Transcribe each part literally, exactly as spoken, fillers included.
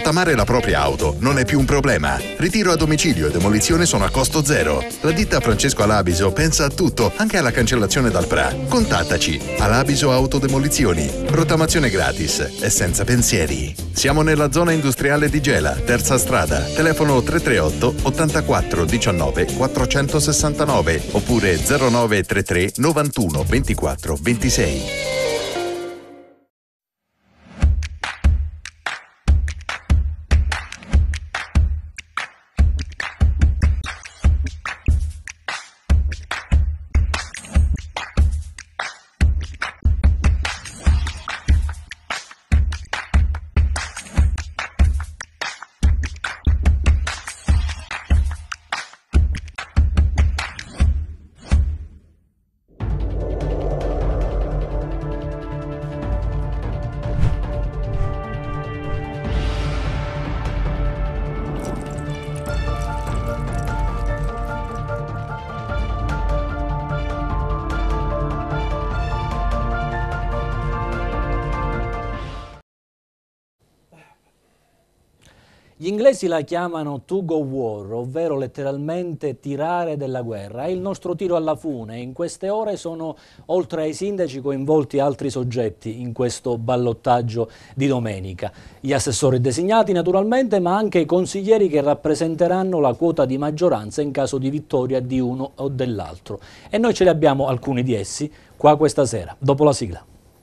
Rottamare la propria auto non è più un problema. Ritiro a domicilio e demolizione sono a costo zero. La ditta Francesco Alabiso pensa a tutto, anche alla cancellazione dal P R A. Contattaci. Alabiso Autodemolizioni. Rottamazione gratis e senza pensieri. Siamo nella zona industriale di Gela, terza strada. Telefono tre tre otto ottantaquattro diciannove quattrocentosessantanove oppure zero nove tre tre novantuno ventiquattro ventisei. Gli inglesi la chiamano to go war, ovvero letteralmente tirare della guerra. È il nostro tiro alla fune. In queste ore sono, oltre ai sindaci, coinvolti altri soggetti in questo ballottaggio di domenica. Gli assessori designati naturalmente, ma anche i consiglieri che rappresenteranno la quota di maggioranza in caso di vittoria di uno o dell'altro. E noi ce li abbiamo, alcuni di essi, qua questa sera, dopo la sigla.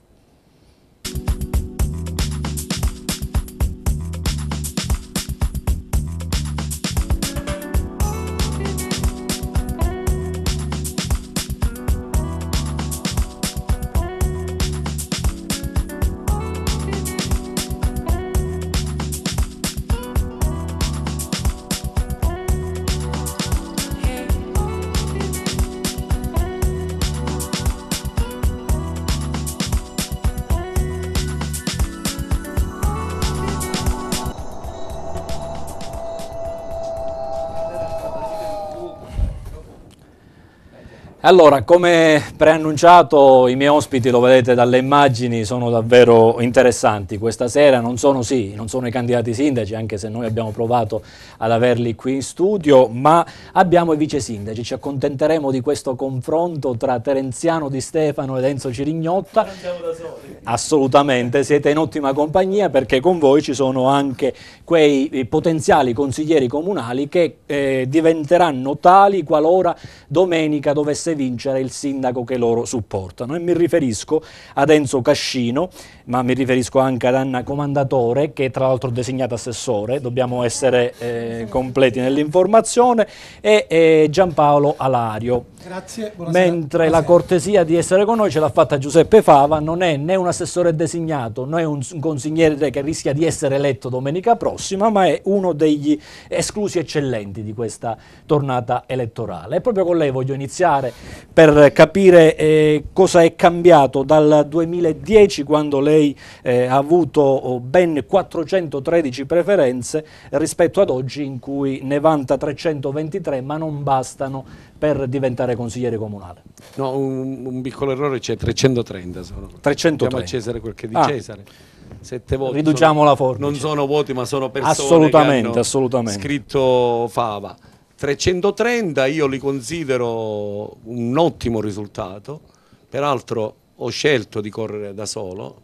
Allora, come preannunciato, i miei ospiti, lo vedete dalle immagini, sono davvero interessanti. Questa sera non sono, sì, non sono i candidati sindaci, anche se noi abbiamo provato ad averli qui in studio, ma abbiamo i vice sindaci. Ci accontenteremo di questo confronto tra Terenziano Di Stefano ed Enzo Cirignotta. Non siamo da soli. Assolutamente, siete in ottima compagnia, perché con voi ci sono anche quei potenziali consiglieri comunali che eh, diventeranno tali qualora domenica dovesse vincere il sindaco che loro supportano. E mi riferisco ad Enzo Cascino, ma mi riferisco anche ad Anna Comandatore, che tra l'altro è designata assessore, dobbiamo essere eh, completi nell'informazione, e eh, Giampaolo Alario. Grazie, buonasera. Mentre buonasera. La cortesia di essere con noi ce l'ha fatta Giuseppe Fava, non è né un assessore designato, né un consigliere che rischia di essere eletto domenica prossima, ma è uno degli esclusi eccellenti di questa tornata elettorale. E proprio con lei voglio iniziare per capire eh, cosa è cambiato dal duemiladieci, quando lei eh, ha avuto ben quattrocentotredici preferenze, rispetto ad oggi in cui ne vanta trecentoventitré, ma non bastano per diventare consigliere comunale. No, un, un piccolo errore, c'è trecentotrenta sono. trecentotrenta. Diamo a Cesare quel che è di ah. Cesare. Sette voti. Riduciamo sono, la forbice. Non sono voti, ma sono persone assolutamente, che hanno assolutamente. scritto Fava. trecentotrenta io li considero un ottimo risultato, peraltro ho scelto di correre da solo,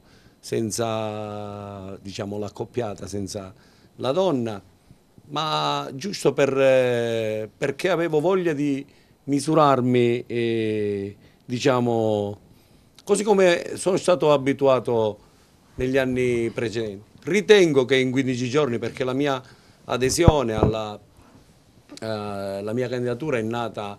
senza, diciamo, l'accoppiata, senza la donna, ma giusto per, eh, perché avevo voglia di misurarmi, eh, diciamo, così come sono stato abituato negli anni precedenti. Ritengo che in quindici giorni, perché la mia adesione alla Uh, la mia candidatura è nata,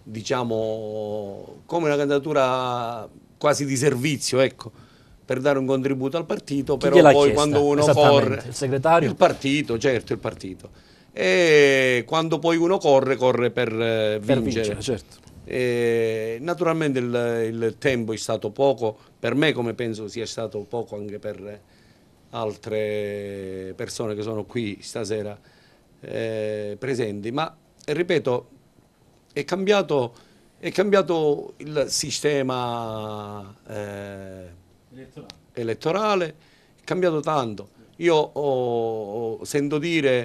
diciamo, come una candidatura quasi di servizio, ecco, per dare un contributo al partito. Chi però poi chiesta? Quando uno corre, il segretario? Il partito, certo, il partito. E quando poi uno corre, corre per, uh, per vincere. vincere, certo. E naturalmente il, il tempo è stato poco, per me, come penso sia stato poco anche per altre persone che sono qui stasera Eh, presenti, ma ripeto, è cambiato, è cambiato il sistema eh, elettorale. elettorale, è cambiato tanto. io ho, sento dire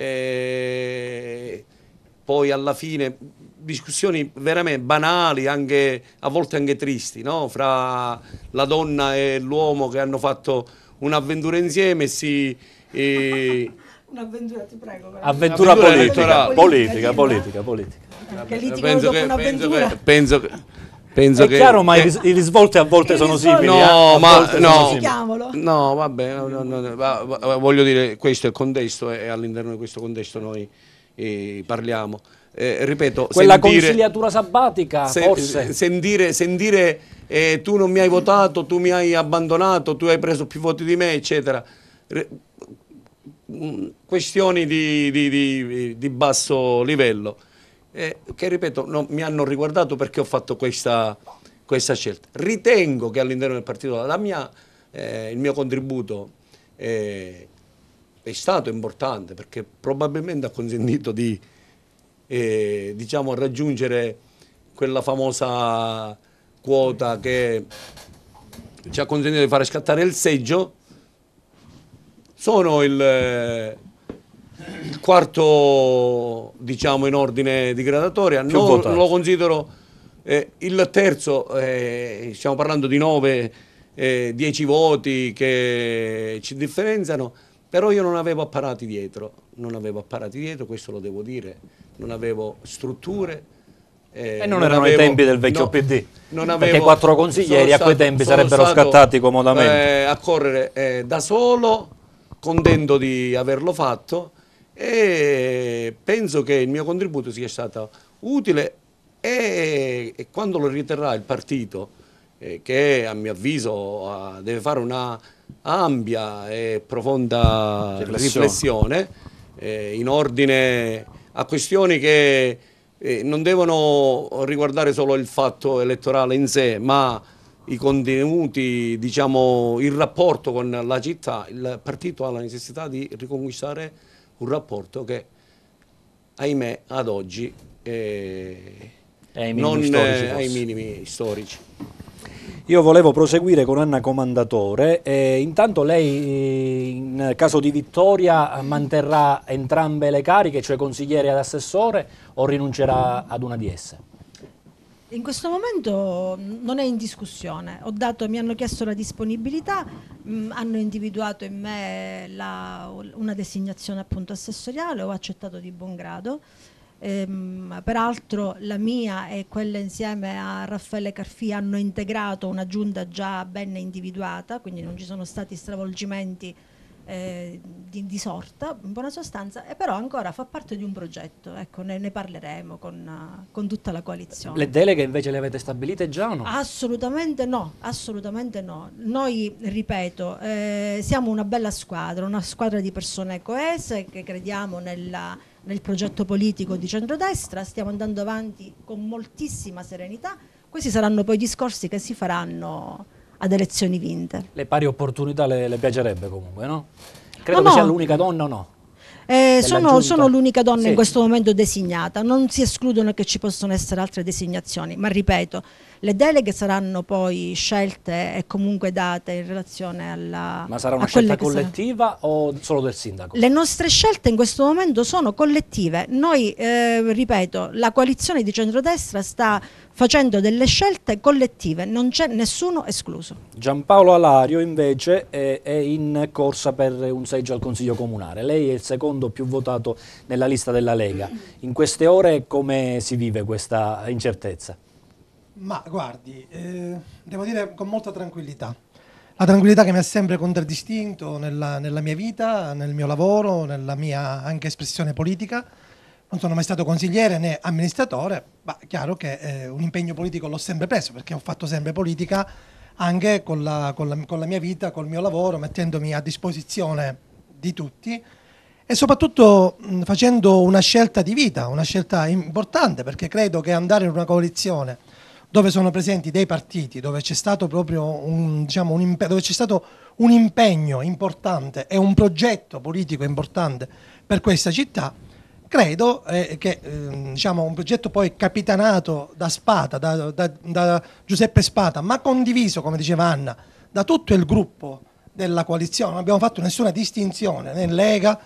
eh, poi alla fine discussioni veramente banali, anche, a volte anche tristi, no? Fra la donna e l'uomo che hanno fatto un'avventura insieme e si... E... Un'avventura, ti prego. Avventura politica, politica, politica, politica. Che litigano dopo un'avventura. Penso che... Penso è che, chiaro, ma eh, i risvolti a volte sono simili. No, eh? ma no, Chiamolo. no, vabbè, no, no, no, va, va, voglio dire, questo è il contesto e all'interno di questo contesto noi eh, parliamo. Eh, ripeto, quella sentire, consigliatura sabatica, se, forse. Sentire, sentire eh, tu non mi hai votato, tu mi hai abbandonato, tu hai preso più voti di me, eccetera. Re, questioni di, di, di, di basso livello. Eh, che ripeto non mi hanno riguardato perché ho fatto questa, questa scelta. Ritengo che all'interno del partito la mia, eh, il mio contributo eh, è stato importante perché probabilmente ha consentito di eh, diciamo, raggiungere quella famosa quota che ci ha consentito di fare scattare il seggio. Sono il Il quarto, diciamo, in ordine di gradatoria, non lo considero eh, il terzo, eh, stiamo parlando di nove, eh, dieci voti che ci differenziano, però io non avevo apparati dietro, non avevo apparati dietro, questo lo devo dire, non avevo strutture. Eh, e non, non erano avevo, i tempi del vecchio no, P D, non avevo, perché quattro consiglieri a quei tempi sarebbero stato, scattati comodamente. Eh, a correre eh, da solo, contento di averlo fatto. E penso che il mio contributo sia stato utile e, e quando lo riterrà il partito, eh, che a mio avviso uh, deve fare una ampia e profonda riflessione, riflessione eh, in ordine a questioni che eh, non devono riguardare solo il fatto elettorale in sé, ma i contenuti, diciamo, il rapporto con la città. Il partito ha la necessità di riconquistare un rapporto che, ahimè, ad oggi eh, è ai minimi non storici, è ai minimi storici. Io volevo proseguire con Anna Comandatore. Eh, intanto lei, in caso di vittoria, manterrà entrambe le cariche, cioè consigliere ed assessore, o rinuncerà ad una di esse? In questo momento non è in discussione. Ho dato, mi hanno chiesto la disponibilità, mh, hanno individuato in me la, una designazione appunto assessoriale, ho accettato di buon grado. Ehm, peraltro la mia e quella insieme a Raffaele Carfì hanno integrato una giunta già ben individuata, quindi non ci sono stati stravolgimenti eh, di, di sorta, in buona sostanza, e però ancora fa parte di un progetto, ecco, ne, ne parleremo con, con tutta la coalizione. Le deleghe invece le avete stabilite già o no? Assolutamente no, assolutamente no. Noi, ripeto, eh, siamo una bella squadra, una squadra di persone coese che crediamo nella, nel progetto politico di centrodestra, stiamo andando avanti con moltissima serenità. Questi saranno poi discorsi che si faranno ad elezioni vinte. Le pari opportunità le, le piacerebbe comunque, no? Credo no, che no. sia l'unica donna o no? Eh, sono sono l'unica donna sì. in questo momento designata, non si escludono che ci possono essere altre designazioni, ma ripeto, le deleghe saranno poi scelte e comunque date in relazione alla... Ma sarà una scelta collettiva sarà... o solo del sindaco? Le nostre scelte in questo momento sono collettive. Noi, eh, ripeto, la coalizione di centrodestra sta facendo delle scelte collettive, non c'è nessuno escluso. Giampaolo Alario invece è, è in corsa per un seggio al Consiglio Comunale. Lei è il secondo più votato nella lista della Lega. In queste ore come si vive questa incertezza? Ma guardi, eh, devo dire con molta tranquillità. La tranquillità che mi ha sempre contraddistinto nella, nella mia vita, nel mio lavoro, nella mia anche espressione politica. Non sono mai stato consigliere né amministratore, ma è chiaro che eh, un impegno politico l'ho sempre preso, perché ho fatto sempre politica anche con la, con, la, con la mia vita, col mio lavoro, mettendomi a disposizione di tutti e soprattutto mh, facendo una scelta di vita, una scelta importante, perché credo che andare in una coalizione dove sono presenti dei partiti, dove c'è stato proprio un, diciamo, un impe- dove c'è stato un impegno importante e un progetto politico importante per questa città, credo eh, che eh, diciamo, un progetto poi capitanato da Spata, da, da, da Giuseppe Spata, ma condiviso, come diceva Anna, da tutto il gruppo della coalizione, non abbiamo fatto nessuna distinzione né Lega,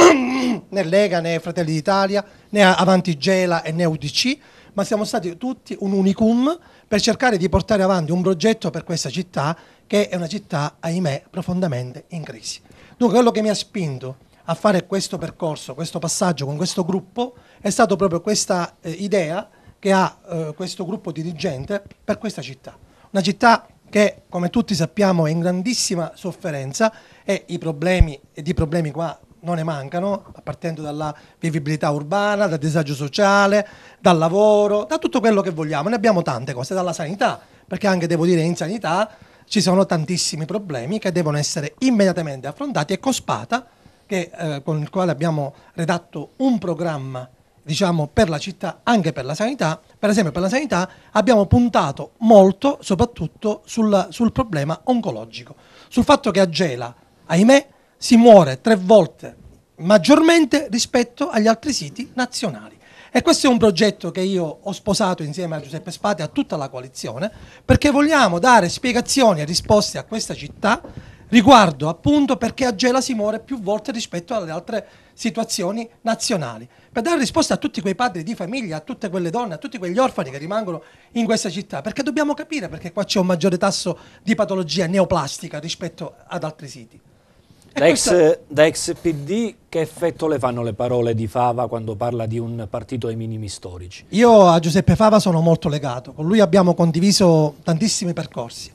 né Lega né Fratelli d'Italia, né Avanti Gela e né U D C, ma siamo stati tutti un unicum per cercare di portare avanti un progetto per questa città, che è una città, ahimè, profondamente in crisi. Dunque quello che mi ha spinto a fare questo percorso, questo passaggio con questo gruppo, è stato proprio questa eh, idea che ha eh, questo gruppo dirigente per questa città. Una città che, come tutti sappiamo, è in grandissima sofferenza e i problemi, e di problemi qua non ne mancano, partendo dalla vivibilità urbana, dal disagio sociale, dal lavoro, da tutto quello che vogliamo. Ne abbiamo tante cose, dalla sanità, perché anche devo dire in sanità ci sono tantissimi problemi che devono essere immediatamente affrontati, e Cospata, che, eh, con il quale abbiamo redatto un programma, diciamo, per la città, anche per la sanità. Per esempio per la sanità abbiamo puntato molto soprattutto sul, sul problema oncologico, sul fatto che a Gela, ahimè, si muore tre volte maggiormente rispetto agli altri siti nazionali. E questo è un progetto che io ho sposato insieme a Giuseppe Spati e a tutta la coalizione, perché vogliamo dare spiegazioni e risposte a questa città riguardo appunto perché a Gela si muore più volte rispetto alle altre situazioni nazionali, per dare risposta a tutti quei padri di famiglia, a tutte quelle donne, a tutti quegli orfani che rimangono in questa città, perché dobbiamo capire perché qua c'è un maggiore tasso di patologia neoplastica rispetto ad altri siti. Da ex, questa... da ex P D, che effetto le fanno le parole di Fava quando parla di un partito ai minimi storici? Io a Giuseppe Fava sono molto legato, con lui abbiamo condiviso tantissimi percorsi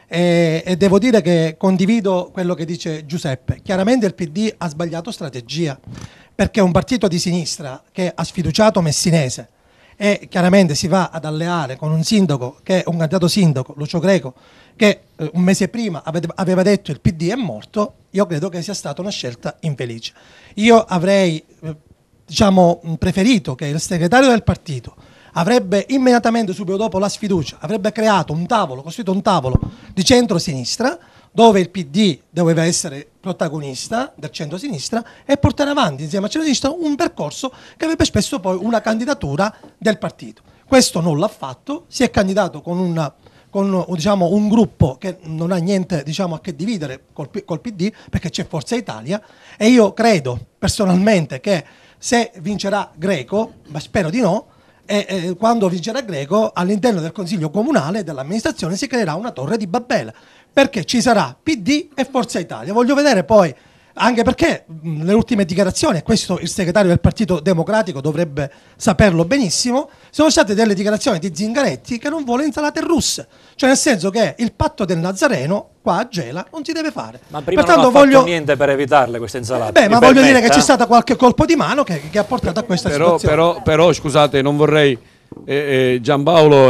e, e devo dire che condivido quello che dice Giuseppe. Chiaramente il P D ha sbagliato strategia, perché è un partito di sinistra che ha sfiduciato Messinese e chiaramente si va ad alleare con un sindaco, che è un candidato sindaco, Lucio Greco, che eh, un mese prima aveva detto il P D è morto. Io credo che sia stata una scelta infelice. Io avrei eh, diciamo, preferito che il segretario del partito avrebbe immediatamente, subito dopo la sfiducia, avrebbe creato un tavolo, costruito un tavolo di centro-sinistra, dove il P D doveva essere protagonista del centro-sinistra e portare avanti insieme al centro-sinistra un percorso che avrebbe spesso poi una candidatura del partito. Questo non l'ha fatto, si è candidato con una con diciamo, un gruppo che non ha niente diciamo, a che dividere col, col P D, perché c'è Forza Italia, e io credo personalmente che se vincerà Greco, ma spero di no, e, e quando vincerà Greco all'interno del Consiglio Comunale dell'amministrazione si creerà una torre di Babele, perché ci sarà P D e Forza Italia. Voglio vedere poi, anche perché mh, le ultime dichiarazioni, e questo il segretario del Partito Democratico dovrebbe saperlo benissimo, sono state delle dichiarazioni di Zingaretti che non vuole insalate russe, cioè nel senso che il patto del Nazareno qua a Gela non si deve fare. Ma prima Pertanto non ha voglio... fatto niente per evitarle queste insalate. Beh, Mi ma voglio dire che permetta? c'è stato qualche colpo di mano che, che ha portato a questa però, situazione. Però, però, scusate, non vorrei... Eh, eh, Giampaolo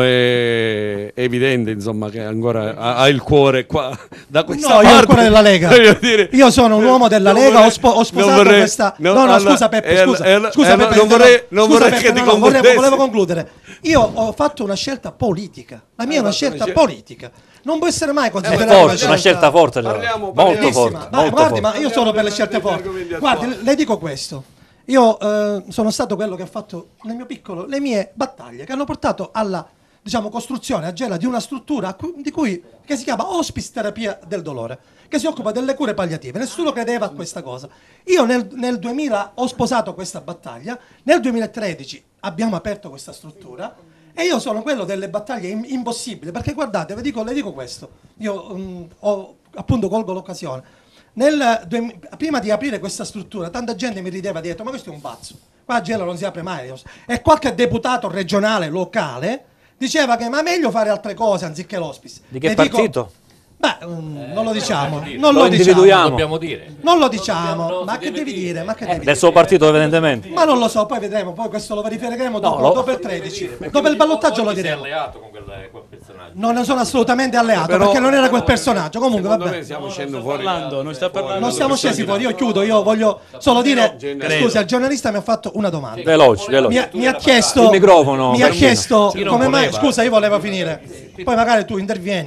è, è evidente insomma che ancora ha, ha il cuore qua da questa no, parte. io ho il cuore della Lega. Dire, io sono un uomo della Lega, vorrei, ho, spo, ho sposato vorrei, questa no, no no alla, scusa Peppe eh, scusa, eh, scusa eh, Peppe non vorrei, non scusa, vorrei Peppe, che ti no, no, volevo, volevo concludessi. concludere. Io ho fatto una scelta politica, la mia è una scelta politica, non può essere mai considerata forte, una scelta, una scelta forte, Parliamo, molto parliamo. forte, ma, molto guardi, forte. ma io sono per le scelte forti. Guardi, le dico questo. Io eh, sono stato quello che ha fatto nel mio piccolo le mie battaglie che hanno portato alla diciamo costruzione a Gela di una struttura di cui, che si chiama Hospice Terapia del Dolore, che si occupa delle cure palliative. Nessuno credeva a questa cosa. Io nel, nel duemila ho sposato questa battaglia, nel duemilatredici abbiamo aperto questa struttura e io sono quello delle battaglie in, impossibili, perché guardate, vi dico, le dico questo, io um, ho, appunto colgo l'occasione. Nel, prima di aprire questa struttura tanta gente mi rideva dietro, ma questo è un pazzo, qua a Gela non si apre mai, e qualche deputato regionale, locale diceva che ma è meglio fare altre cose anziché l'hospice. Di che Le partito? Dico, beh, um, non lo diciamo, dire. non Lo lo diciamo, individuiamo. Dobbiamo dire. non lo diciamo, dobbiamo- ma si che deve devi dire. dire? Ma che Eh, devi del dire? suo partito evidentemente. Ma non lo so, poi vedremo, poi questo lo verificheremo dopo, lo- dopo il tredici, dopo il ballottaggio lo Oggi sei diremo. alleato con quel, quel personaggio. Non ne sono assolutamente alleato, Però- perché non era quel personaggio, comunque Secondo vabbè. me stiamo scendendo fuori. parlando, non sta parlando. Non siamo scesi fuori, io chiudo, io voglio solo dire, Credo. scusa, il giornalista mi ha fatto una domanda. Veloci, veloci. Mi ha, mi ha chiesto, Il microfono, mi ha Carmino. chiesto Chi non come mai, voleva. scusa, io volevo finire, poi magari tu intervieni.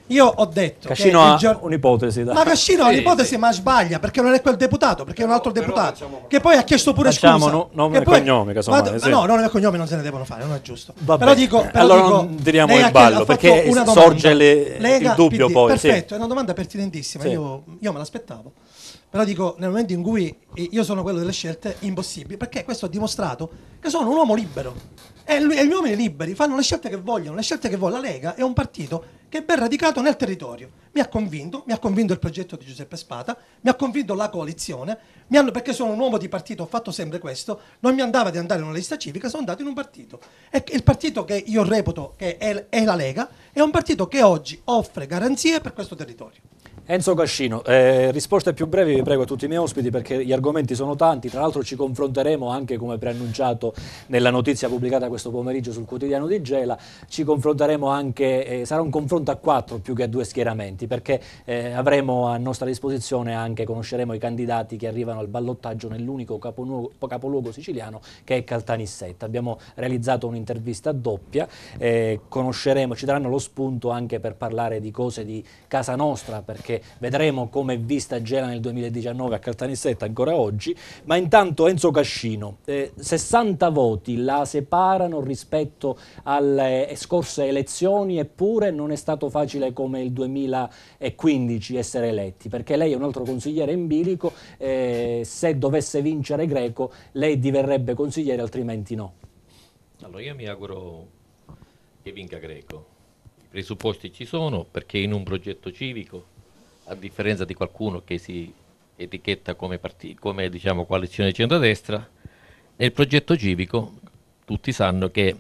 Io ho detto Cascino che ha il gior- un'ipotesi da... Ma Cascino ha Sì, un'ipotesi, sì. ma sbaglia, perché non è quel deputato, perché è un altro Però- però deputato facciamo- che poi ha chiesto pure Facciamo scusa. no- nome che e poi- cognomi, casomai, ma- ma sì. no, nome e cognomi non se ne devono fare, non è giusto. Vabbè, Però dico, però allora dico, non tiriamo lei il ha ballo, chiesto- ha perché fatto una domanda. sorge le- Lega, il dubbio P D, poi, sì. Perfetto, è una domanda pertinentissima, Sì. io, io me l'aspettavo. Però dico, nel momento in cui io sono quello delle scelte impossibili, perché questo ha dimostrato che sono un uomo libero. E lui- e gli uomini liberi fanno le scelte che vogliono, le scelte che vuole. La Lega è un partito che è ben radicato nel territorio. Mi ha convinto, mi ha convinto il progetto di Giuseppe Spada, mi ha convinto la coalizione, mi hanno, perché sono un uomo di partito, ho fatto sempre questo, non mi andava di andare in una lista civica, sono andato in un partito. E il partito che io reputo che è, è la Lega è un partito che oggi offre garanzie per questo territorio. Enzo Cascino, eh, risposte più brevi vi prego a tutti i miei ospiti perché gli argomenti sono tanti, tra l'altro ci confronteremo anche come preannunciato nella notizia pubblicata questo pomeriggio sul quotidiano di Gela, ci confronteremo anche, eh, sarà un confronto a quattro più che a due schieramenti perché eh, avremo a nostra disposizione anche, conosceremo i candidati che arrivano al ballottaggio nell'unico capoluogo, capoluogo siciliano che è Caltanissetta. Abbiamo realizzato un'intervista doppia, eh, conosceremo, ci daranno lo spunto anche per parlare di cose di casa nostra perché vedremo come è vista Gela nel duemiladiciannove a Caltanissetta ancora oggi, ma intanto Enzo Cascino, eh, sessanta voti la separano rispetto alle scorse elezioni, eppure non è stato facile come il duemilaquindici essere eletti, perché lei è un altro consigliere in bilico, eh, se dovesse vincere Greco lei diverrebbe consigliere, altrimenti no. Allora io mi auguro che vinca Greco. I presupposti ci sono perché in un progetto civico, a differenza di qualcuno che si etichetta come, partito, come diciamo, coalizione centrodestra, nel progetto civico tutti sanno che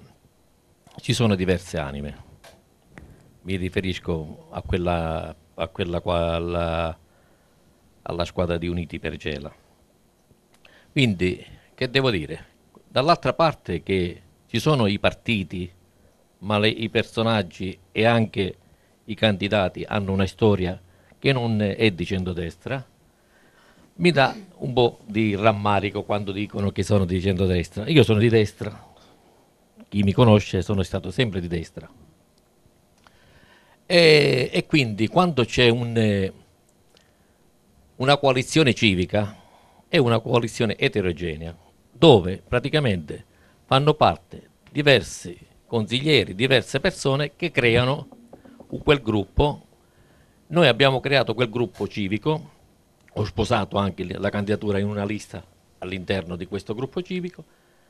ci sono diverse anime. Mi riferisco a quella, a quella qua, alla, alla squadra di Uniti per Gela. Quindi, che devo dire? Dall'altra parte che ci sono i partiti, ma le, i personaggi e anche i candidati hanno una storia che non è di centrodestra, mi dà un po' di rammarico quando dicono che sono di centrodestra. Io sono di destra, chi mi conosce sono stato sempre di destra. E, e quindi quando c'è un, una coalizione civica, è una coalizione eterogenea, dove praticamente fanno parte diversi consiglieri, diverse persone che creano quel gruppo. Noi abbiamo creato quel gruppo civico, ho sposato anche la candidatura in una lista all'interno di questo gruppo civico,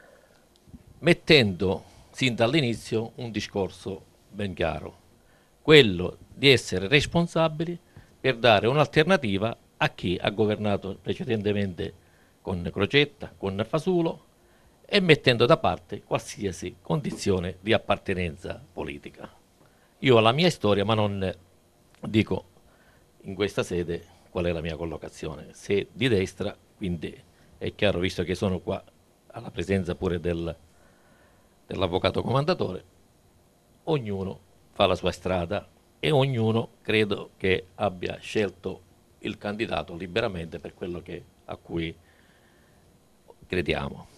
mettendo sin dall'inizio un discorso ben chiaro, quello di essere responsabili per dare un'alternativa a chi ha governato precedentemente con Crocetta, con Fasulo e mettendo da parte qualsiasi condizione di appartenenza politica. Io ho la mia storia, ma non dico in questa sede qual è la mia collocazione. Se di destra, quindi è chiaro, visto che sono qua alla presenza pure del, dell'avvocato comandatore, ognuno fa la sua strada e ognuno credo che abbia scelto il candidato liberamente per quello che, a cui crediamo.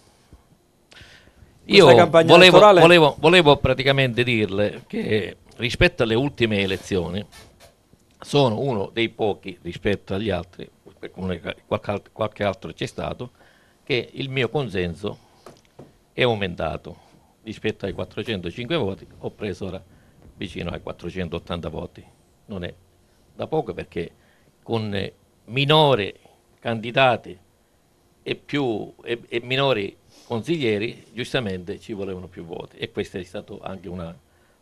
Io volevo, elettorale... volevo, volevo praticamente dirle che rispetto alle ultime elezioni sono uno dei pochi rispetto agli altri, qualche altro c'è stato, che il mio consenso è aumentato rispetto ai quattrocentocinque voti, ho preso ora vicino ai quattrocentottanta voti. Non è da poco perché con minori candidati e, più, e, e minori consiglieri giustamente ci volevano più voti e questo è stato anche una,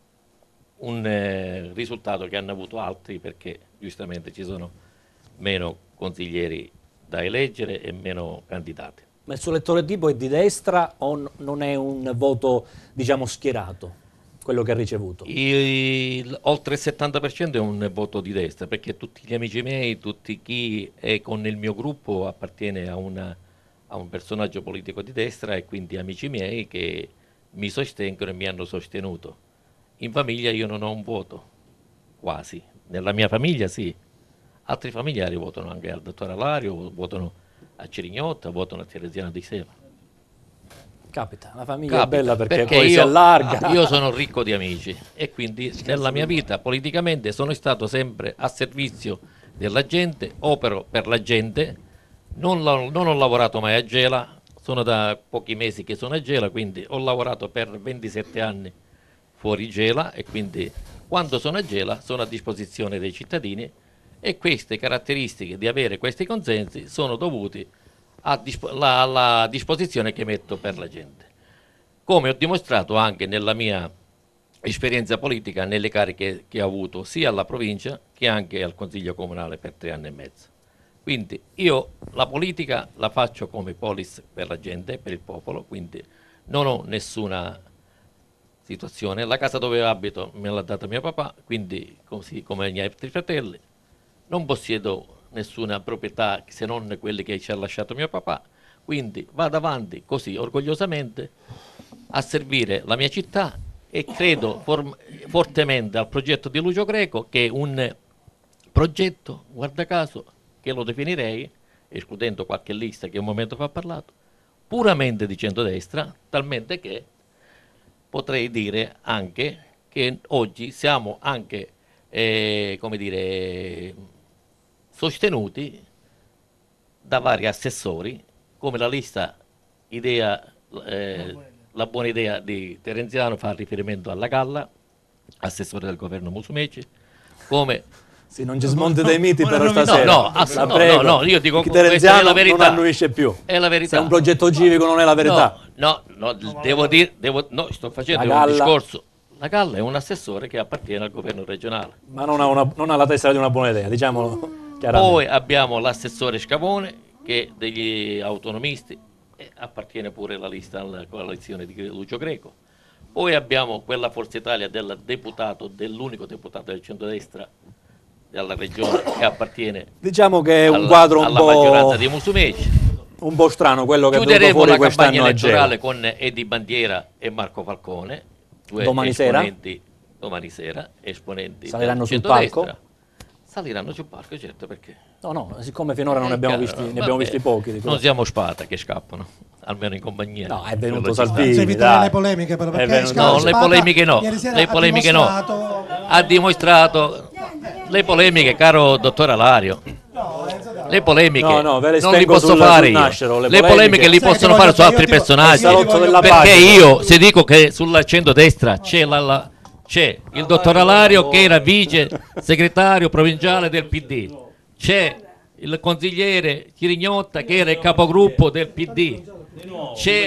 un eh, risultato che hanno avuto altri perché giustamente ci sono meno consiglieri da eleggere e meno candidati. Ma il suo elettore tipo è di destra o n- non è un voto, diciamo, schierato, quello che ha ricevuto? Il, oltre il settanta per cento è un voto di destra, perché tutti gli amici miei, tutti chi è con il mio gruppo appartiene a, una, a un personaggio politico di destra e quindi amici miei che mi sostengono e mi hanno sostenuto. In famiglia io non ho un voto, quasi. Nella mia famiglia sì. Altri familiari votano anche al dottor Alario, votano a Cerignotta, votano a Teresiana di Seva. Capita, la famiglia Capita, è bella perché, perché poi io, si allarga. io sono ricco di amici e quindi nella mia vita politicamente sono stato sempre a servizio della gente, opero per la gente, non, la, non ho lavorato mai a Gela, sono da pochi mesi che sono a Gela, quindi ho lavorato per ventisette anni fuori Gela e quindi quando sono a Gela sono a disposizione dei cittadini e queste caratteristiche di avere questi consensi sono dovuti alla, alla disposizione che metto per la gente. Come ho dimostrato anche nella mia esperienza politica, nelle cariche che ho avuto sia alla provincia che anche al Consiglio Comunale per tre anni e mezzo. Quindi io la politica la faccio come polis per la gente, per il popolo, quindi non ho nessuna situazione. La casa dove abito me l'ha data mio papà, quindi così come i miei altri fratelli. Non possiedo nessuna proprietà se non quelle che ci ha lasciato mio papà, quindi vado avanti così orgogliosamente a servire la mia città e credo fortemente al progetto di Lucio Greco, che è un progetto, guarda caso, che lo definirei, escludendo qualche lista che un momento fa parlato, puramente di centrodestra, talmente che potrei dire anche che oggi siamo anche, eh, come dire, sostenuti da vari assessori, come la lista idea, eh, la buona idea di Terenziano fa riferimento alla Galla, assessore del governo Musumeci, come... Sì, non ci smonti dei miti no, però no, stasera. No, no, ass- la no, prego. no, no, io dico che questa è la verità. non annuisce più. È la verità. Se è un progetto civico non è la verità. No, no, no devo dire, devo, no, sto facendo La un Galla. discorso. La Galla è un assessore che appartiene al governo regionale. Ma non ha, una, non ha la testa di una buona idea, diciamolo chiaramente. Poi abbiamo l'assessore Scavone, che è degli autonomisti, e appartiene pure alla lista alla coalizione di Lucio Greco. Poi abbiamo quella Forza Italia del deputato, dell'unico deputato del centrodestra della regione che appartiene, diciamo che è un alla, quadro un alla po' maggioranza dei Musumeci. un po' strano quello che è venuto Chiuderemo fuori la quest'anno campagna a Gela. elettorale con Edi Bandiera e Marco Falcone, due Domani sera? esponenti domani sera, esponenti Saliranno del sul centrodestra. palco? Saliranno sul palco, certo, perché No, no, siccome finora non ne Eh, abbiamo chiaro, visti, ne vabbè, abbiamo visti pochi. Di non siamo Spada che scappano, almeno in compagnia. No, è venuto Quello ci sta. Salvini. Senza evitare dai. le polemiche però, È perché venuto- Scarpa No, le Spada polemiche no, ieri sera le ha polemiche no. dimostrato- Ha dimostrato le polemiche, caro dottor Alario. Le polemiche No, no, ve le non li spengo posso sul- fare sul io. nascero, le le polemiche. polemiche li Sai che possono voglio fare su fare? altri Io ti- personaggi. il salotto della Perché pagina. io, se dico che sulla centrodestra c'è la, la- c'è il dottor Alario che era vice segretario provinciale del P D, c'è il consigliere Chirignotta che era il capogruppo del P D, c'è,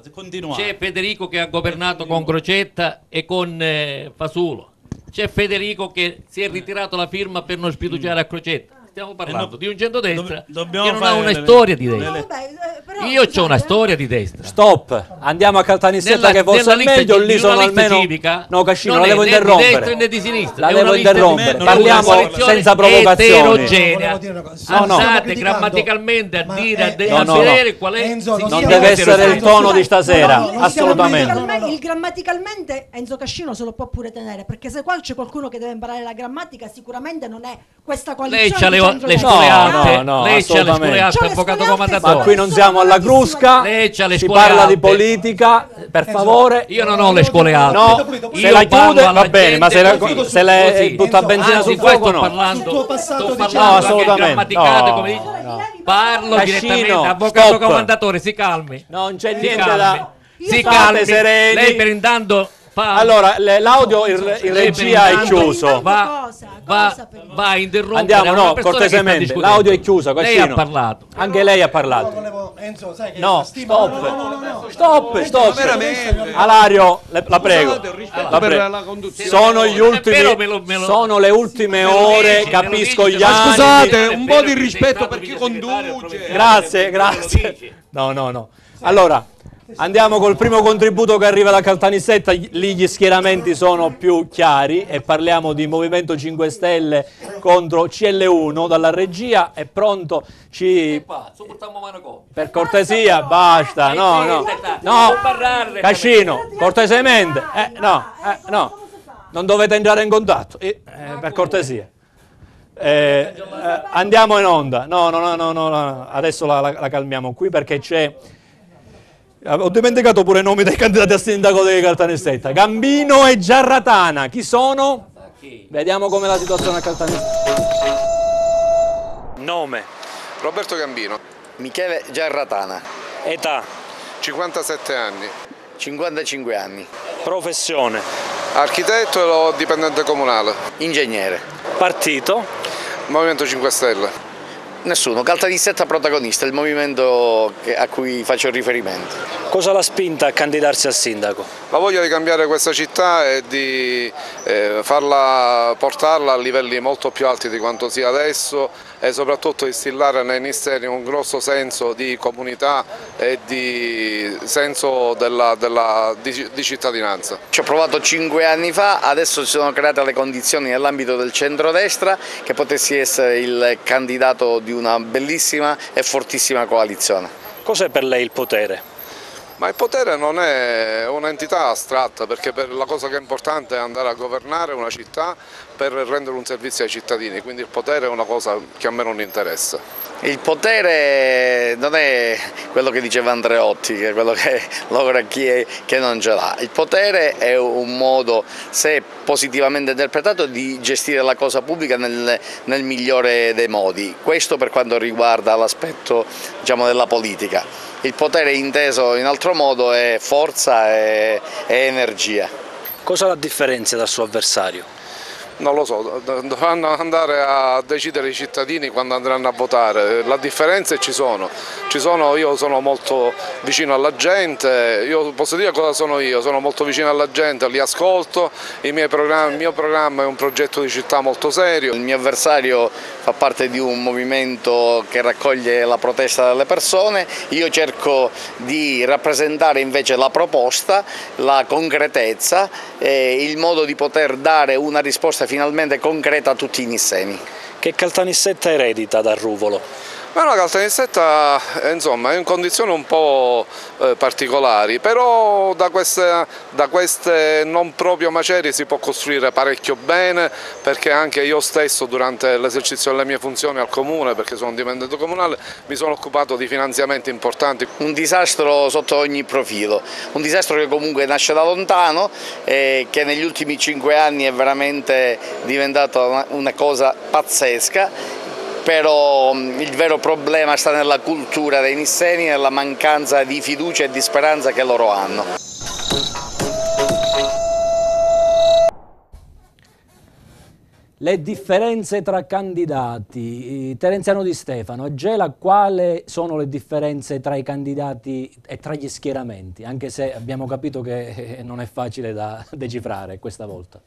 c'è Federico che ha governato con Crocetta e con eh, Fasulo, c'è Federico che si è ritirato la firma per non sfiduciare a Crocetta. Stiamo parlando di un centrodestra Dobb- che non ha fare una delle- storia di destra. No, vabbè, eh, però, Io ho scusate, una eh. storia di destra. Stop, andiamo a Caltanissetta Nella- che fosse nella al lista meglio, di- lì di sono una lista almeno... civica No, Cascino, non la è devo né di interrompere. destra né di sinistra, La è devo una lista di- interrompere, non è parliamo una selezione senza provocazioni. eterogenea. Volevo dire una cosa. No, no. Andate Stiamo grammaticalmente a ma dire, a, è- de- No, a no, no. vedere qual è Enzo, non Non stiamo deve mettendo essere il Scusate, tono di stasera, no, no, non stiamo assolutamente. mettendo- Grammaticalmente- no, no. Il grammaticalmente Enzo Cascino se lo può pure tenere, perché se qua c'è qualcuno che deve imparare la grammatica sicuramente non è questa coalizione. Lei c'ha le, di le centrodestra. scuole No, alte, no, no, lei c'ha le assolutamente. scuole alte, C'ho le avvocato scuole alte, comandatore. Ma qui non siamo alla crusca, Lei c'ha le si scuole parla di alte. politica, per favore. Io non ho le scuole alte. No, Io se la parlo chiude alla va bene, ma se, gente la, così, se le così. butta Enzo, benzina Anzi, sul qua fuoco sto no. parlando, Sul tuo passato sto di parlando No, anche assolutamente. grammaticate, No. come dice. No. Parlo Cascino, direttamente, avvocato stop. comandatore, si calmi. Non c'è Si niente calmi. da... Si State calmi. sereni. Lei per intanto fa Allora, le- l'audio in, in Lei per regia è intanto chiuso. Va, Cosa? va, Cosa per- va a interrompere Andiamo, una no, persona che sta cortesemente, discutendo. l'audio è chiuso, Lei Cascino. ha parlato. Anche lei ha parlato. Volevo- Enzo, sai che No, la stima- stop. no, no, no, no, no. Stop, stop. veramente? Alario, le- la prego. Scusate, un rispetto La per prego. la conduzione. Sono gli È ultimi, vero, me lo- me lo- sono le ultime me lo ore, dici, capisco me lo gli dici. anni. Ma scusate, È un vero po' di che rispetto sei stato per chi vice segretario conduce. provinciale. Grazie, Me lo grazie. dici. No, no, no. Allora, andiamo col primo contributo che arriva da Caltanissetta, lì gli schieramenti sono più chiari e parliamo di Movimento cinque Stelle contro C L uno dalla regia, è pronto, ci... Per cortesia, basta, no, no, no, Cascino, cortesemente, eh, no, eh, no, non dovete entrare in contatto, eh, eh, per cortesia. Eh, eh, andiamo in onda, no, no, no, no, no, no. Adesso la, la- la calmiamo qui perché c'è Ho dimenticato pure i nomi dei candidati a sindaco di Caltanissetta. Gambino e Giarratana. Chi sono? Vediamo com'è la situazione a Caltanissetta. Nome? Roberto Gambino. Michele Giarratana. Età? cinquantasette anni. cinquantacinque anni. Professione? Architetto o dipendente comunale. Ingegnere. Partito? Movimento cinque Stelle. Nessuno, Caltanissetta protagonista, il movimento che, a cui faccio riferimento. Cosa l'ha spinta a candidarsi a sindaco? La voglia di cambiare questa città e di eh, farla, portarla a livelli molto più alti di quanto sia adesso e soprattutto instillare nei Nisseni un grosso senso di comunità e di senso della, della, di, di cittadinanza. Ci ho provato cinque anni fa, adesso si sono create le condizioni nell'ambito del centrodestra che potessi essere il candidato di una bellissima e fortissima coalizione. Cos'è per lei il potere? Ma il potere non è un'entità astratta, perché per la cosa che è importante è andare a governare una città per rendere un servizio ai cittadini, quindi il potere è una cosa che a me non interessa. Il potere non è quello che diceva Andreotti, che è quello che logra chi è, che non ce l'ha. Il potere è un modo, se positivamente interpretato, di gestire la cosa pubblica nel, nel migliore dei modi. Questo per quanto riguarda l'aspetto, diciamo, della politica. Il potere inteso in altro modo è forza e, e energia. Cosa la differenzia dal suo avversario? Non lo so, dovranno andare a decidere i cittadini quando andranno a votare. La differenza ci sono. ci sono, io sono molto vicino alla gente, io posso dire cosa sono io, sono molto vicino alla gente, li ascolto, i miei programmi, il mio programma è un progetto di città molto serio. Il mio avversario fa parte di un movimento che raccoglie la protesta delle persone, io cerco di rappresentare invece la proposta, la concretezza e il modo di poter dare una risposta finalmente concreta a tutti i nisseni. Che Caltanissetta eredita da Ruvolo? Ma no, Caltanissetta insomma, è in condizioni un po' eh, particolari, però da queste, da queste non proprio macerie si può costruire parecchio bene, perché anche io stesso durante l'esercizio delle mie funzioni al Comune, perché sono un dipendente comunale, mi sono occupato di finanziamenti importanti. Un disastro sotto ogni profilo, un disastro che comunque nasce da lontano e che negli ultimi cinque anni è veramente diventata una, una cosa pazzesca. Però il vero problema sta nella cultura dei nisseni, nella mancanza di fiducia e di speranza che loro hanno. Le differenze tra candidati, Terenziano Di Stefano, Gela, quali sono le differenze tra i candidati e tra gli schieramenti, anche se abbiamo capito che non è facile da decifrare questa volta?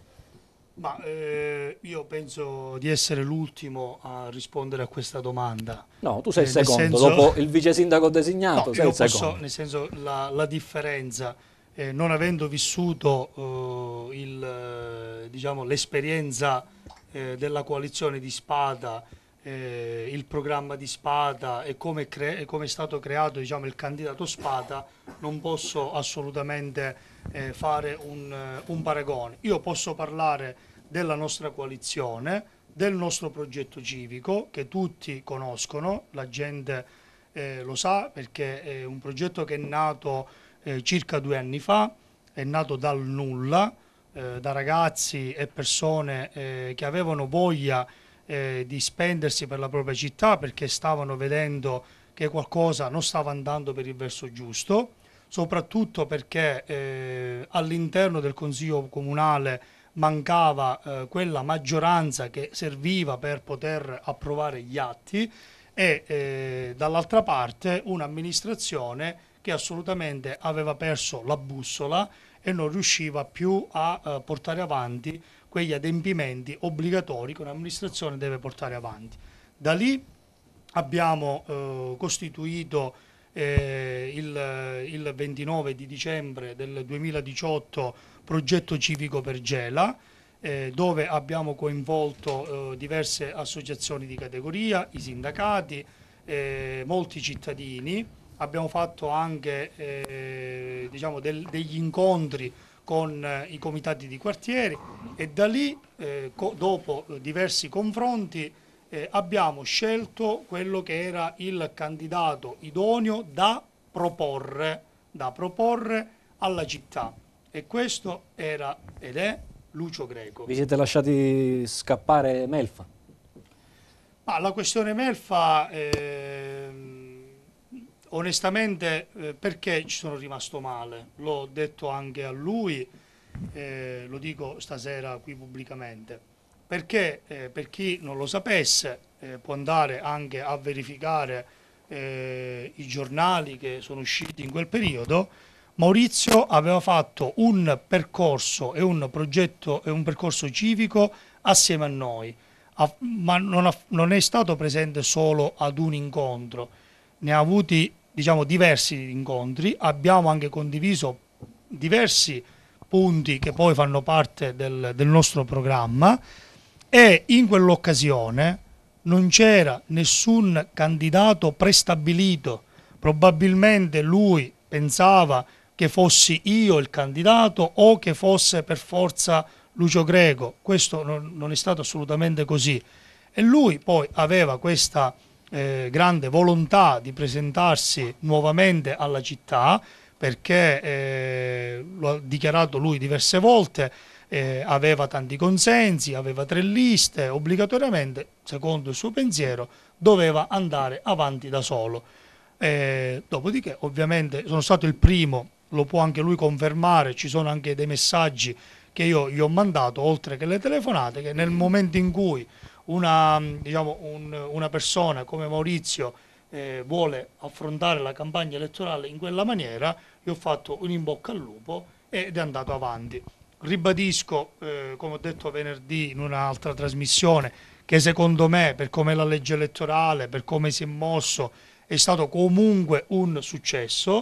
Ma eh, io penso di essere l'ultimo a rispondere a questa domanda. No, tu sei il eh, secondo, senso... dopo il vice sindaco designato, no, sei io il posso, secondo. nel senso, la, la differenza, eh, non avendo vissuto eh, il, eh, diciamo, l'esperienza eh, della coalizione di Spada, eh, il programma di Spada e come, cre- come è stato creato, diciamo, il candidato Spada, non posso assolutamente eh, fare un, un paragone. Io posso parlare della nostra coalizione, del nostro progetto civico che tutti conoscono, la gente eh, lo sa perché è un progetto che è nato eh, circa due anni fa, è nato dal nulla, eh, da ragazzi e persone eh, che avevano voglia eh, di spendersi per la propria città perché stavano vedendo che qualcosa non stava andando per il verso giusto, soprattutto perché eh, all'interno del Consiglio Comunale mancava eh, quella maggioranza che serviva per poter approvare gli atti e eh, dall'altra parte un'amministrazione che assolutamente aveva perso la bussola e non riusciva più a eh, portare avanti quegli adempimenti obbligatori che un'amministrazione deve portare avanti. Da lì abbiamo eh, costituito eh, il, il ventinove di dicembre del duemiladiciotto progetto civico per Gela, eh, dove abbiamo coinvolto eh, diverse associazioni di categoria, i sindacati, eh, molti cittadini. Abbiamo fatto anche eh, diciamo del, degli incontri con eh, i comitati di quartiere e da lì, eh, co- dopo eh, diversi confronti, eh, abbiamo scelto quello che era il candidato idoneo da proporre da proporre alla città, e questo era ed è Lucio Greco. Vi siete lasciati scappare Melfa? Ma la questione Melfa, eh, onestamente, eh, perché ci sono rimasto male? L'ho detto anche a lui, eh, lo dico stasera qui pubblicamente. Perché, eh, per chi non lo sapesse, eh, può andare anche a verificare eh, i giornali che sono usciti in quel periodo. Maurizio aveva fatto un percorso e un progetto e un percorso civico assieme a noi, ha, ma non, ha, non è stato presente solo ad un incontro, ne ha avuti, diciamo, diversi incontri, abbiamo anche condiviso diversi punti che poi fanno parte del, del nostro programma, e in quell'occasione non c'era nessun candidato prestabilito. Probabilmente lui pensava che fossi io il candidato o che fosse per forza Lucio Greco. Questo non, non è stato assolutamente così, e lui poi aveva questa eh, grande volontà di presentarsi nuovamente alla città, perché eh, lo ha dichiarato lui diverse volte. Eh, aveva tanti consensi, aveva tre liste, obbligatoriamente, secondo il suo pensiero, doveva andare avanti da solo. Eh, dopodiché, ovviamente, sono stato il primo, lo può anche lui confermare, ci sono anche dei messaggi che io gli ho mandato, oltre che le telefonate, che nel momento in cui una, diciamo, un, una persona come Maurizio eh, vuole affrontare la campagna elettorale in quella maniera, io ho fatto un in bocca al lupo ed è andato avanti. Ribadisco, eh, come ho detto venerdì in un'altra trasmissione, che secondo me, per come è la legge elettorale, per come si è mosso, è stato comunque un successo.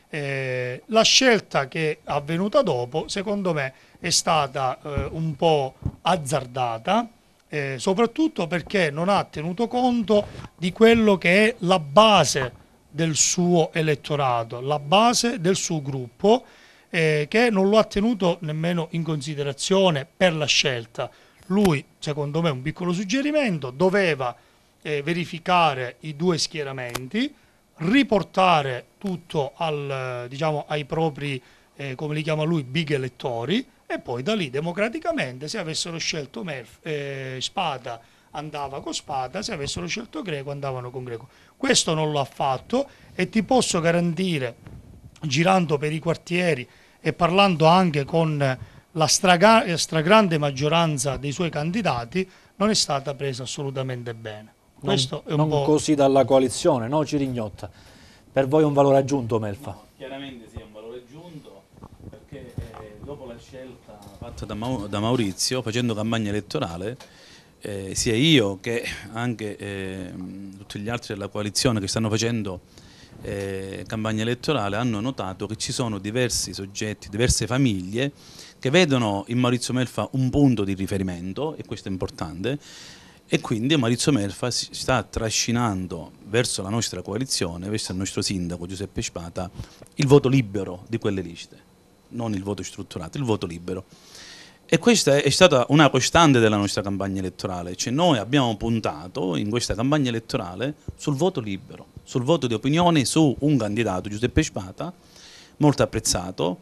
Eh, la scelta che è avvenuta dopo, secondo me, è stata eh, un po' azzardata, eh, soprattutto perché non ha tenuto conto di quello che è la base del suo elettorato, la base del suo gruppo, Eh, che non lo ha tenuto nemmeno in considerazione per la scelta. Lui, secondo me, un piccolo suggerimento, doveva eh, verificare i due schieramenti, riportare tutto al, diciamo, ai propri, eh, come li chiama lui, big elettori, e poi da lì democraticamente, se avessero scelto Melf, eh, Spada, andava con Spada, se avessero scelto Greco andavano con Greco. Questo non lo ha fatto, e ti posso garantire, girando per i quartieri e parlando anche con la straga- stragrande maggioranza dei suoi candidati, non è stata presa assolutamente bene. Questo non è un non po'... così dalla coalizione, no Cirignotta? Per voi è un valore aggiunto Melfa? No, chiaramente sì, è un valore aggiunto, perché eh, dopo la scelta fatta da, Mau- da Maurizio, facendo campagna elettorale, eh, sia io che anche eh, tutti gli altri della coalizione che stanno facendo Eh, campagna elettorale hanno notato che ci sono diversi soggetti, diverse famiglie che vedono in Maurizio Melfa un punto di riferimento, e questo è importante, e quindi Maurizio Melfa si sta trascinando verso la nostra coalizione, verso il nostro sindaco Giuseppe Spada, il voto libero di quelle liste, non il voto strutturato, il voto libero. E questa è stata una costante della nostra campagna elettorale, cioè noi abbiamo puntato in questa campagna elettorale sul voto libero, sul voto di opinione su un candidato, Giuseppe Spada, molto apprezzato,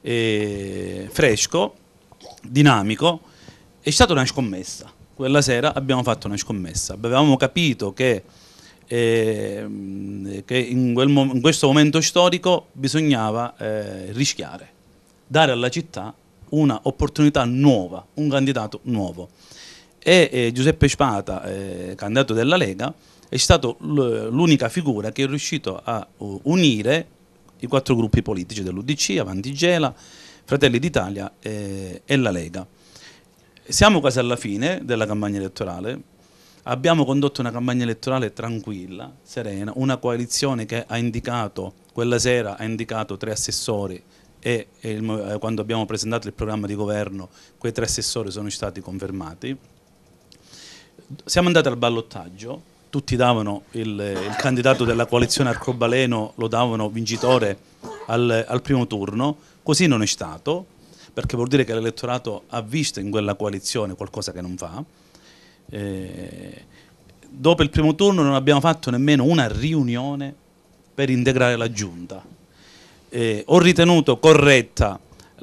eh, fresco, dinamico. È stata una scommessa. Quella sera abbiamo fatto una scommessa, avevamo capito che, eh, che in, quel mo- in questo momento storico bisognava eh, rischiare, dare alla città una opportunità nuova, un candidato nuovo. E eh, Giuseppe Spada, eh, candidato della Lega, è stato l'unica figura che è riuscito a uh, unire i quattro gruppi politici dell'U D C, Avanti Gela, Fratelli d'Italia eh, e la Lega. Siamo quasi alla fine della campagna elettorale, abbiamo condotto una campagna elettorale tranquilla, serena, una coalizione che ha indicato, quella sera ha indicato tre assessori, e, e il, quando abbiamo presentato il programma di governo quei tre assessori sono stati confermati. Siamo andati al ballottaggio, tutti davano il, il candidato della coalizione arcobaleno, lo davano vincitore al, al primo turno, così non è stato, perché vuol dire che l'elettorato ha visto in quella coalizione qualcosa che non va. Eh, dopo il primo turno non abbiamo fatto nemmeno una riunione per integrare la giunta. eh, ho ritenuto corretta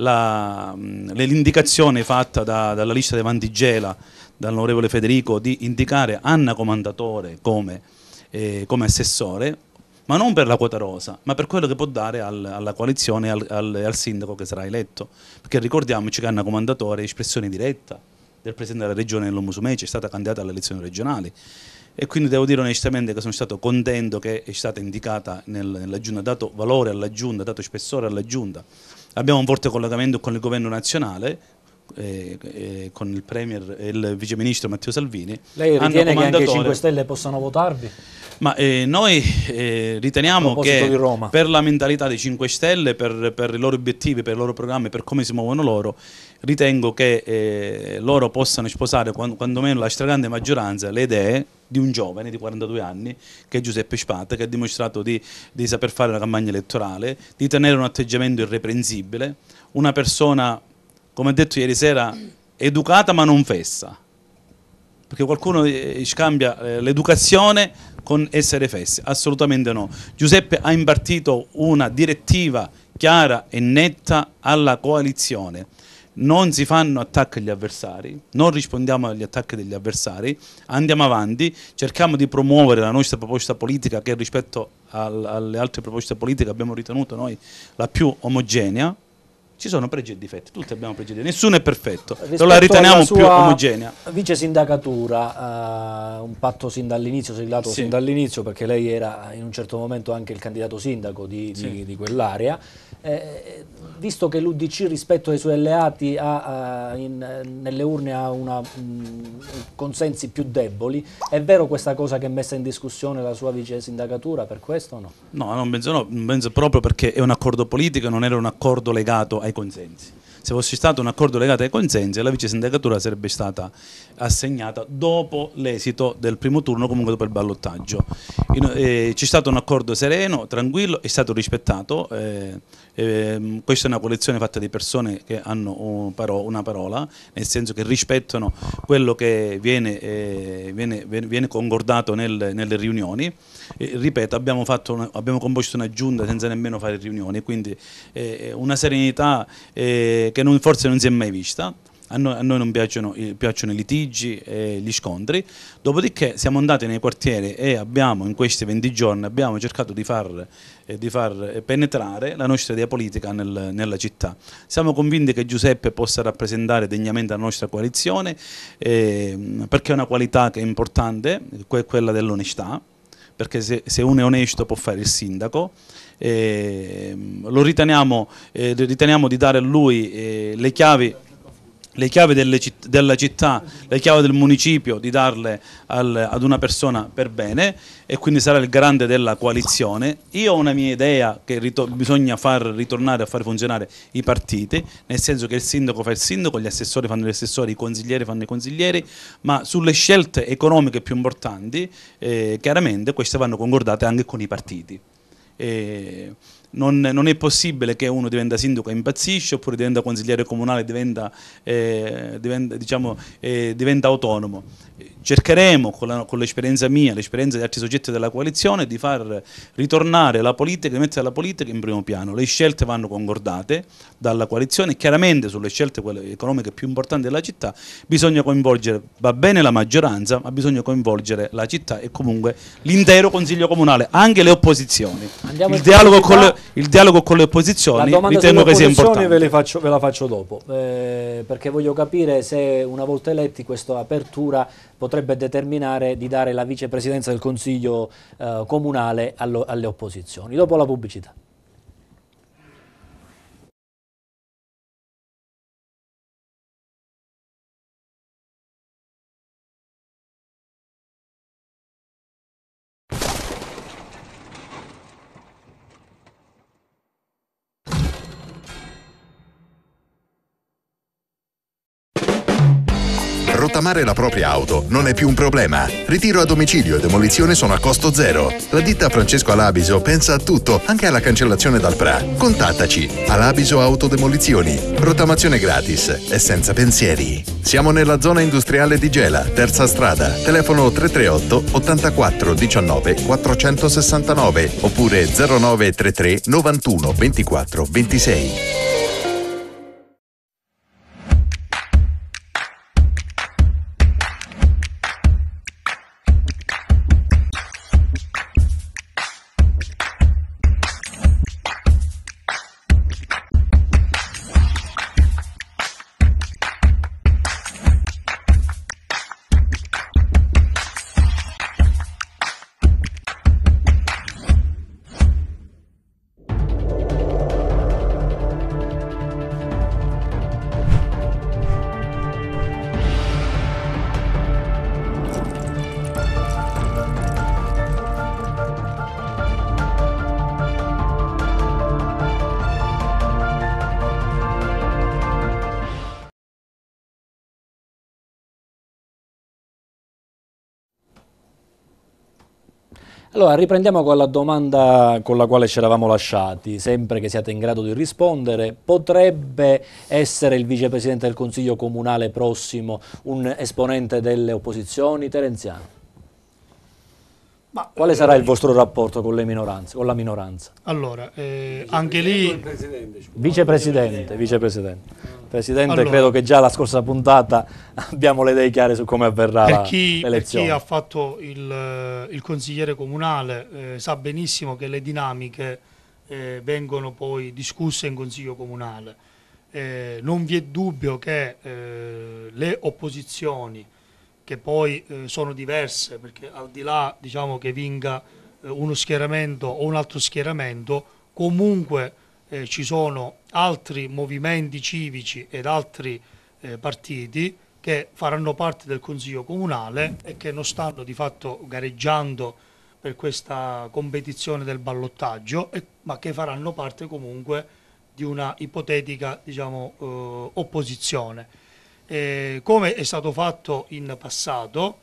l'indicazione fatta da, dalla lista dei Vantigela dall'onorevole Federico di indicare Anna Comandatore come, eh, come assessore, ma non per la quota rosa, ma per quello che può dare al, alla coalizione e al, al, al sindaco che sarà eletto, perché ricordiamoci che Anna Comandatore è espressione diretta del Presidente della Regione Nello Musumeci, è stata candidata alle elezioni regionali, e quindi devo dire onestamente che sono stato contento che è stata indicata nel, nella Giunta, ha dato valore alla Giunta, ha dato spessore alla Giunta. Abbiamo un forte collegamento con il governo nazionale, eh, eh, con il Premier e il Vice Ministro Matteo Salvini. Lei ritiene che anche i cinque Stelle possano votarvi? Ma eh, noi eh, riteniamo che per la mentalità dei cinque Stelle, per, per i loro obiettivi, per i loro programmi, per come si muovono loro, ritengo che eh, loro possano sposare quando, quantomeno la stragrande maggioranza le idee di un giovane di quarantadue anni che è Giuseppe Spata, che ha dimostrato di, di saper fare la campagna elettorale, di tenere un atteggiamento irreprensibile, una persona, come ha detto ieri sera, educata ma non fessa, perché qualcuno eh, scambia eh, l'educazione con essere fessi, assolutamente no. Giuseppe ha impartito una direttiva chiara e netta alla coalizione: non si fanno attacchi agli avversari, non rispondiamo agli attacchi degli avversari, andiamo avanti, cerchiamo di promuovere la nostra proposta politica, che rispetto al, alle altre proposte politiche abbiamo ritenuto noi la più omogenea. Ci sono pregi e difetti, tutti abbiamo pregi e difetti, nessuno è perfetto, però la riteniamo più omogenea. Vice sindacatura, uh, un patto sin dall'inizio, siglato sì. sin dall'inizio, perché lei era in un certo momento anche il candidato sindaco di, sì. di, di quell'area. Eh, visto che l'U D C rispetto ai suoi alleati ha, uh, in, nelle urne ha una, um, consensi più deboli, è vero questa cosa che è messa in discussione la sua vice sindacatura per questo o no? No, non penso, no, non penso proprio, perché è un accordo politico, non era un accordo legato ai consensi. Se fosse stato un accordo legato ai consensi, la vice sindacatura sarebbe stata assegnata dopo l'esito del primo turno, comunque dopo il ballottaggio. Eh, c'è stato un accordo sereno, tranquillo, è stato rispettato. Eh, eh, questa è una coalizione fatta di persone che hanno un paro una parola, nel senso che rispettano quello che viene, eh, viene, viene concordato nel, nelle riunioni. Eh, ripeto, abbiamo, fatto una, abbiamo composto una giunta senza nemmeno fare riunioni, quindi eh, una serenità eh, che non, forse non si è mai vista. A noi, a noi non piacciono, piacciono i litigi e gli scontri. Dopodiché siamo andati nei quartieri e abbiamo in questi venti giorni abbiamo cercato di far, eh, di far penetrare la nostra idea politica nel, nella città. Siamo convinti che Giuseppe possa rappresentare degnamente la nostra coalizione, eh, perché è una qualità che è importante, que quella dell'onestà, perché se, se uno è onesto può fare il sindaco. Eh, lo riteniamo, eh, riteniamo di dare a lui eh, le chiavi le chiavi delle citt della città, le chiavi del municipio, di darle al, ad una persona per bene, e quindi sarà il garante della coalizione. Io ho una mia idea che bisogna far ritornare a fare funzionare i partiti, nel senso che il sindaco fa il sindaco, gli assessori fanno gli assessori, i consiglieri fanno i consiglieri, ma sulle scelte economiche più importanti eh, chiaramente queste vanno concordate anche con i partiti. Eh, Non, non è possibile che uno diventa sindaco e impazzisce, oppure diventa consigliere comunale e diventa, eh, diventa, diciamo, eh, diventa autonomo. Cercheremo con l'esperienza mia, l'esperienza di altri soggetti della coalizione, di far ritornare la politica, di mettere la politica in primo piano. Le scelte vanno concordate dalla coalizione, chiaramente sulle scelte quelle economiche più importanti della città bisogna coinvolgere, va bene la maggioranza, ma bisogna coinvolgere la città e comunque l'intero Consiglio Comunale, anche le opposizioni. Il dialogo, con le, il dialogo con le opposizioni ritengo che sia importante. Ve, le faccio, ve la faccio dopo, eh, perché voglio capire se una volta eletti questa apertura potrebbe determinare di dare la vicepresidenza del Consiglio eh, Comunale allo, alle opposizioni. Dopo la pubblicità. Rottamare la propria auto non è più un problema. Ritiro a domicilio e demolizione sono a costo zero. La ditta Francesco Alabiso pensa a tutto, anche alla cancellazione dal P R A. Contattaci. Alabiso Autodemolizioni. Rottamazione gratis e senza pensieri. Siamo nella zona industriale di Gela, terza strada. Telefono tre tre otto ottantaquattro diciannove quattrocentosessantanove oppure zero nove tre tre novantuno ventiquattro ventisei. Allora, riprendiamo con la domanda con la quale ci eravamo lasciati, sempre che siate in grado di rispondere. Potrebbe essere il vicepresidente del Consiglio Comunale prossimo un esponente delle opposizioni? Terenziano. Ma, Quale eh, sarà il vostro rapporto con le minoranze, con la minoranza? Allora, eh, anche lì... Vicepresidente, vicepresidente. Presidente, allora, credo che già la scorsa puntata abbiamo le idee chiare su come avverrà l'elezione. Per chi ha fatto il, il consigliere comunale eh, sa benissimo che le dinamiche eh, vengono poi discusse in consiglio comunale. Eh, non vi è dubbio che eh, le opposizioni, che poi eh, sono diverse, perché al di là, diciamo, che vinca eh, uno schieramento o un altro schieramento, comunque eh, ci sono altri movimenti civici ed altri eh, partiti che faranno parte del Consiglio Comunale e che non stanno di fatto gareggiando per questa competizione del ballottaggio, e, ma che faranno parte comunque di una ipotetica, diciamo, eh, opposizione. Eh, come è stato fatto in passato,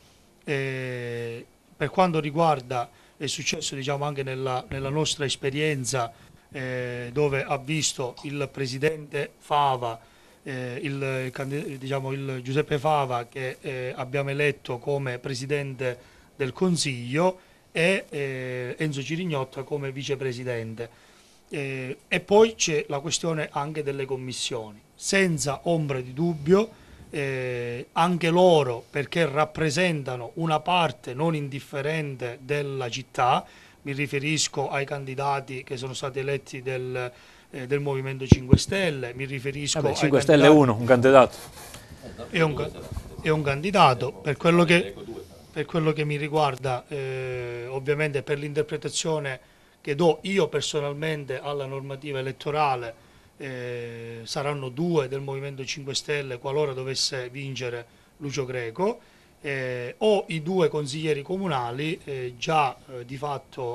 eh, per quanto riguarda, è successo, diciamo, anche nella, nella nostra esperienza, eh, dove ha visto il presidente Fava, eh, il, il, diciamo, il Giuseppe Fava, che eh, abbiamo eletto come presidente del Consiglio, e eh, Enzo Cirignotta come vicepresidente. Eh, e poi c'è la questione anche delle commissioni, senza ombra di dubbio. Eh, anche loro, perché rappresentano una parte non indifferente della città, mi riferisco ai candidati che sono stati eletti del, eh, del Movimento cinque Stelle, mi riferisco Vabbè, ai cinque Stelle è uno, un candidato. È un, è un candidato, per quello che, per quello che mi riguarda, eh, ovviamente per l'interpretazione che do io personalmente alla normativa elettorale, Eh, saranno due del Movimento cinque Stelle qualora dovesse vincere Lucio Greco, eh, o i due consiglieri comunali eh, già eh, di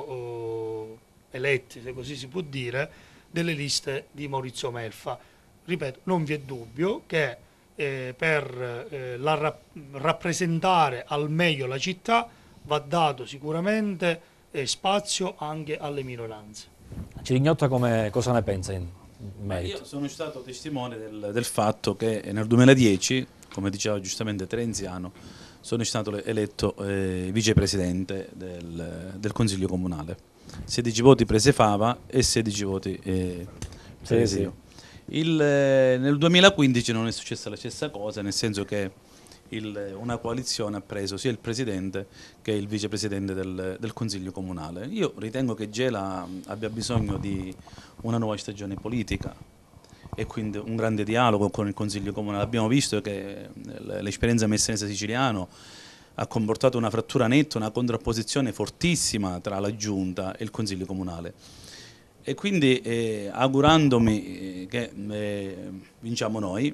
fatto eh, eletti, se così si può dire, delle liste di Maurizio Melfa. Ripeto, non vi è dubbio che eh, per eh, la rap rappresentare al meglio la città va dato sicuramente eh, spazio anche alle minoranze. Cirignotta, come, cosa ne pensa in merito? Io sono stato testimone del, del fatto che nel duemiladieci, come diceva giustamente Terenziano, sono stato eletto eh, vicepresidente del, del Consiglio Comunale. sedici voti prese Fava e sedici voti eh, presi sì, io. Il, eh, nel duemilaquindici non è successa la stessa cosa, nel senso che il, una coalizione ha preso sia il presidente che il vicepresidente del, del Consiglio Comunale. Io ritengo che Gela abbia bisogno di una nuova stagione politica e quindi un grande dialogo con il Consiglio Comunale. Abbiamo visto che l'esperienza messenese siciliano ha comportato una frattura netta, una contrapposizione fortissima tra la Giunta e il Consiglio Comunale. E quindi eh, augurandomi che eh, vinciamo noi,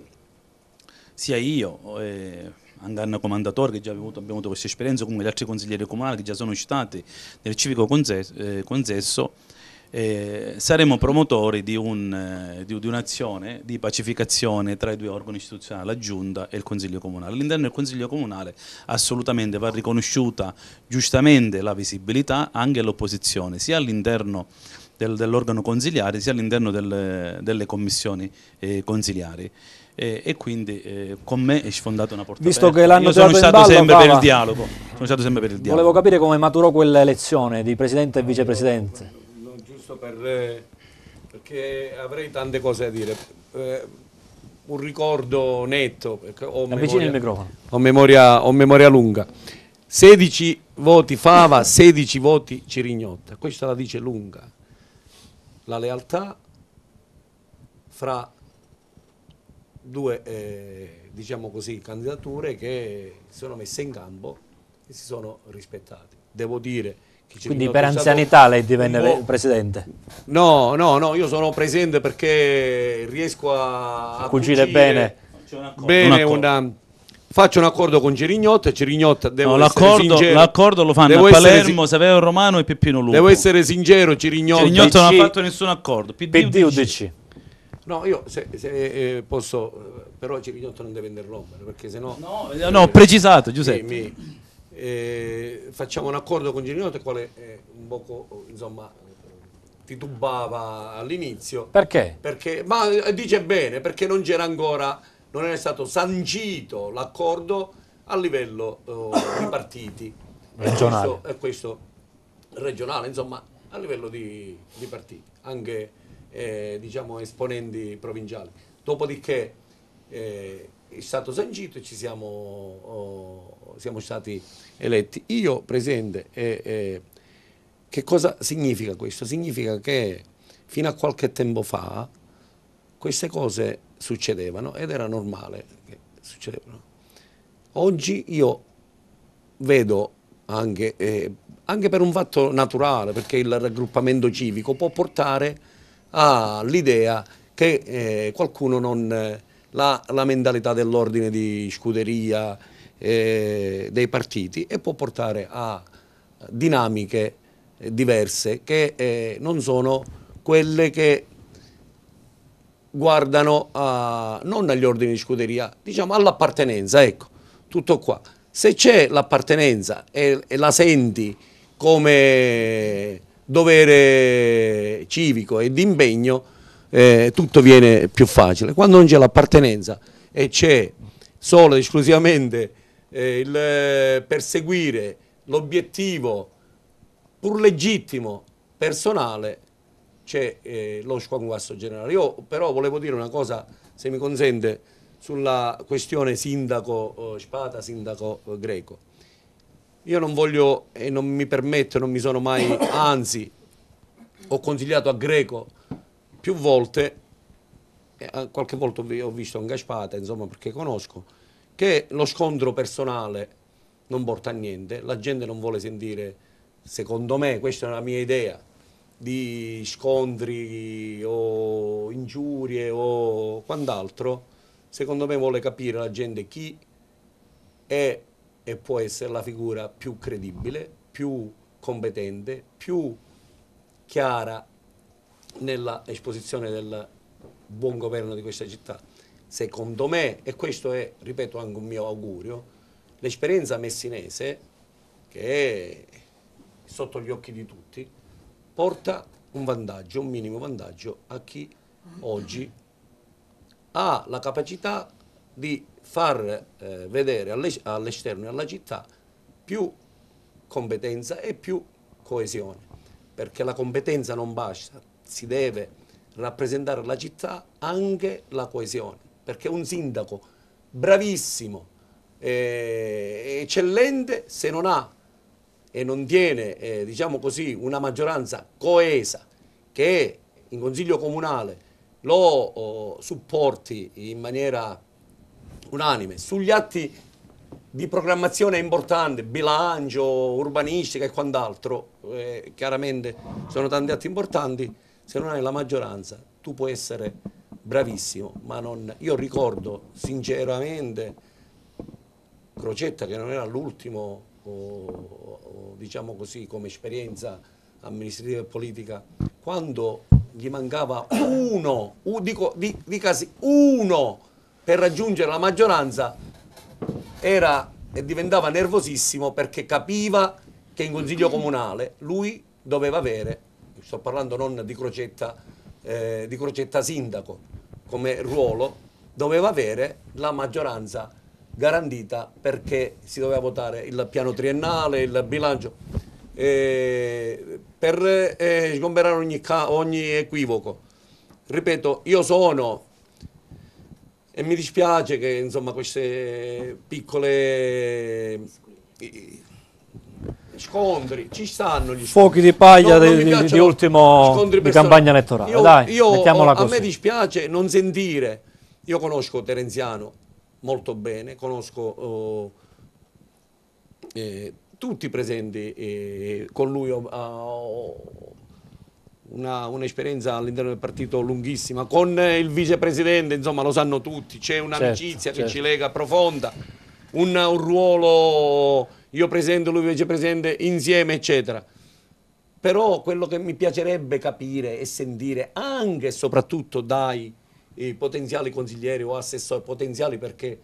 sia io, eh, anche Anna Comandatore, che già abbiamo avuto, abbiamo avuto questa esperienza, comunque gli altri consiglieri comunali che già sono stati nel civico consesso, eh, consesso Eh, saremo promotori di, un, eh, di, di un'azione di pacificazione tra i due organi istituzionali, la Giunta e il Consiglio Comunale. All'interno del Consiglio Comunale assolutamente va riconosciuta giustamente la visibilità anche all'opposizione, sia all'interno del, dell'organo consiliare sia all'interno delle, delle commissioni eh, consiliari. E, e quindi eh, con me è sfondata una porta Visto aperta. che l'hanno Io sono tirato in stato ballo, sempre Fava, per il dialogo. Sono stato sempre per il dialogo. Volevo capire come maturò quella elezione di presidente e vicepresidente. No, giusto per, eh, perché avrei tante cose da dire. Eh, un ricordo netto, perché ho Avvicini memoria, il microfono. ho memoria, ho memoria lunga. sedici voti Fava, sedici voti Cirignotta. Questa la dice lunga. La lealtà fra due eh, diciamo così, candidature che si sono messe in campo e si sono rispettate. Devo dire che quindi per anzianità lei divenne presidente? No, no, no, io sono presidente perché riesco a, a cucire, cucire bene, bene un una, faccio un accordo con Cirignotta e Cirignotta devo no, essere l'accordo, sincero, l'accordo lo fanno devo a Palermo, essere, Saverio Romano e Peppino Lupo. Devo essere sincero, Cirignotta, Cirignotta non ha fatto nessun accordo. P D U D C. No, io se, se eh, posso, però Cirignotta non deve interrompere perché sennò. No, eh, no, ho precisato, Giuseppe. Mi, mi, eh, facciamo un accordo con Cirignotta, quale eh, un poco insomma titubava all'inizio. Perché? Perché, ma eh, dice bene, perché non c'era ancora, non era stato sancito l'accordo a livello eh, di partiti. Regionale. E questo, e questo regionale, insomma, a livello di, di partiti, anche eh, diciamo esponenti provinciali. Dopodiché eh, è stato sancito e ci siamo, oh, siamo stati eletti. Io, Presidente, eh, eh, che cosa significa questo? Significa che fino a qualche tempo fa queste cose succedevano ed era normale che succedevano. Oggi io vedo anche, eh, anche per un fatto naturale, perché il raggruppamento civico può portare all'idea che eh, qualcuno non... Eh, la, la mentalità dell'ordine di scuderia eh, dei partiti e può portare a dinamiche eh, diverse che eh, non sono quelle che guardano a, non agli ordini di scuderia, diciamo all'appartenenza, ecco, tutto qua. Se c'è l'appartenenza e, e la senti come dovere civico e di impegno, eh, tutto viene più facile. Quando non c'è l'appartenenza e c'è solo ed esclusivamente eh, il perseguire l'obiettivo pur legittimo personale, c'è eh, lo sconquasso generale. Io però volevo dire una cosa, se mi consente, sulla questione sindaco eh, Spada, sindaco eh, Greco. Io non voglio e non mi permetto, non mi sono mai, anzi, ho consigliato a Greco più volte, eh, qualche volta ho visto anche Spada, insomma, perché conosco, che lo scontro personale non porta a niente, la gente non vuole sentire, secondo me, questa è la mia idea, di scontri o ingiurie o quant'altro. Secondo me vuole capire la gente chi è e può essere la figura più credibile, più competente, più chiara nella esposizione del buon governo di questa città. Secondo me, e questo è, ripeto, anche un mio augurio, l'esperienza messinese, che è sotto gli occhi di tutti, porta un vantaggio, un minimo vantaggio a chi oggi ha la capacità di far eh, vedere all'esterno e alla città più competenza e più coesione, perché la competenza non basta, si deve rappresentare la città anche la coesione, perché un sindaco bravissimo, eh, eccellente, se non ha e non tiene, eh, diciamo così, una maggioranza coesa che in Consiglio Comunale lo oh, supporti in maniera unanime sugli atti di programmazione importante, bilancio, urbanistica e quant'altro, eh, chiaramente sono tanti atti importanti, se non hai la maggioranza tu puoi essere bravissimo, ma non... Io ricordo sinceramente Crocetta, che non era l'ultimo, diciamo così, come esperienza amministrativa e politica, quando gli mancava uno, u, dico, di, di casi uno per raggiungere la maggioranza, era e diventava nervosissimo perché capiva che in consiglio comunale lui doveva avere, sto parlando non di Crocetta, eh, di Crocetta sindaco come ruolo, doveva avere la maggioranza garantita perché si doveva votare il piano triennale, il bilancio, eh, per eh, sgomberare ogni, ogni equivoco. Ripeto, io sono, e mi dispiace che insomma queste piccole scontri ci stanno, gli fuochi di paglia no, di, di, di ultimo di campagna elettorale. Io, Dai, io mettiamola a così. me dispiace non sentire, io conosco Terenziano molto bene, conosco oh, eh, tutti i presenti, eh, con lui ho, ho una, un'esperienza all'interno del partito lunghissima, con il vicepresidente, insomma lo sanno tutti, c'è un'amicizia certo, che certo. ci lega profonda, un, un ruolo, io presidente, lui vicepresidente, insieme eccetera. Però quello che mi piacerebbe capire e sentire anche e soprattutto dai eh, potenziali consiglieri o assessori potenziali, perché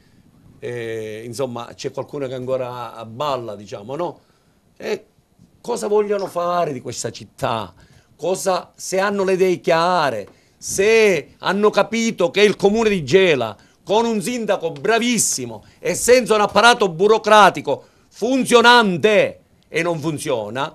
eh, insomma c'è qualcuno che ancora balla, diciamo, no? E cosa vogliono fare di questa città? Cosa, se hanno le idee chiare, se hanno capito che il comune di Gela, con un sindaco bravissimo e senza un apparato burocratico funzionante, e non funziona,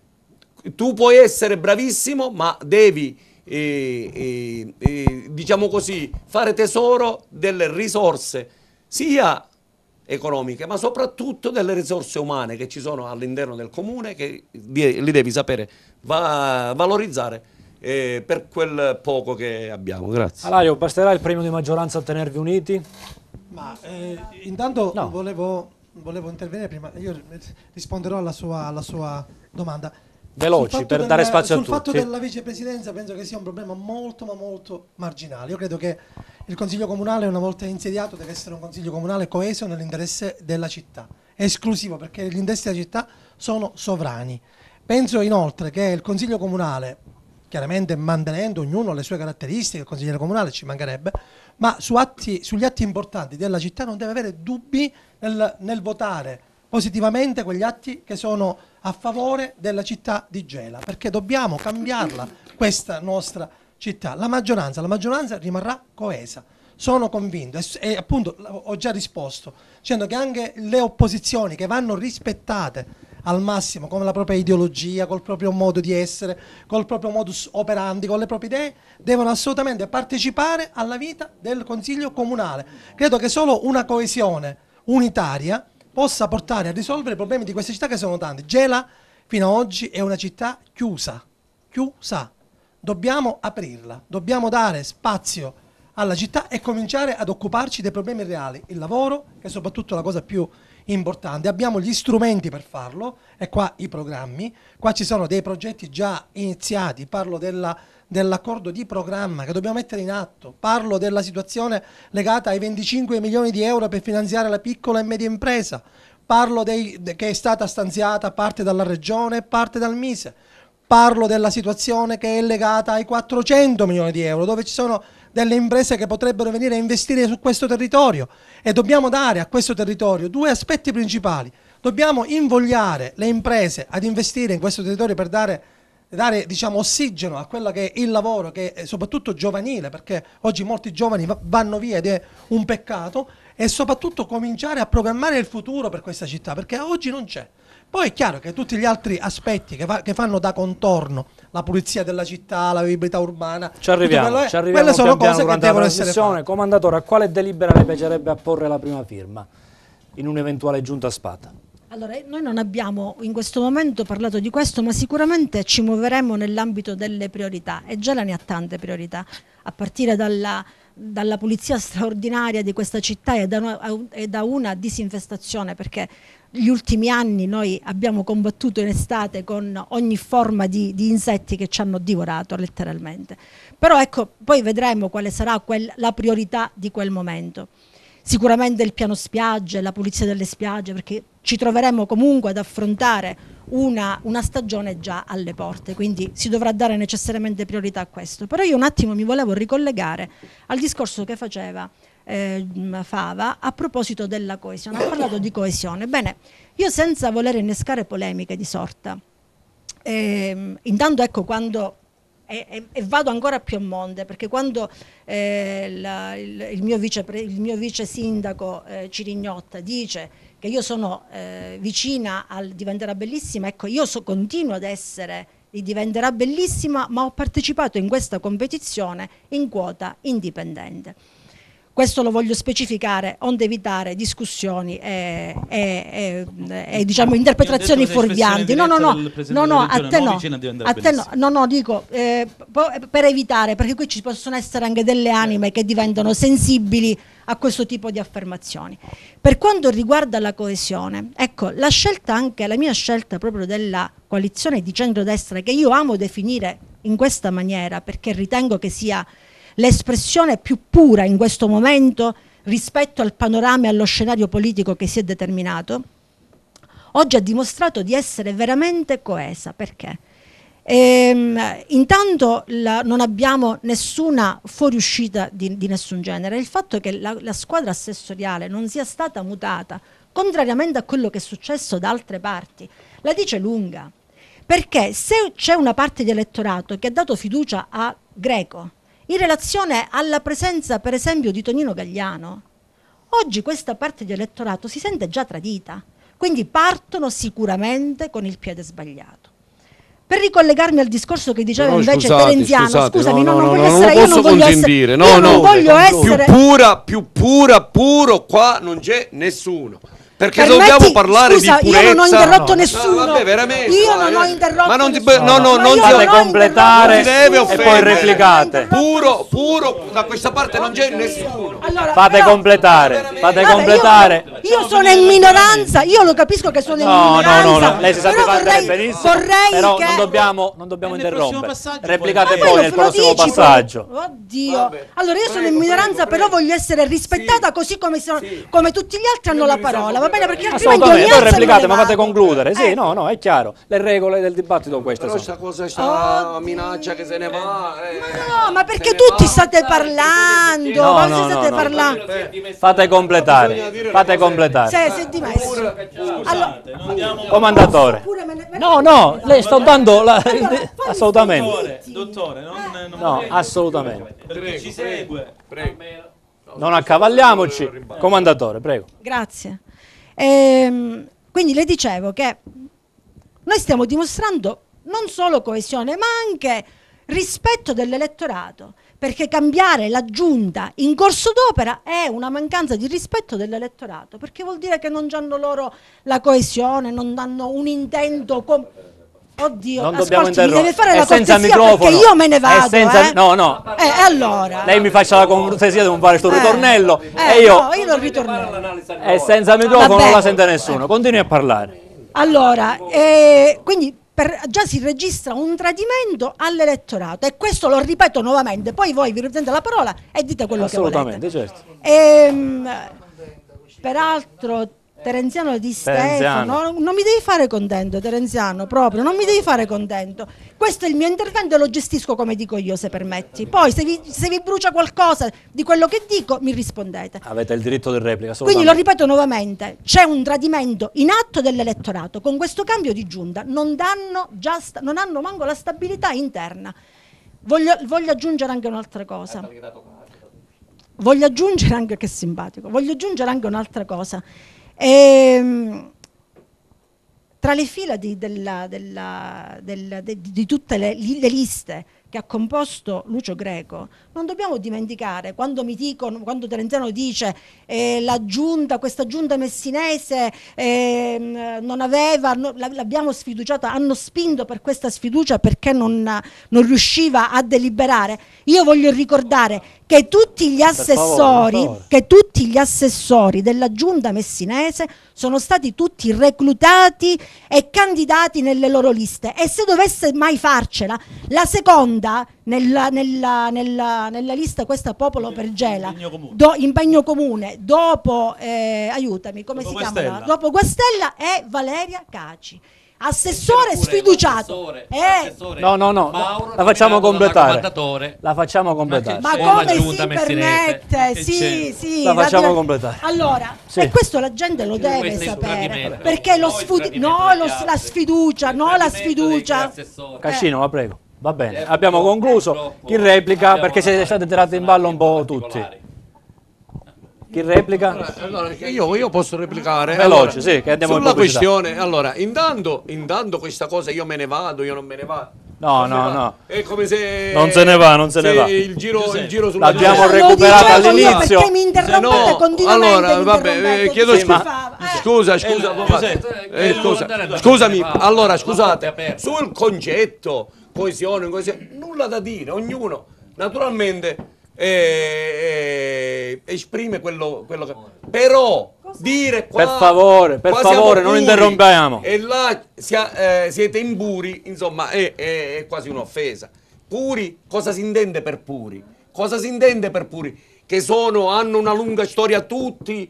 tu puoi essere bravissimo ma devi eh, eh, eh, diciamo così fare tesoro delle risorse sia economiche ma soprattutto delle risorse umane che ci sono all'interno del comune, che li devi sapere va, valorizzare eh, per quel poco che abbiamo. Grazie. Alario, basterà il premio di maggioranza a tenervi uniti? Ma eh, intanto No. volevo, volevo intervenire prima, io risponderò alla sua, alla sua domanda. Veloci, per del, dare spazio a sul tutti. Sul fatto della vicepresidenza penso che sia un problema molto ma molto marginale. Io credo che il Consiglio Comunale, una volta insediato, deve essere un Consiglio Comunale coeso nell'interesse della città, esclusivo, perché gli interessi della città sono sovrani. Penso inoltre che il Consiglio Comunale, chiaramente mantenendo ognuno le sue caratteristiche, il consigliere comunale ci mancherebbe, ma su atti, sugli atti importanti della città non deve avere dubbi nel, nel votare positivamente quegli atti che sono a favore della città di Gela, perché dobbiamo cambiarla questa nostra città. La maggioranza, la maggioranza rimarrà coesa, sono convinto, e, e appunto ho già risposto dicendo che anche le opposizioni, che vanno rispettate al massimo come la propria ideologia, col proprio modo di essere, col proprio modus operandi, con le proprie idee, devono assolutamente partecipare alla vita del Consiglio Comunale. Credo che solo una coesione unitaria possa portare a risolvere i problemi di queste città, che sono tanti. Gela fino ad oggi è una città chiusa, chiusa. Dobbiamo aprirla, dobbiamo dare spazio alla città e cominciare ad occuparci dei problemi reali. Il lavoro, che è soprattutto la cosa più importante. Abbiamo gli strumenti per farlo, e qua i programmi, qua ci sono dei progetti già iniziati, parlo della dell'accordo di programma che dobbiamo mettere in atto, parlo della situazione legata ai venticinque milioni di euro per finanziare la piccola e media impresa, parlo dei, de, che è stata stanziata parte dalla regione e parte dal Mise, parlo della situazione che è legata ai quattrocento milioni di euro, dove ci sono delle imprese che potrebbero venire a investire su questo territorio, e dobbiamo dare a questo territorio due aspetti principali. Dobbiamo invogliare le imprese ad investire in questo territorio per dare dare diciamo ossigeno a quello che è il lavoro, che è soprattutto giovanile, perché oggi molti giovani vanno via ed è un peccato, e soprattutto cominciare a programmare il futuro per questa città, perché oggi non c'è. Poi è chiaro che tutti gli altri aspetti che, fa, che fanno da contorno, la pulizia della città, la vivibilità urbana, ci arriviamo, quello è, ci arriviamo quelle sono pian piano cose che durante la devono essere trasmissione. fatte. Commendatore, a quale delibera le piacerebbe apporre la prima firma in un'eventuale giunta a Spata? Allora, noi non abbiamo in questo momento parlato di questo, ma sicuramente ci muoveremo nell'ambito delle priorità, e Gela ne ha tante priorità, a partire dalla, dalla pulizia straordinaria di questa città e da, una, e da una disinfestazione, perché gli ultimi anni noi abbiamo combattuto in estate con ogni forma di, di insetti che ci hanno divorato letteralmente. Però ecco, poi vedremo quale sarà quel, la priorità di quel momento. Sicuramente il piano spiagge, la pulizia delle spiagge, perché ci troveremo comunque ad affrontare una, una stagione già alle porte, quindi si dovrà dare necessariamente priorità a questo. Però io un attimo mi volevo ricollegare al discorso che faceva eh, Fava a proposito della coesione. Ha parlato di coesione. Bene, io senza voler innescare polemiche di sorta, eh, intanto ecco quando... E, e, e vado ancora più a monte, perché quando eh, la, il, il, mio vice, il mio vice sindaco eh, Cirignotta dice che io sono eh, vicina al diventerà bellissima, ecco io so, continuo ad essere di diventerà bellissima, ma ho partecipato in questa competizione in quota indipendente. Questo lo voglio specificare, onde evitare discussioni e, e, e, e diciamo interpretazioni fuorvianti. No, no, no, no, no, a te no, a te no, no, no, dico eh, per evitare, perché qui ci possono essere anche delle anime che diventano sensibili a questo tipo di affermazioni. Per quanto riguarda la coesione, ecco, la scelta anche, la mia scelta proprio della coalizione di centrodestra, che io amo definire in questa maniera, perché ritengo che sia l'espressione più pura in questo momento rispetto al panorama e allo scenario politico che si è determinato, oggi ha dimostrato di essere veramente coesa. Perché? Ehm, intanto la, non abbiamo nessuna fuoriuscita di, di nessun genere. Il fatto che la, la squadra assessoriale non sia stata mutata, contrariamente a quello che è successo da altre parti, la dice lunga. Perché se c'è una parte di elettorato che ha dato fiducia a Greco in relazione alla presenza, per esempio, di Tonino Gagliano, oggi questa parte di elettorato si sente già tradita, quindi partono sicuramente con il piede sbagliato. Per ricollegarmi al discorso che diceva no, invece scusate, Terenziano, scusate, scusami, no, no, no, non no, voglio non essere, lo io non posso voglio consentire, essere, no, io no, non voglio essere, più pura, più pura, puro, qua non c'è nessuno. Perché Permetti, dobbiamo parlare scusa, di purezza? io non ho interrotto no, nessuno. No, vabbè, veramente, io no, non ho eh. interrotto ma non ti, nessuno. no, no, Ma non io ti non ho completare interrotto e nessuno. poi replicate. Puro, puro, da questa parte non c'è nessuno. Allora, fate però, completare, fate vabbè, completare. Io, io sono in minoranza, io lo capisco che sono in No, minoranza. no, no, no, lei si sa però difendere vorrei, benissimo, vorrei però che... non dobbiamo, non dobbiamo interrompere. Replicate Ma poi lo- nel lo prossimo dici, passaggio. poi. Oddio. Allora io sono in minoranza, però voglio essere rispettata così come, sono, come tutti gli altri hanno la parola, va bene? Perché altrimenti ogni Assolutamente, poi altra replicate, me ma ne fate vado. concludere. Sì, Eh. no, no, è chiaro. Le regole del dibattito queste Però sono. sta cosa, sta minaccia che se ne va. eh. No, ma perché tutti state parlando? No, ma no, se no, state no. parlando? Fate completare, fate completare. Se si è dimesso. Allora, Commendatore. pure me ne- me ne- No, no, lei sto dando la... Allora, fammi assolutamente. Dottore, non, non No, assolutamente. perché ci segue. Non accavalliamoci. Commendatore, prego. Grazie. Ehm, quindi le dicevo che noi stiamo dimostrando non solo coesione, ma anche rispetto dell'elettorato, perché cambiare la giunta in corso d'opera è una mancanza di rispetto dell'elettorato, perché vuol dire che non hanno loro la coesione, non hanno un intento com- Oddio, Non dobbiamo ascolti, mi deve interrompere. fare È la senza cortesia microfono. perché io me ne È vado, senza- eh. no, no. Eh, e allora? Lei mi faccia la cortesia di non fare sto Eh. ritornello Eh, e io... no, io non ritornerò. E senza microfono Vabbè. non la sente nessuno. Continui a parlare. Allora, eh, quindi per- già si registra un tradimento all'elettorato e questo lo ripeto nuovamente, poi voi vi riprendete la parola e dite quello che volete. Assolutamente, certo. Ehm, peraltro Terenziano di Terenziano. Stefano, non mi devi fare contento Terenziano, proprio, non mi devi fare contento. Questo è il mio intervento e lo gestisco come dico io, se permetti. Poi se vi, se vi brucia qualcosa di quello che dico mi rispondete. Avete il diritto di replica, Quindi lo assolutamente. ripeto nuovamente, c'è un tradimento in atto dell'elettorato. Con questo cambio di giunta non, danno già sta- non hanno manco la stabilità interna. Voglio, voglio aggiungere anche un'altra cosa. Voglio aggiungere anche, che simpatico, voglio aggiungere anche un'altra cosa. Ehm, tra le fila di, della, della, della, de, di tutte le, le liste che ha composto Lucio Greco, non dobbiamo dimenticare quando mi dicono, quando Terenziano dice eh, la giunta, questa giunta messinese eh, non aveva, no, l'abbiamo sfiduciata, hanno spinto per questa sfiducia perché non, non riusciva a deliberare. Io voglio ricordare che tutti gli assessori, per favore. che tutti gli assessori della giunta messinese sono stati tutti reclutati e candidati nelle loro liste, e se dovesse mai farcela la seconda nella, nella, nella, nella lista, questa Popolo per Gela, Impegno comune. do, impegno comune, dopo eh, aiutami, come Dopo si Guastella. chiama? Dopo Guastella è Valeria Caci. assessore sfiduciato. Eh. No, no, no, Mauro la facciamo completare. Comandante. La facciamo completare. Ma C'è come la si giunta messinese. permette? Sì, sì. La facciamo dire- completare. Allora, Sì. e questo la gente lo deve questo è il sapere, tradimento. perché lo No, il sfudi- tradimento no, degli lo- altri. la sfiducia, no, la sfiducia. Cascino, la prego. Va bene, abbiamo concluso. Chi replica? Perché siete stati tirati in ballo un po' tutti. Chi replica? Allora, io, io posso replicare. Veloce, Allora, sì, che andiamo in sulla pubblicità. questione, allora, intanto, intanto questa cosa io me ne vado, io non me ne vado. No, Come no, va? no. È come se Non se ne va, non se ne va. Il giro, il giro sulla L'abbiamo gente. recuperata Lo dicevo io all'inizio. perché mi interrompete No, continuamente. allora, mi vabbè, interrompete, eh, chiedo chi scusa. si fa? Eh. Scusa, scusa, Eh, papà. Giuseppe, Eh, eh, scusa. andare a- Scusami, a- allora a- scusate, aperta. sul concetto coesione, coesione, nulla da dire, ognuno naturalmente eh, eh, esprime quello, quello che... Però dire qua... Per favore, per qua siamo favore, non puri interrompiamo. E là sia- eh, siete impuri, insomma, è, è- è quasi un'offesa. Puri, cosa si intende per puri? Cosa si intende per puri? Che sono, hanno una lunga storia tutti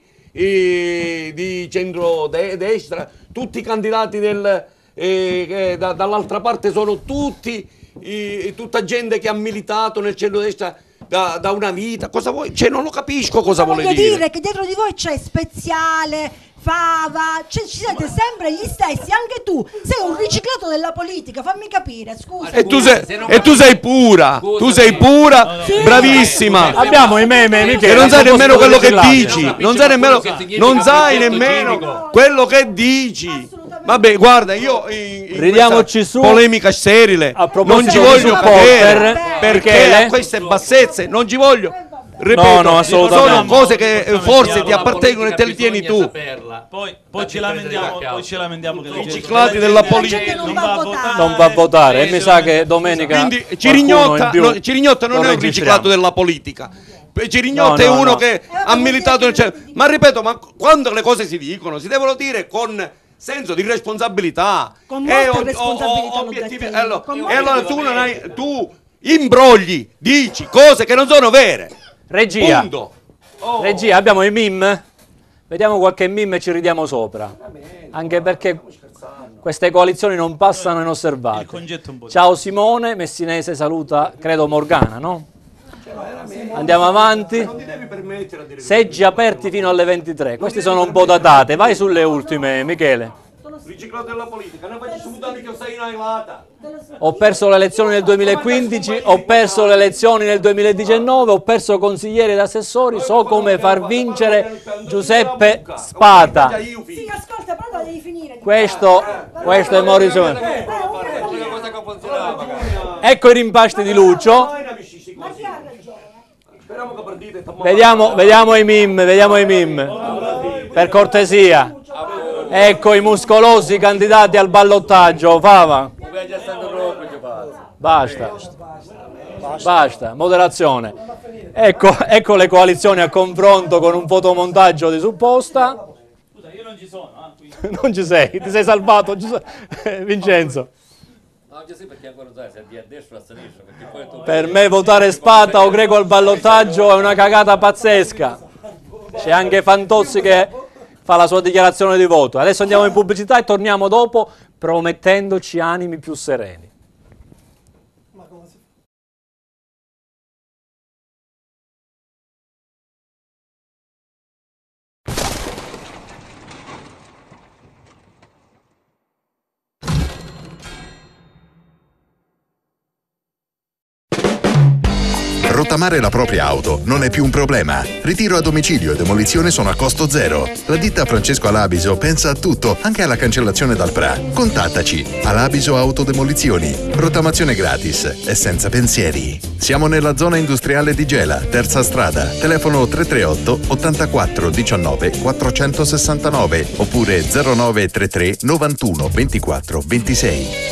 eh, di centro-destra, tutti i candidati del, eh, eh, da- dall'altra parte sono tutti, eh, tutta gente che ha militato nel centro-destra da, da una vita. Cosa vuoi? Cioè, non lo capisco cosa vuole Voglio dire. dire che dietro di voi c'è Speziale, Fava, cioè, ci siete sempre gli stessi, anche tu sei un riciclato della politica, fammi capire, scusa. E tu sei, e tu sei pura, tu sei pura, Sì. bravissima. Abbiamo i meme, E Michele. non sai nemmeno quello che riciclati. dici, non sai nemmeno, non sai nemmeno quello che dici. Vabbè, guarda, io in, in Ridiamoci questa su. polemica sterile A proposito non ci di voglio supporter, cadere, perché Michele. a queste bassezze non ci voglio. Ripeto, No, no, assolutamente. sono cose che eh, forse ti appartengono e te le tieni tu. Poi, poi ci lamentiamo, poi ci lamentiamo che la gente- Riciclati della la gente politica. non va a votare. Non va a votare e mi sa che domenica Quindi qualcuno Cirignotta, in più no, Cirignotta non lo è un registriamo. riciclato della politica. Cirignotta No, no, è uno no. che ha militato nel cielo. Ma ripeto, ma quando le cose si dicono, si devono dire con senso di responsabilità. Con e molta o- responsabilità, o- l'ho obiettivi- detto io. allora, Con e molta allora tu non hai, tu imbrogli, dici cose che non sono vere. Regia, Punto. Oh. regia, abbiamo i meme? Vediamo qualche meme e ci ridiamo sopra. Anche perché queste coalizioni non passano Il inosservate. concetto è un po' Ciao Simone, Messinese saluta, credo Morgana, no? Andiamo avanti. Non ti devi permettere di dire Seggi aperti fino alle ventitré. Questi sono un po' datate. Vai sulle ultime, Michele. riciclato della politica, ne faccio subito che stai in ailata. Ho perso le elezioni nel duemilaquindici, ho perso le elezioni nel duemiladiciannove, ho perso consiglieri ed assessori, so come far vincere Giuseppe Spada. Sì, ascolta, però la devi finire. Questo, questo è Maurizio. Ecco i rimpasti di Lucio. Vediamo, vediamo i meme, vediamo i meme. Per cortesia. Ecco i muscolosi candidati al ballottaggio. Fava. Basta. Basta, moderazione. Ecco, ecco le coalizioni a confronto con un fotomontaggio di supposta. Scusa, io non ci sono. Non ci sei, ti sei salvato, Giuseppe- Vincenzo. No, già sì, perché ancora sai se è a destra o a sinistra. Perché poi tu- Per me votare Spata o Greco al ballottaggio è una cagata pazzesca. C'è anche Fantozzi che fa la sua dichiarazione di voto. Adesso andiamo in pubblicità e torniamo dopo promettendoci animi più sereni. Rottamare la propria auto non è più un problema. Ritiro a domicilio e demolizione sono a costo zero. La ditta Francesco Alabiso pensa a tutto, anche alla cancellazione dal P R A. Contattaci. Alabiso Autodemolizioni. Rottamazione gratis e senza pensieri. Siamo nella zona industriale di Gela, terza strada. Telefono tre tre otto ottantaquattro diciannove quattrocentosessantanove oppure zero nove tre tre novantuno ventiquattro ventisei.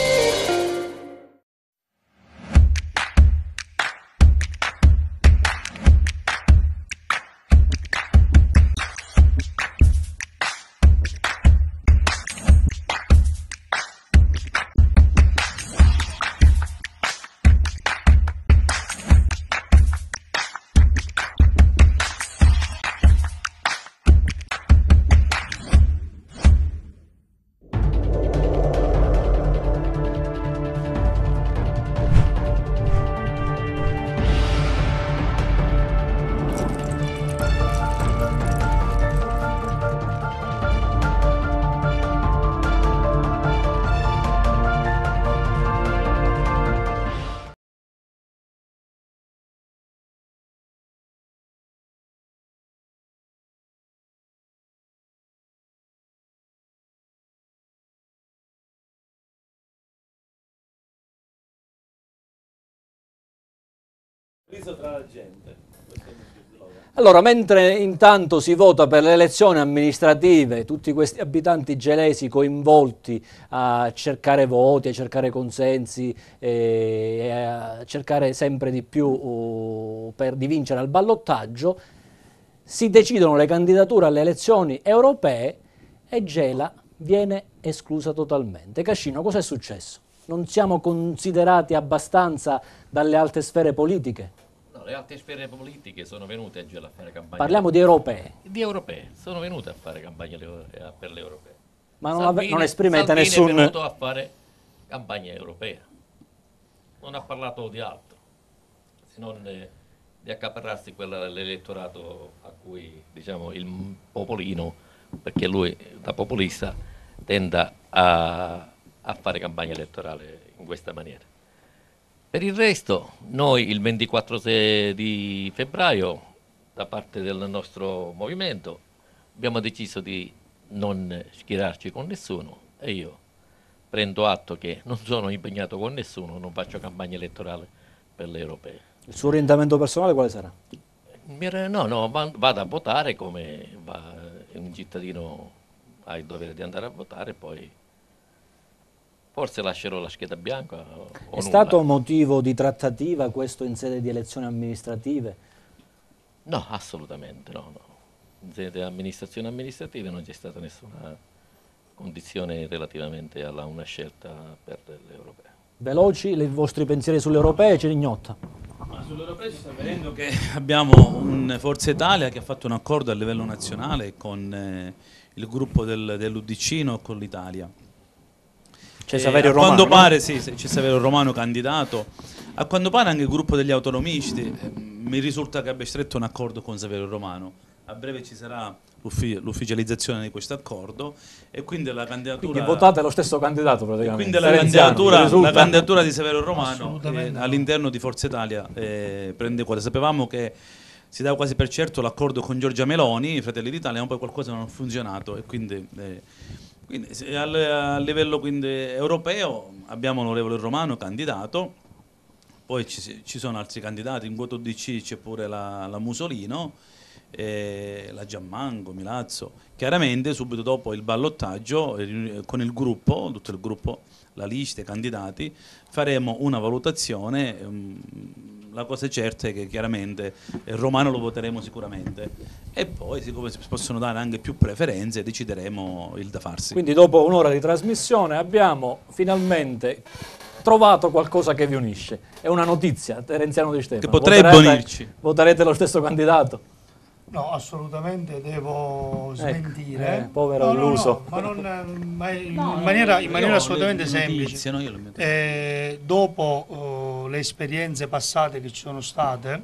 tra la gente. Allora, mentre intanto si vota per le elezioni amministrative, tutti questi abitanti gelesi coinvolti a cercare voti, a cercare consensi e a cercare sempre di più uh, per di vincere al ballottaggio, si decidono le candidature alle elezioni europee e Gela viene esclusa totalmente. Cascino, cosa è successo? Non siamo considerati abbastanza dalle alte sfere politiche? Le altre sfere politiche sono venute a Gela a fare campagna. Parliamo di europee. Di europee, sono venute a fare campagna per le europee. Ma non, Salvini, non esprimete Salvini nessun... è venuto a fare campagna europea. Non ha parlato di altro, se non eh, di accaparrarsi l'elettorato a cui, diciamo, il popolino, perché lui da populista tende a, a fare campagna elettorale in questa maniera. Per il resto, noi il ventiquattro di febbraio, da parte del nostro movimento, abbiamo deciso di non schierarci con nessuno e io prendo atto che non sono impegnato con nessuno, non faccio campagna elettorale per le europee. Il suo orientamento personale quale sarà? No, no, vado a votare come va, un cittadino ha il dovere di andare a votare, poi forse lascerò la scheda bianca. O È nulla. stato motivo di trattativa questo in sede di elezioni amministrative? No, assolutamente no, no. In sede di amministrazione amministrative non c'è stata nessuna condizione relativamente a una scelta per le europee. Veloci, i vostri pensieri sulle europee, Cerignotta? Ma sulle europee ci sta vedendo che abbiamo un Forza Italia che ha fatto un accordo a livello nazionale con eh, il gruppo del, dell'U D C no, con l'Italia. C'è Saverio a Romano? quando pare sì, c'è Saverio Romano candidato. A quando pare anche il gruppo degli autonomisti eh, mi risulta che abbia stretto un accordo con Saverio Romano. A breve ci sarà l'ufficializzazione di questo accordo e quindi la candidatura. Quindi votate lo stesso candidato praticamente. Quindi la candidatura, la candidatura di Saverio Romano eh, all'interno di Forza Italia eh, prende quota. Sapevamo che si dava quasi per certo l'accordo con Giorgia Meloni, Fratelli d'Italia, ma poi qualcosa non ha funzionato e quindi. Eh, Quindi, a, a livello quindi, europeo abbiamo l'onorevole Romano candidato, poi ci, ci sono altri candidati, in voto D C c'è pure la, la Musolino, eh, la Giammanco, Milazzo. Chiaramente subito dopo il ballottaggio eh, con il gruppo, tutto il gruppo, la lista, i candidati, faremo una valutazione. Um, La cosa certa è che chiaramente il Romano lo voteremo sicuramente e poi siccome si possono dare anche più preferenze decideremo il da farsi. Quindi dopo un'ora di trasmissione abbiamo finalmente trovato qualcosa che vi unisce. È una notizia, Terenziano Di Stefano. Che potrebbe voterete, unirci. Voterete lo stesso candidato? No, assolutamente devo smentire. Ecco, eh, povero no, no, illuso. no, ma non, ma in maniera, in maniera assolutamente semplice. No, io lo metto. Eh, dopo uh, le esperienze passate che ci sono state,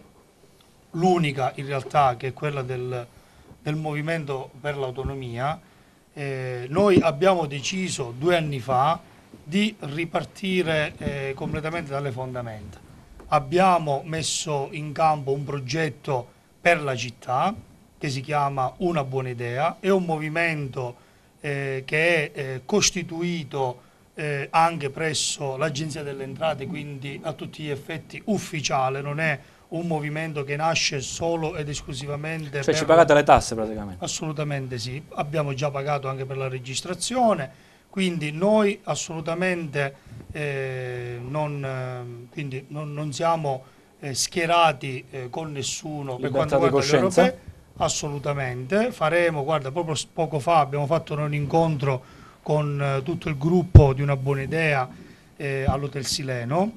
l'unica in realtà che è quella del, del Movimento per l'Autonomia, eh, noi abbiamo deciso due anni fa di ripartire eh, completamente dalle fondamenta. Abbiamo messo in campo un progetto per la città che si chiama Una Buona Idea, è un movimento eh, che è eh, costituito eh, anche presso l'Agenzia delle Entrate, quindi a tutti gli effetti ufficiale, non è un movimento che nasce solo ed esclusivamente Cioè per... ci pagate le tasse praticamente? Assolutamente sì, abbiamo già pagato anche per la registrazione, quindi noi assolutamente eh, non, eh, quindi non, non siamo eh, schierati eh, con nessuno per Libertà quanto di riguarda le coscienza? europee. Assolutamente, faremo, guarda, proprio poco fa abbiamo fatto un incontro con eh, tutto il gruppo di Una Buona Idea eh, all'Hotel Sileno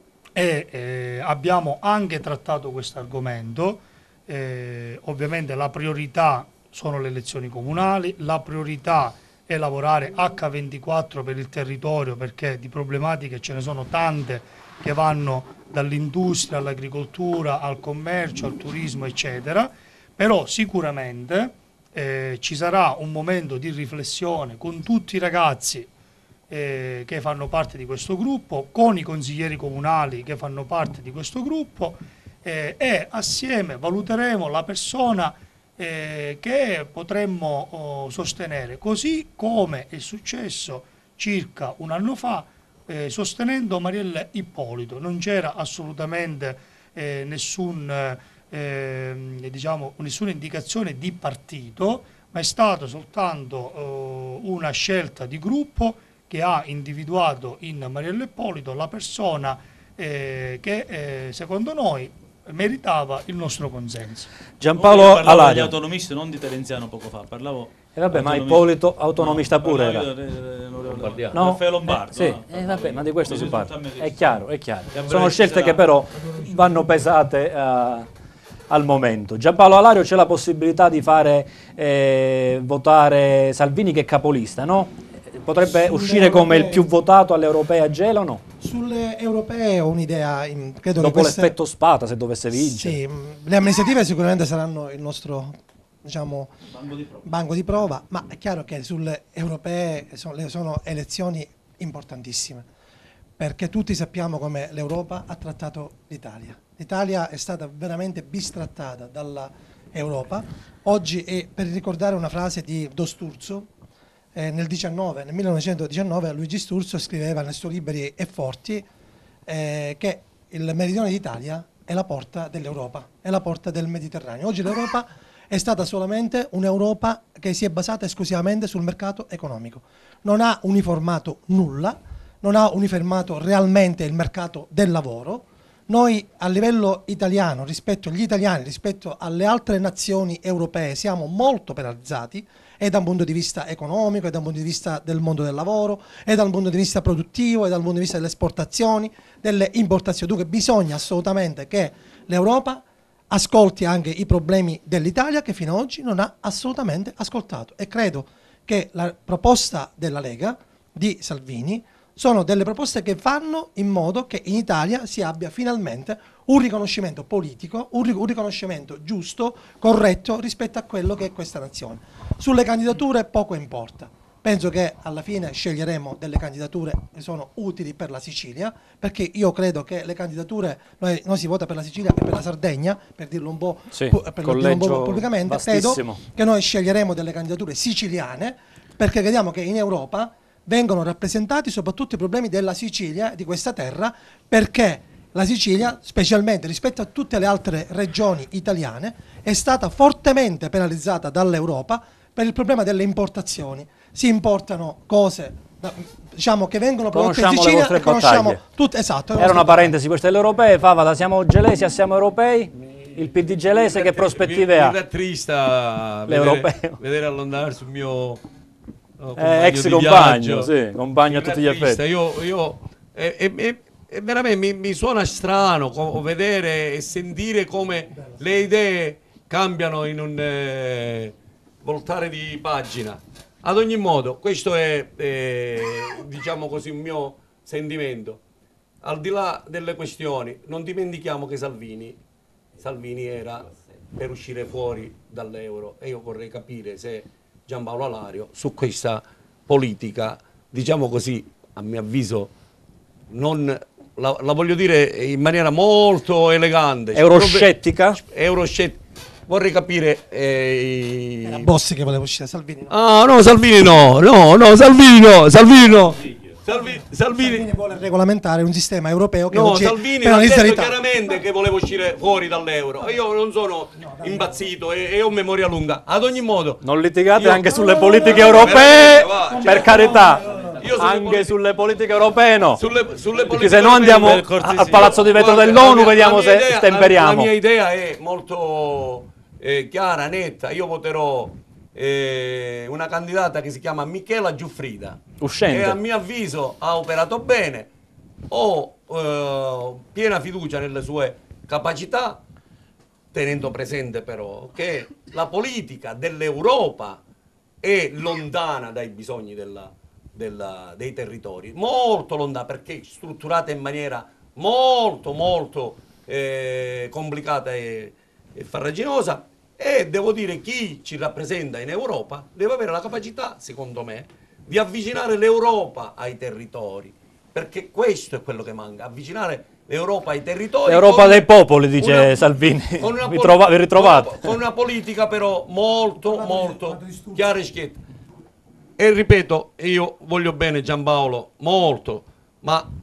e eh, abbiamo anche trattato questo argomento. Eh, ovviamente la priorità sono le elezioni comunali, la priorità è lavorare acca ventiquattro per il territorio perché di problematiche ce ne sono tante che vanno dall'industria all'agricoltura, al commercio, al turismo, eccetera. Però sicuramente eh, ci sarà un momento di riflessione con tutti i ragazzi eh, che fanno parte di questo gruppo, con i consiglieri comunali che fanno parte di questo gruppo eh, e assieme valuteremo la persona eh, che potremmo oh, sostenere, così come è successo circa un anno fa eh, sostenendo Marielle Ippolito. Non c'era assolutamente eh, nessun, eh, diciamo, nessuna indicazione di partito, ma è stata soltanto eh, una scelta di gruppo che ha individuato in Mariello Ippolito la persona eh, che eh, secondo noi meritava il nostro consenso. Giampaolo parlavo Alario. degli autonomisti, non di Terenziano poco fa, parlavo... E vabbè, ma autonomista. Ippolito autonomista No, pure parlavo era. di- di- di- di- No? Raffaele Lombardo. Eh, sì, no? eh, vabbè, ma di questo si Quindi parla. tutto a me È chiaro, è chiaro. E a Sono breve scelte sarà- che però vanno pesate eh, al momento. Giampaolo Alario, c'è la possibilità di fare eh, votare Salvini che capolista, no? Potrebbe Sulle uscire come il europee- più votato alle europee a Gela o no? Sulle europee ho un'idea, in- credo Dopo che queste- l'effetto Spata, se dovesse vincere. Sì, mh, le amministrative sicuramente saranno il nostro, diciamo, Banco di prova. banco di prova, ma è chiaro che sulle europee sono, le- sono elezioni importantissime, perché tutti sappiamo come l'Europa ha trattato l'Italia. L'Italia è stata veramente bistrattata dall'Europa. Oggi, è per ricordare una frase di Do Sturzo, eh, nel, diciannove, nel millenovecentodiciannove Luigi Sturzo scriveva nei suoi libri e forti eh, che il meridione d'Italia è la porta dell'Europa, è la porta del Mediterraneo. Oggi l'Europa è stata solamente un'Europa che si è basata esclusivamente sul mercato economico. Non ha uniformato nulla, non ha uniformato realmente il mercato del lavoro. Noi a livello italiano, rispetto agli italiani, rispetto alle altre nazioni europee, siamo molto penalizzati, e da un punto di vista economico, e da un punto di vista del mondo del lavoro, e dal punto di vista produttivo, e dal punto di vista delle esportazioni, delle importazioni. Dunque bisogna assolutamente che l'Europa ascolti anche i problemi dell'Italia, che fino ad oggi non ha assolutamente ascoltato. E credo che la proposta della Lega di Salvini sono delle proposte che fanno in modo che in Italia si abbia finalmente un riconoscimento politico, un, ric- un riconoscimento giusto, corretto rispetto a quello che è questa nazione. Sulle candidature poco importa. Penso che alla fine sceglieremo delle candidature che sono utili per la Sicilia, perché io credo che le candidature, noi, noi si vota per la Sicilia e per la Sardegna, per dirlo un po', Sì, pu- per dirlo un po' collegio pubblicamente, credo vastissimo. che noi sceglieremo delle candidature siciliane, perché crediamo che in Europa vengono rappresentati soprattutto i problemi della Sicilia, di questa terra, perché la Sicilia, specialmente rispetto a tutte le altre regioni italiane, è stata fortemente penalizzata dall'Europa per il problema delle importazioni. Si importano cose, da- diciamo, che vengono prodotte in Conosciamo le Sicilia vostre e conosciamo battaglie. tutte, esatto. le Era una vostre parentesi questa delle europee, Favada, siamo gelesi, siamo europei? Il P D gelese che prospettive mi, ha? mi rattrista L'europeo. vedere, vedere allontanarsi un mio oh, compagno Eh, ex di compagno, viaggio. sì, compagno a Mi tutti gli rattrista. effetti. Io, io e, e- e- e veramente mi, mi suona strano co- vedere e sentire come le idee cambiano in un eh, voltare di pagina. Ad ogni modo, questo è eh, diciamo così un mio sentimento. Al di là delle questioni, non dimentichiamo che Salvini, Salvini era per uscire fuori dall'euro, e io vorrei capire se Giampaolo Alario su questa politica, diciamo così, a mio avviso, non la, la voglio dire in maniera molto elegante. Euroscettica? Euroscettica. Vorrei capire eh, Era i- Bossi che voleva uscire, Salvini no. Ah no, Salvini no, no, no, Salvini no, Salvini no. Salvi- Salvini, Salvini vuole regolamentare un sistema europeo che no, oggi Salvini ha penalizza detto l'Italia. chiaramente che voleva uscire fuori dall'euro. E io non sono impazzito e, e ho memoria lunga. Ad ogni modo, Non litigate Io- anche sulle politiche no, no, europee, veramente, va, per cioè- carità. Io sulle Anche politiche- sulle politiche europee no. sulle, sulle Perché politiche se no europee- andiamo per cortesia. al Palazzo di Vetro Guarda, dell'ONU, la mia- vediamo la mia se idea- stemperiamo. La mia idea è molto eh, chiara, netta. Io voterò eh, una candidata che si chiama Michela Giuffrida, Uscente. che a mio avviso ha operato bene. Ho eh, piena fiducia nelle sue capacità, tenendo presente però che la politica dell'Europa è lontana dai bisogni della- della- dei territori, molto lontana, perché è strutturata in maniera molto molto eh, complicata e, e farraginosa, e devo dire chi ci rappresenta in Europa deve avere la capacità, secondo me, di avvicinare l'Europa ai territori, perché questo è quello che manca, avvicinare l'Europa ai territori. L'Europa con dei popoli, dice una- Salvini. con una Vi poli- trova- vi ritrovate? Con una, con una politica però molto, molto chiara e schietta. E ripeto, io voglio bene Giampaolo, molto, ma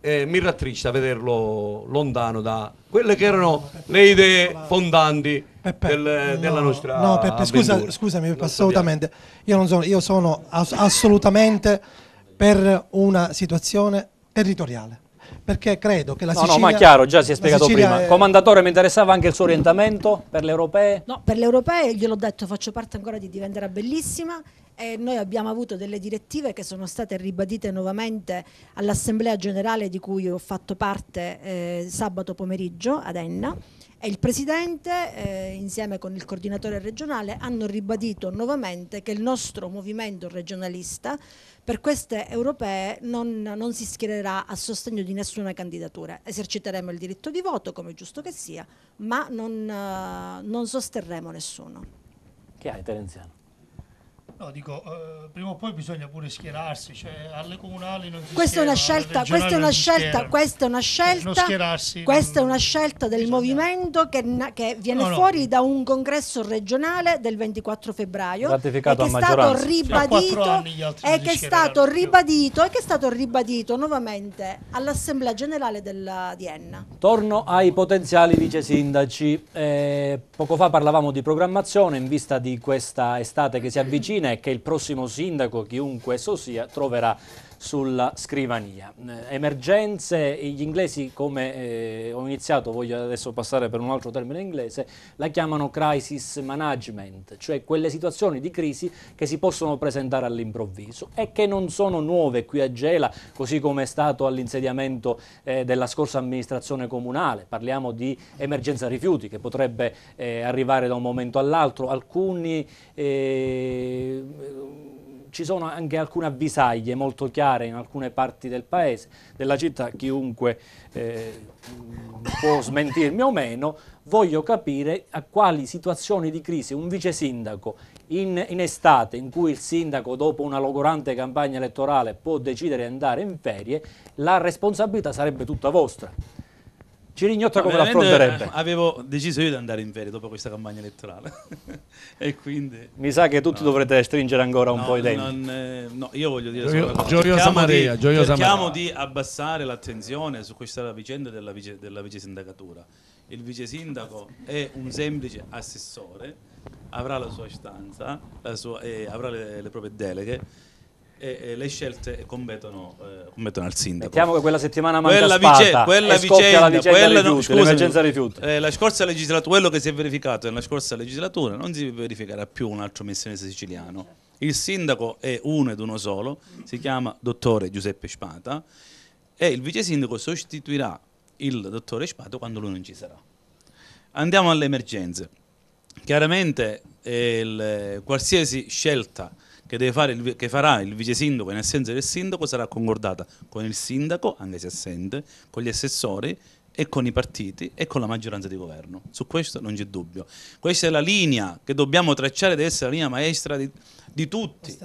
eh, mi rattrista vederlo lontano da quelle che erano le idee fondanti Peppe, del, della no, nostra no Peppe, scusa, avventura. scusami Non assolutamente, io, non sono, io sono ass- assolutamente per una situazione territoriale, perché credo che la No, Sicilia... no, ma chiaro, già si è spiegato prima. È... Commendatore, mi interessava anche il suo orientamento per le europee? No, per le europee, gliel'ho detto, faccio parte ancora di Diventare Bellissima e noi abbiamo avuto delle direttive che sono state ribadite nuovamente all'Assemblea Generale di cui ho fatto parte eh, sabato pomeriggio ad Enna, e il Presidente eh, insieme con il coordinatore regionale hanno ribadito nuovamente che il nostro movimento regionalista per queste europee non, non si schiererà a sostegno di nessuna candidatura. Eserciteremo il diritto di voto, come è giusto che sia, ma non, uh, non sosterremo nessuno. Che hai, Terenziano? No, dico, eh, prima o poi bisogna pure schierarsi, cioè alle comunali non si Questa è una schierano, scelta, alle questa è regionali una non si scelta, schierano. questa è una Non scelta, schierarsi, questa è non- una scelta del bisogna- movimento che, na- che viene No, no. fuori da un congresso regionale del ventiquattro febbraio Ratificato e che a è stato maggioranza. ribadito Tra quattro anni gli altri e non che è si stato schiereranno più. ribadito e che è stato ribadito nuovamente all'Assemblea Generale della, di Enna. Torno ai potenziali vice sindaci. Eh, poco fa parlavamo di programmazione in vista di questa estate che si avvicina e che il prossimo sindaco, chiunque esso sia, troverà sulla scrivania. Eh, emergenze, gli inglesi, come eh, ho iniziato, voglio adesso passare per un altro termine inglese, la chiamano crisis management, cioè quelle situazioni di crisi che si possono presentare all'improvviso e che non sono nuove qui a Gela, così come è stato all'insediamento eh, della scorsa amministrazione comunale. Parliamo di emergenza rifiuti che potrebbe eh, arrivare da un momento all'altro. Alcuni eh, ci sono anche alcune avvisaglie molto chiare in alcune parti del paese, della città, chiunque eh, può smentirmi o meno. Voglio capire a quali situazioni di crisi un vice sindaco in, in estate, in cui il sindaco dopo una logorante campagna elettorale può decidere di andare in ferie, la responsabilità sarebbe tutta vostra. Cirignotta come l'affronterebbe? Avevo deciso io di andare in ferie dopo questa campagna elettorale e quindi mi sa che tutti no. dovrete stringere ancora un no, po' i denti. Non, eh, no, io voglio dire Gioio, solo una cosa. Gioiosa cerchiamo Maria, di, Gioiosa cerchiamo Maria. di abbassare l'attenzione su questa vicenda della vice, della vice sindacatura. Il vice sindaco è un semplice assessore, avrà la sua stanza, la sua, eh, avrà le, le proprie deleghe. E, e le scelte competono, eh, competono al sindaco. Mettiamo che quella settimana manca quella Spata vice, quella e scoppia vicenda, la vicenda quella rifiuti, no, scusami, l'emergenza rifiuti. Eh, la scorsa legislatura, quello che si è verificato nella scorsa legislatura non si verificherà più un altro messinese siciliano. Il sindaco è uno ed uno solo, si chiama dottore Giuseppe Spata e il vice sindaco sostituirà il dottore Spata quando lui non ci sarà. Andiamo alle emergenze. Chiaramente eh, il, qualsiasi scelta che, deve fare il, che farà il vice sindaco in assenza del sindaco sarà concordata con il sindaco, anche se assente, con gli assessori e con i partiti e con la maggioranza di governo. Su questo non c'è dubbio. Questa è la linea che dobbiamo tracciare, deve essere la linea maestra di, di tutti.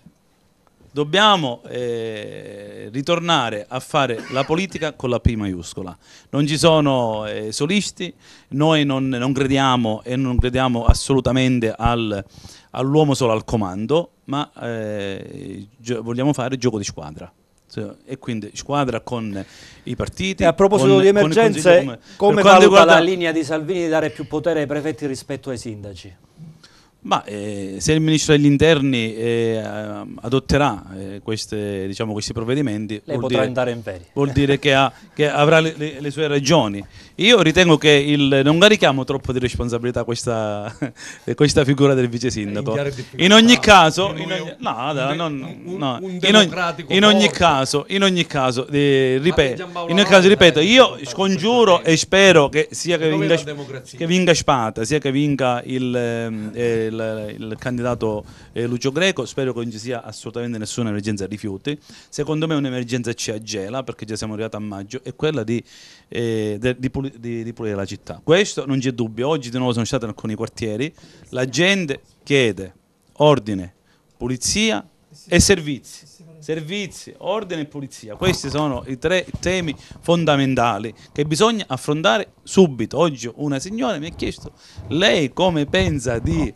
Dobbiamo eh, ritornare a fare la politica con la P maiuscola. Non ci sono eh, solisti, noi non, non crediamo e non crediamo assolutamente al, all'uomo solo al comando, ma eh, vogliamo fare gioco di squadra. E quindi squadra con i partiti. E a proposito con, di emergenze, come, come valuta riguarda... la linea di Salvini di dare più potere ai prefetti rispetto ai sindaci? Ma eh, se il ministro degli interni eh, adotterà eh, queste, diciamo, questi provvedimenti, lei potrà dire, andare in ferie. Vuol dire che, ha, che avrà le, le, le sue ragioni. Io ritengo che il, non carichiamo troppo di responsabilità questa, questa figura del vice sindaco. In ogni caso, in ogni, no, no, non, no, in, ogni, in ogni caso, in ogni caso, eh, ripeto, in ogni caso, ripeto, io scongiuro e spero che sia che vinca, che vinca Spata, sia che vinca il eh, Il, il candidato eh, Lucio Greco. Spero che non ci sia assolutamente nessuna emergenza rifiuti. Secondo me un'emergenza ci aggela, perché già siamo arrivati a maggio, è quella di, eh, de, di, puli, di, di pulire la città. Questo non c'è dubbio. Oggi di nuovo sono stato in alcuni quartieri, la gente chiede ordine, pulizia e servizi. Servizi, ordine e pulizia. Questi sono i tre temi fondamentali che bisogna affrontare subito. Oggi una signora mi ha chiesto: lei come pensa di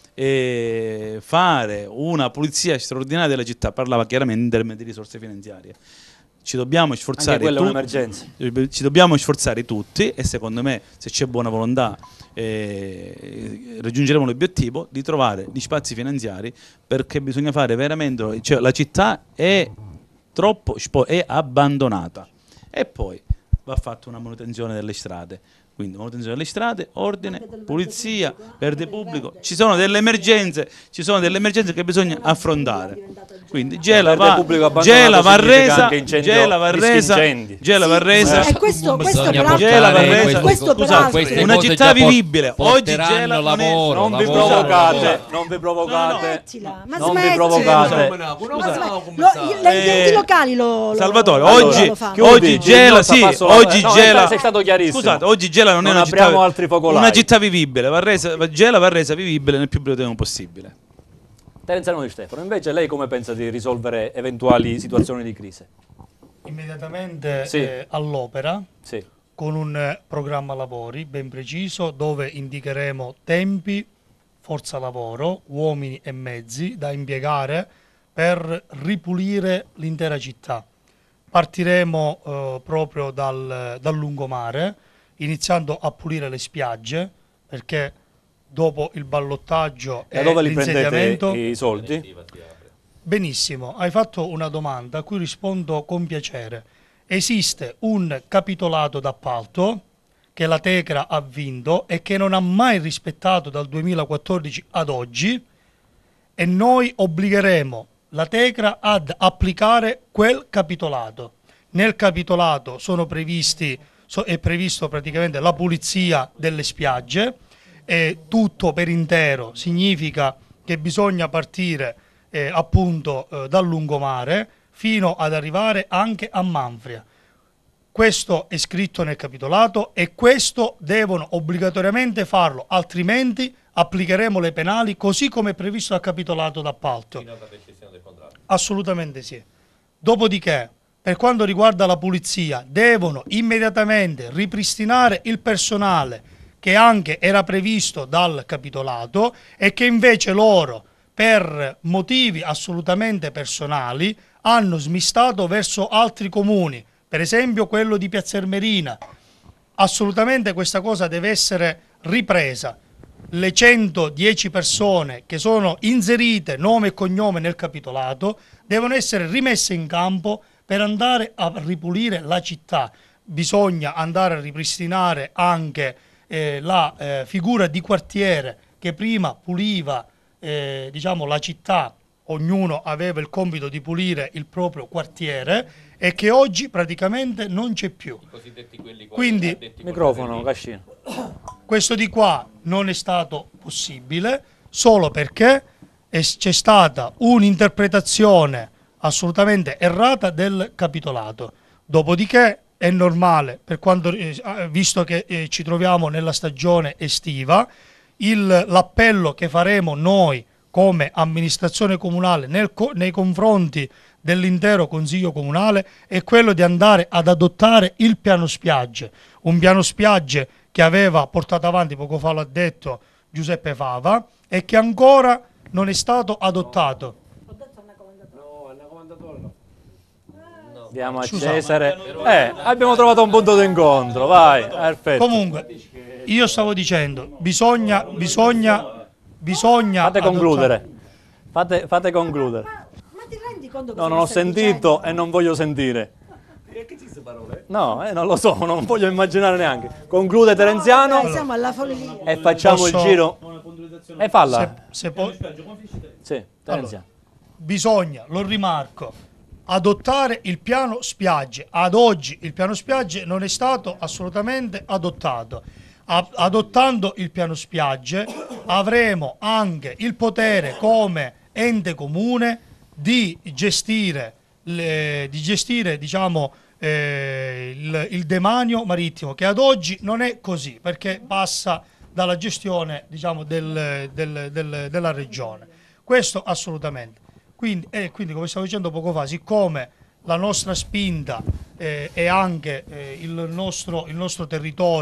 eh, fare una pulizia straordinaria della città? Parlava chiaramente in termini di risorse finanziarie. ci dobbiamo sforzare Anche quella è tu- un'emergenza. ci dobbiamo sforzare tutti, e secondo me, se c'è buona volontà, eh, raggiungeremo l'obiettivo di trovare gli spazi finanziari, perché bisogna fare veramente, cioè la città è troppo spo- è abbandonata, e poi va fatta una manutenzione delle strade. Quindi manutenzione delle strade, ordine, pulizia, verde pubblico. Ci sono delle emergenze, ci sono delle emergenze che bisogna affrontare. Quindi Gela va, Gela va resa, Gela va resa, Gela va resa. E questo, questo Bisogna peraltro, Gela va resa. questo Scusate, peraltro, queste una cose città già por- vivibile. Oggi porteranno Gela non è- lavoro, Non vi lavoro, provocate, lavoro. non vi provocate. smettila, ma Non vi smettila. provocate. Ma smetti- lo- gli gli enti locali lo, lo Salvatore, lo- oggi, lo fanno. chiudi, oggi Gela, Gignotta, sì, passo la- oggi no, Gela, sei stato chiarissimo. scusate, oggi Gela non, Non è una città, apriamo altri focolai. una città vivibile, va resa, Gela va resa vivibile nel più breve tempo possibile. Terenziano Di Stefano, invece lei come pensa di risolvere eventuali situazioni di crisi? Immediatamente Sì. eh, all'opera, Sì. con un eh, programma lavori ben preciso, dove indicheremo tempi, forza lavoro, uomini e mezzi da impiegare per ripulire l'intera città. Partiremo eh, proprio dal, dal lungomare, iniziando a pulire le spiagge, perché dopo il ballottaggio E e dove li prendete l'insediamento... i soldi? Benissimo, hai fatto una domanda a cui rispondo con piacere. Esiste un capitolato d'appalto che la Tecra ha vinto e che non ha mai rispettato dal duemilaquattordici ad oggi, e noi obbligheremo la Tecra ad applicare quel capitolato. Nel capitolato sono previsti, so- è previsto praticamente la pulizia delle spiagge, e tutto per intero significa che bisogna partire eh, appunto eh, dal lungomare fino ad arrivare anche a Manfria. Questo è scritto nel capitolato e questo devono obbligatoriamente farlo, altrimenti applicheremo le penali così come è previsto dal capitolato d'appalto. Assolutamente sì. Dopodiché, per quanto riguarda la pulizia, devono immediatamente ripristinare il personale che anche era previsto dal capitolato e che invece loro, per motivi assolutamente personali, hanno smistato verso altri comuni, per esempio quello di Piazza Ermerina. Assolutamente questa cosa deve essere ripresa. Le centodieci persone che sono inserite nome e cognome nel capitolato devono essere rimesse in campo per andare a ripulire la città. Bisogna andare a ripristinare anche eh, la eh, figura di quartiere che prima puliva eh, diciamo, la città. Ognuno aveva il compito di pulire il proprio quartiere e che oggi praticamente non c'è più. Quindi Microfono, Cascino. questo di qua non è stato possibile solo perché è- c'è stata un'interpretazione assolutamente errata del capitolato. Dopodiché è normale, per quanto, eh, visto che eh, ci troviamo nella stagione estiva, il- l'appello che faremo noi come amministrazione comunale nel co- nei confronti dell'intero Consiglio Comunale è quello di andare ad adottare il piano spiagge, un piano spiagge che aveva portato avanti, poco fa l'ha detto Giuseppe Fava, e che ancora non è stato adottato. Diamo a Cesare. Eh, abbiamo trovato un punto d'incontro, vai, perfetto. Comunque, io stavo dicendo, bisogna, bisogna, bisogna... Fate adottare- concludere. Fate, fate concludere. Ma ti rendi conto No, cosa non ho stai sentito dicendo? e non voglio sentire. No, eh, non lo so, non voglio immaginare neanche. Conclude Terenziano Dai, siamo alla follia. e facciamo Posso- il giro. E falla. Se, se po- Sì, Terenziano. bisogna, lo rimarco, adottare il piano spiagge. Ad oggi il piano spiagge non è stato assolutamente adottato. A- adottando il piano spiagge avremo anche il potere come ente comune di gestire, le- di gestire diciamo, eh, il, il demanio marittimo, che ad oggi non è così perché passa dalla gestione diciamo, del- del- del- della regione. Questo assolutamente. Quindi, e quindi, come stavo dicendo poco fa, siccome la nostra spinta eh, e anche eh, il, nostro, il nostro territorio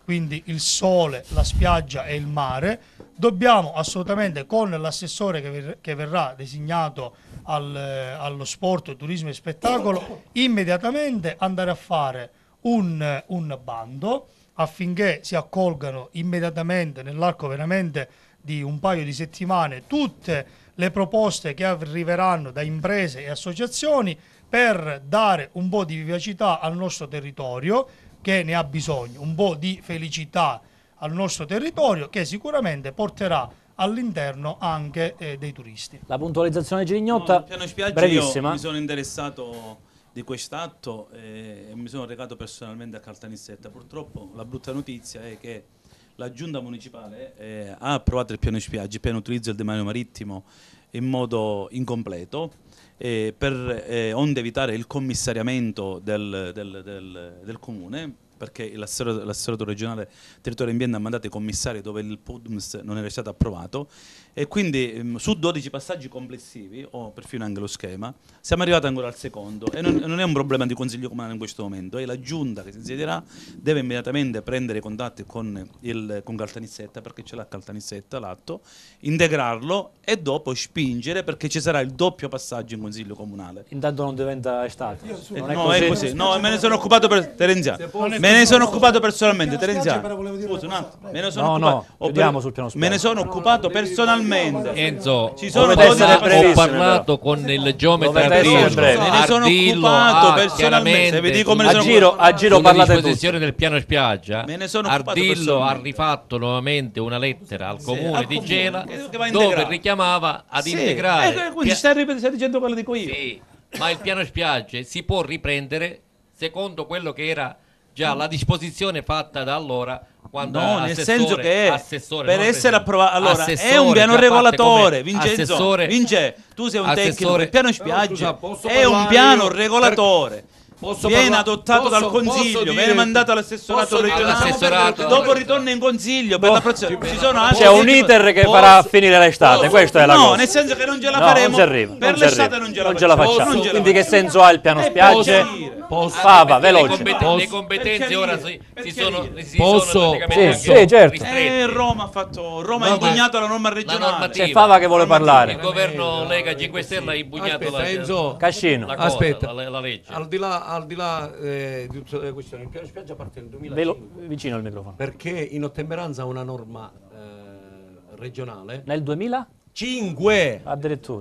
quindi il sole, la spiaggia e il mare. Dobbiamo assolutamente, con l'assessore che, ver- che verrà designato al, eh, allo sport, turismo e spettacolo, immediatamente andare a fare un, un bando affinché si accolgano immediatamente, nell'arco veramente di un paio di settimane, tutte le proposte che arriveranno da imprese e associazioni per dare un po' di vivacità al nostro territorio, che ne ha bisogno, un po' di felicità al nostro territorio, che sicuramente porterà all'interno anche eh, dei turisti. La puntualizzazione di Girignotta, No, piano spiaggia, brevissima. io mi sono interessato di quest'atto e mi sono recato personalmente a Caltanissetta. Purtroppo la brutta notizia è che la giunta municipale eh, ha approvato il piano spiaggia, il piano utilizzo del demanio marittimo in modo incompleto, eh, per eh, onde evitare il commissariamento del, del, del, del comune, perché l'assessorato regionale territorio e ambiente ha mandato i commissari dove il P U D M S non era stato approvato, e quindi ehm, su dodici passaggi complessivi, o perfino anche lo schema, siamo arrivati ancora al secondo, e non, non è un problema di consiglio comunale in questo momento, è la giunta che si insedierà deve immediatamente prendere contatti con, il, con Caltanissetta, perché ce l'ha Caltanissetta l'atto, integrarlo e dopo spingere, perché ci sarà il doppio passaggio in consiglio comunale. Intanto non diventa estate. Eh, Non è no, così. è così. No, me ne sono occupato per Terenziano. Me ne sono occupato personalmente, Terenziano. Scusa un attimo. Me ne sono No, occupato. no, ho chiudiamo per- sul piano Me ne sono occupato personalmente. Enzo, Ci sono Dovete dodici essere passaggi. ho brevissimi, parlato con il geometra Dovete essere Ardillo. brevi. Me ne sono Ardillo occupato ha personalmente. chiaramente Vedi come ne A sono giro, a giro sulla parlate disposizione tutti. del piano spiaggia. Me ne sono occupato Ardillo ha personalmente. rifatto nuovamente una lettera al comune al di comune, Gela che- che va dove integrato. richiamava ad Sì, integrare. eh, quindi stai, ripet- stai dicendo quello che dico io. Sì, ma il piano spiagge si può riprendere secondo quello che era già la disposizione fatta da allora, quando No, nel assessore- senso che assessore, per non essere presidente, approvato, allora è assessore, un piano già parte regolatore, come Vincenzo. assessore- Vince, tu sei un tecnico, assessore- il piano No, spiaggia scusa, posso è un parlare piano io? regolatore. Posso Viene parla- adottato posso- dal consiglio, posso viene dire- mandato all'assessorato posso dire- regionale, all'assessorato. dopo ritorna in consiglio per la prossima. Ci sono altri C'è un dieci- iter che Posso- farà finire l'estate, posso- questa è la no, cosa. nel senso che non ce la No, faremo. non ci arriva, per non ci l'estate arriva. non ce la Non ce la facciamo. facciamo. Non ce la Quindi che facciamo. senso ha il piano Eh, spiagge? posso- Posso- Fava, le, veloce. competen- Posso- le competenze per ora chiarire, si, per si sono, chiarire. si Posso- sono praticamente Sì, anche sì, certo. ristretti. Eh, Roma ha fatto Roma ha No, impugnato la norma la regionale. normativa. C'è Fava che vuole Il parlare. governo Lega cinque Stelle ha impugnato Aspetta, la, Enzo. Cascino. la, cosa, Aspetta. la, la legge. Al di là, al di là eh, di tutte le questioni, il piano spiaggia parte nel duemilacinque Velo- vicino al microfono. perché in ottemperanza a una norma eh, regionale Nel duemila? cinque. Addirittura.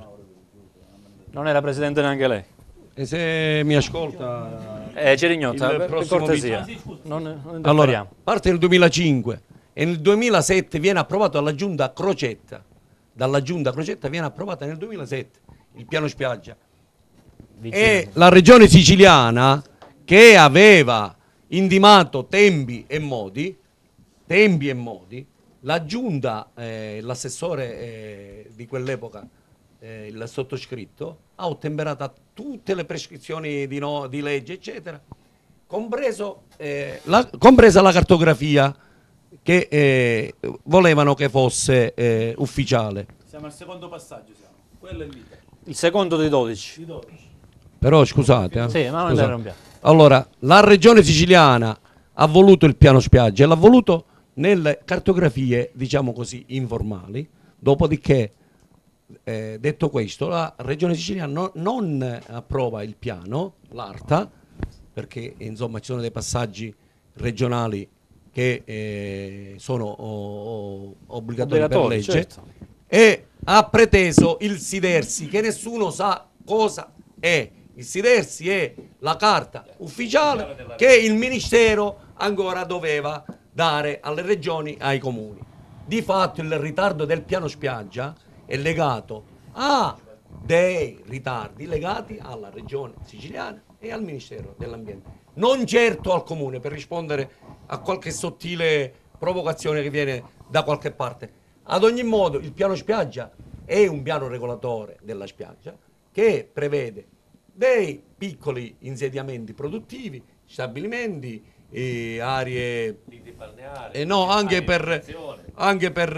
Non era presidente neanche lei. E se mi ascolta Eh, Cerignotta, il per, per prossimo cortesia. video. Non, non Allora, interferiamo. parte nel duemilacinque e nel duemilasette viene approvato dalla giunta Crocetta. Dalla giunta Crocetta viene approvata nel duemilasette il piano spiaggia. Vicino. E la regione siciliana, che aveva intimato tempi e modi, tempi e modi, la giunta, eh, l'assessore eh, di quell'epoca, eh, il sottoscritto, ha ottemperato a tutte le prescrizioni di, no- di legge, eccetera, compreso, eh, la, compresa la cartografia che eh, volevano che fosse eh, ufficiale. Siamo al secondo passaggio, siamo. Quello è l'iter. Il secondo dei dodici. Di dodici. Però scusate, eh. Sì, ma non Scusate. interrompiamo. Allora, la regione siciliana ha voluto il piano spiaggia e l'ha voluto nelle cartografie, diciamo così, informali. Dopodiché, eh, detto questo, la regione siciliana no- non approva il piano, l'ARTA, perché insomma ci sono dei passaggi regionali che eh, sono oh, oh, obbligatori, Obbligatori, per legge, certo. e ha preteso il Sidersi, che nessuno sa cosa è. Il Sidersi è la carta ufficiale che il Ministero ancora doveva dare alle regioni e ai comuni. Di fatto il ritardo del piano spiaggia è legato a dei ritardi legati alla regione siciliana e al Ministero dell'Ambiente, non certo al comune, per rispondere a qualche sottile provocazione che viene da qualche parte. Ad ogni modo il piano spiaggia è un piano regolatore della spiaggia che prevede dei piccoli insediamenti produttivi, stabilimenti, eh, aree, eh, no, anche per, anche per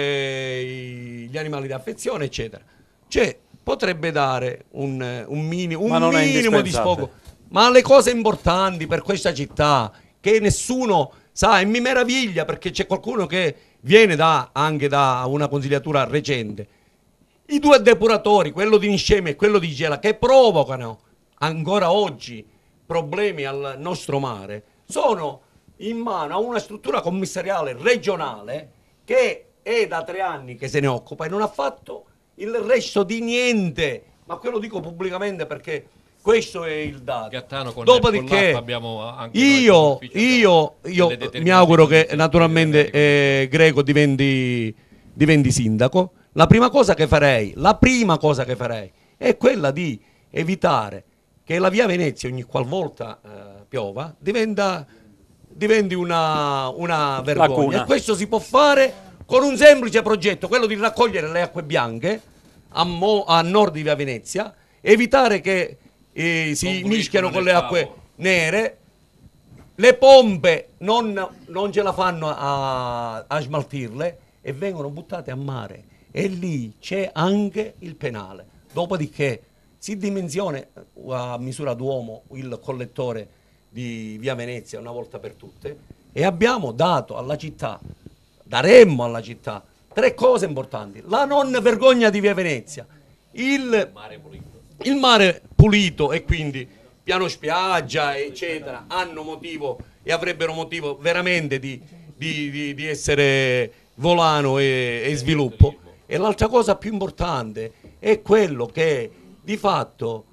eh, gli animali di affezione, eccetera. Cioè, potrebbe dare un, un, mini, un Ma non è minimo di indispensabile. sfogo. Ma le cose importanti per questa città, che nessuno sa, e mi meraviglia perché c'è qualcuno che viene da, anche da una consigliatura recente. I due depuratori, quello di Niscemi e quello di Gela, che provocano ancora oggi problemi al nostro mare, sono in mano a una struttura commissariale regionale che è da tre anni che se ne occupa e non ha fatto il resto di niente. Ma quello dico pubblicamente perché questo è il dato. Gattano, con Dopodiché con abbiamo anche io, noi io, io mi auguro che naturalmente eh, Greco diventi, diventi sindaco. La prima cosa che farei, la prima cosa che farei è quella di evitare che la via Venezia ogni qualvolta eh, piova diventa, diventi una, una vergogna. Lacuna. E questo si può fare con un semplice progetto, quello di raccogliere le acque bianche a, mo, a nord di via Venezia, evitare che eh, si mischiano con le acque nere, le pompe non, non ce la fanno a, a smaltirle e vengono buttate a mare. E lì c'è anche il penale. Dopodiché si dimensiona a misura d'uomo il collettore di via Venezia una volta per tutte e abbiamo dato alla città, daremmo alla città tre cose importanti: la non vergogna di via Venezia, il mare pulito, il mare pulito e quindi piano spiaggia eccetera hanno motivo e avrebbero motivo veramente di, di, di, di essere volano e, e sviluppo. E l'altra cosa più importante è quello che di fatto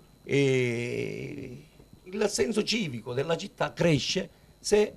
eh, il senso civico della città cresce se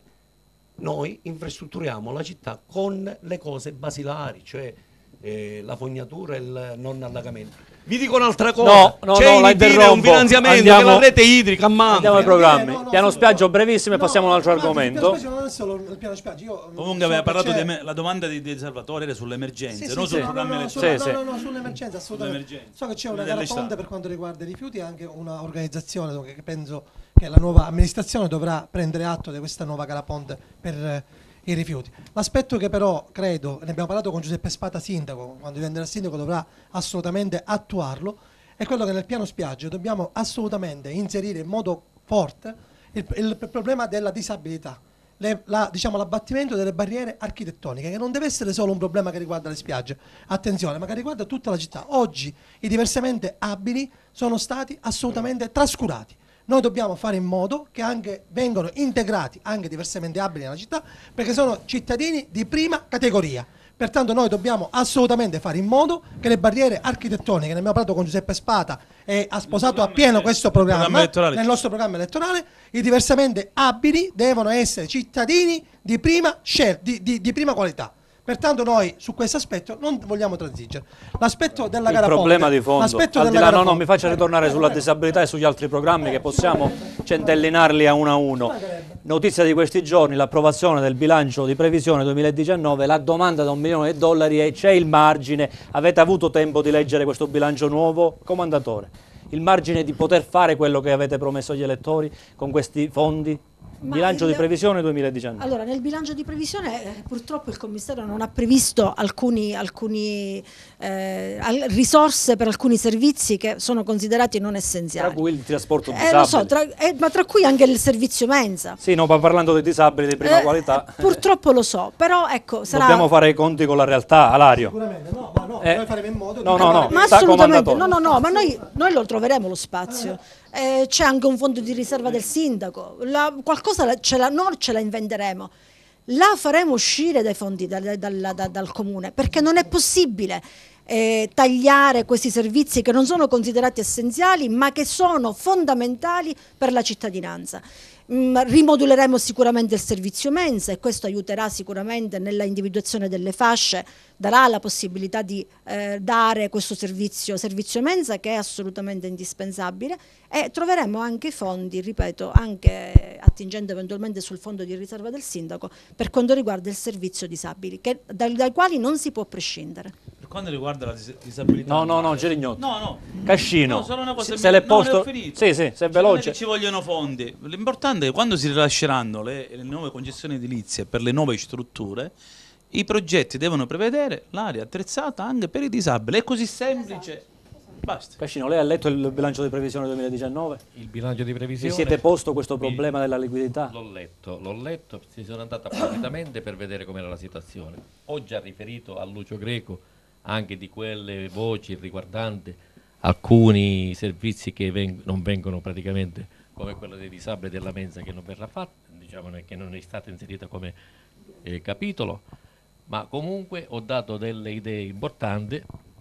noi infrastrutturiamo la città con le cose basilari, cioè eh, la fognatura e il non allagamento. Vi dico un'altra cosa, No, no, c'è no, in la Italia interrompo. un finanziamento Andiamo- della rete idrica a Mantova. Andiamo ai programmi. no, no, Piano solo- spiaggia brevissimo e passiamo a un altro Guardi, il argomento. piano spiaggia non è solo il piano spiaggia. Io, Comunque so aveva che parlato c'è- di me- la domanda di, di Salvatore era sulle emergenze, Sì, sì, non sì, sul no, programma no, no, elettorale. Sì, sulla- sì. no, no, no, sull'emergenza, assolutamente. Sull'emergenza. So che c'è una Quella gara dell'estate. ponte per quanto riguarda i rifiuti e anche un'organizzazione che penso che la nuova amministrazione dovrà prendere atto di questa nuova gara ponte per eh, i rifiuti. L'aspetto che però credo, ne abbiamo parlato con Giuseppe Spata sindaco, quando diventerà sindaco dovrà assolutamente attuarlo, è quello che nel piano spiagge dobbiamo assolutamente inserire in modo forte il, il problema della disabilità. Le- la- diciamo, l'abbattimento delle barriere architettoniche, che non deve essere solo un problema che riguarda le spiagge, attenzione, ma che riguarda tutta la città. Oggi i diversamente abili sono stati assolutamente trascurati. Noi dobbiamo fare in modo che anche vengano integrati anche diversamente abili nella città, perché sono cittadini di prima categoria. Pertanto noi dobbiamo assolutamente fare in modo che le barriere architettoniche, ne abbiamo parlato con Giuseppe Spata e ha sposato appieno questo programma programma, elettorale. nel nostro programma elettorale, i diversamente abili devono essere cittadini di prima, scel- di, di- di prima qualità. Pertanto noi su questo aspetto non vogliamo transigere. L'aspetto della Il gara problema ponte, di fondo, l'aspetto al di della là, gara no, no, ponte- mi faccia ritornare sulla disabilità e sugli altri programmi che possiamo centellinarli a uno a uno. Notizia di questi giorni, l'approvazione del bilancio di previsione duemiladiciannove, la domanda da un milione di dollari e c'è il margine. Avete avuto tempo di leggere questo bilancio nuovo? Comandatore, il margine di poter fare quello che avete promesso agli elettori con questi fondi? Ma Bilancio il- di previsione duemiladiciannove. Allora, nel bilancio di previsione eh, purtroppo il commissario non ha previsto alcuni, alcuni eh, al- risorse per alcuni servizi che sono considerati non essenziali. Tra cui il trasporto Eh, disabile. lo so, tra- eh, ma tra cui anche il servizio mensa. Sì, no, ma parlando di disabili di prima Eh, qualità, Purtroppo lo so, però ecco, sarà... dobbiamo fare i conti con la realtà, Alario. Sicuramente, no, ma no, Eh, noi faremo in modo no, di no, no. trovare- Ma Sta assolutamente, no, comandatore. no, no, ma noi, noi lo troveremo lo spazio. Eh, c'è anche un fondo di riserva del sindaco, la- qualcosa la- ce la, non ce la inventeremo. La faremo uscire dai fondi dal, dal- dal- dal comune, perché non è possibile eh, tagliare questi servizi che non sono considerati essenziali, ma che sono fondamentali per la cittadinanza. Mm, rimoduleremo sicuramente il servizio mensa e questo aiuterà sicuramente nella individuazione delle fasce, darà la possibilità di eh, dare questo servizio, servizio mensa che è assolutamente indispensabile, e troveremo anche i fondi, ripeto, anche attingendo eventualmente sul fondo di riserva del sindaco per quanto riguarda il servizio disabili, che, dai, dai quali non si può prescindere. Per quanto riguarda la dis- disabilità... No, no, no, Gerignotto. No, no. Cascino. No, solo una cosa, Se- se l'è no, ne posto- ho finito. sì, sì, se è Cioè, non veloce. che ci vogliono fondi. L'importante è che quando si rilasceranno le, le nuove concessioni edilizie per le nuove strutture, i progetti devono prevedere l'area attrezzata anche per i disabili. È così semplice. Basta. Cascino, lei ha letto il bilancio di previsione duemiladiciannove? Il bilancio di Vi previsione... siete posto questo Mi- problema della liquidità? L'ho letto, l'ho letto, ci sono andato appositamente per vedere com'era la situazione. Ho già riferito a Lucio Greco anche di quelle voci riguardanti alcuni servizi che veng- non vengono praticamente, come quello dei disabili della mensa che non verrà fatto, diciamo che non è stata inserita come eh, capitolo, ma comunque ho dato delle idee importanti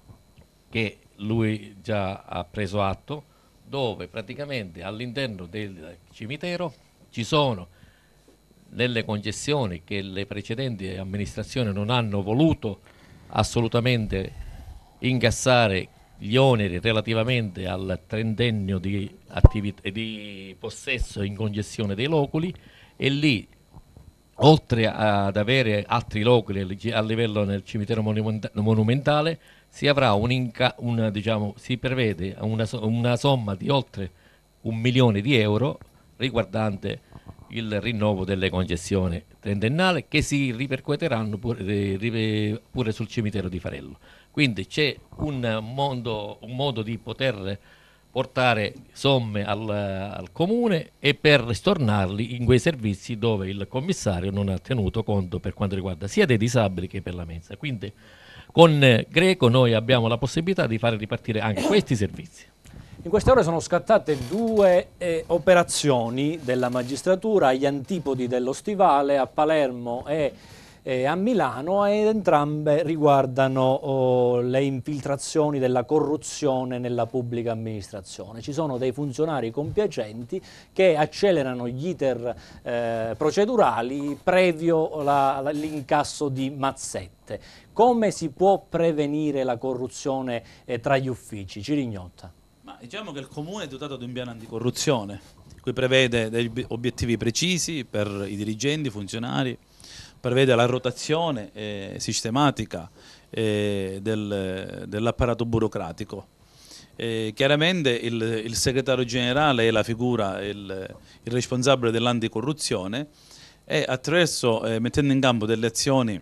che lui già ha preso atto, dove praticamente all'interno del cimitero ci sono delle concessioni che le precedenti amministrazioni non hanno voluto assolutamente incassare gli oneri relativamente al trentennio di, attività, di possesso in concessione dei loculi, e lì, oltre ad avere altri loculi a livello nel cimitero monumenta- monumentale, si avrà un inca- una, diciamo, si prevede una, una somma di oltre un milione di euro riguardante il rinnovo delle concessioni trentennali, che si ripercuoteranno pure, pure sul cimitero di Farello. Quindi c'è un modo, un modo di poter portare somme al, al comune e per ristornarli in quei servizi dove il commissario non ha tenuto conto per quanto riguarda sia dei disabili che per la mensa. Quindi con Greco noi abbiamo la possibilità di fare ripartire anche questi servizi. In queste ore sono scattate due eh, operazioni della magistratura agli antipodi dello Stivale, a Palermo e eh, a Milano, ed entrambe riguardano oh, le infiltrazioni della corruzione nella pubblica amministrazione. Ci sono dei funzionari compiacenti che accelerano gli iter eh, procedurali previo la, la, l'incasso di mazzette. Come si può prevenire la corruzione eh, tra gli uffici? Cirignotta. Ma diciamo che il Comune è dotato di un piano anticorruzione, cui prevede degli obiettivi precisi per i dirigenti, i funzionari, prevede la rotazione eh, sistematica eh, del, dell'apparato burocratico. Eh, chiaramente il, il segretario generale è la figura, il, il responsabile dell'anticorruzione, e attraverso, eh, mettendo in campo delle azioni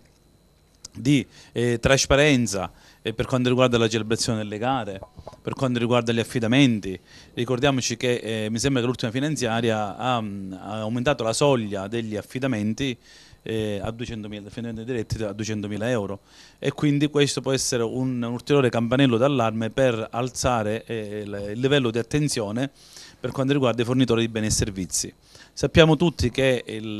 di eh, trasparenza eh, per quanto riguarda la celebrazione delle gare, per quanto riguarda gli affidamenti. Ricordiamoci che eh, mi sembra che l'ultima finanziaria ha, ha aumentato la soglia degli affidamenti eh, a duecentomila, affidamenti diretti a duecentomila euro, e quindi questo può essere un, un ulteriore campanello d'allarme per alzare eh, il, il livello di attenzione per quanto riguarda i fornitori di beni e servizi. Sappiamo tutti che, il,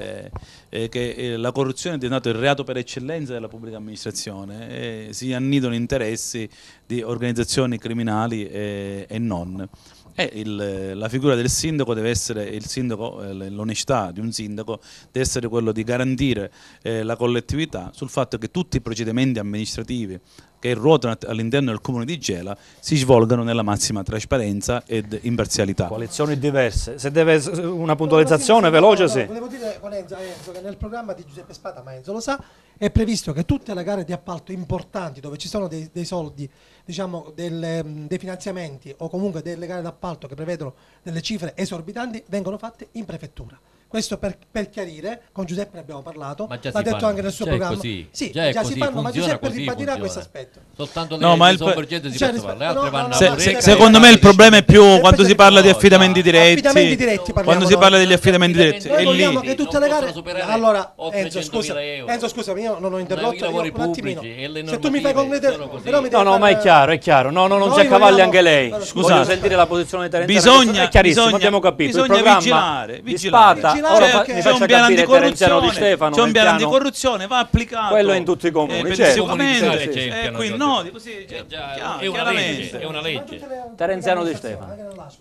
eh, che eh, la corruzione è diventato il reato per eccellenza della pubblica amministrazione, e si annidano interessi di organizzazioni criminali eh, e non. E il, la figura del sindaco deve essere, il sindaco, eh, l'onestà di un sindaco deve essere quello di garantire eh, la collettività sul fatto che tutti i procedimenti amministrativi che ruotano all'interno del comune di Gela si svolgano nella massima trasparenza ed imparzialità. Coalizioni diverse. Se deve una puntualizzazione veloce, sì. Volevo dire con Enzo, Enzo che nel programma di Giuseppe Spada, ma Enzo lo sa, è previsto che tutte le gare di appalto importanti dove ci sono dei, dei soldi, diciamo delle, dei finanziamenti o comunque delle gare d'appalto che prevedono delle cifre esorbitanti vengono fatte in prefettura. Questo per, per chiarire, con Giuseppe ne abbiamo parlato, l'ha detto fanno, anche nel suo già programma. È così, sì, già, già così, si fanno, ma Giuseppe così, ribadirà funziona. questo aspetto. Soltanto no, le, ma le il sommergenti si cioè, possono fare, le no, altre no, vanno no, a Se, no, se, no, secondo no, me no, il problema è più no, quando si parla di affidamenti diretti, affidamenti diretti quando si parla degli affidamenti diretti, noi e vogliamo lì che tutte le gare allora Enzo centomila scusa euro. Enzo scusami io non ho interrotto io, lavori un attimino pubblici e le se tu mi fai concludere però mi No, devi no, far- ma è chiaro, è chiaro. No, no, non Noi si accavalli vogliamo- anche lei. Allora, scusate. Voglio sentire la posizione di Terenzano. Bisogna- È chiarissimo, bisogna- abbiamo capito. bisogna il programma vigilare, di vigilare. Spata, Vigilare ora perché fa- mi c'è c'è un faccia piano capire Terenzano Di anticorruzione, Stefano. c'è un piano piano- anticorruzione, va applicato. Quello in tutti i comuni, Eh, certo. sicuramente. Sì, sì, sì. Eh, quindi no, di così, È, cioè, già- chiaro, è una chiaramente. legge, è una legge. Terenzano Di Stefano.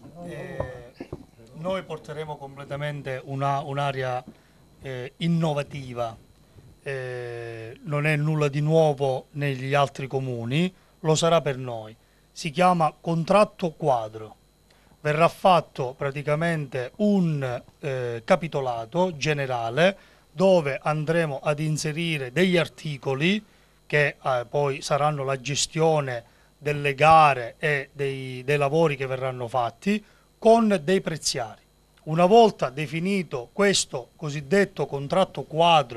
Eh, noi porteremo completamente una- un'area eh, innovativa, eh, non è nulla di nuovo negli altri comuni, lo sarà per noi. Si chiama contratto quadro. Verrà fatto praticamente un eh, capitolato generale dove andremo ad inserire degli articoli che eh, poi saranno la gestione delle gare e dei, dei lavori che verranno fatti con dei preziari. Una volta definito questo cosiddetto contratto quadro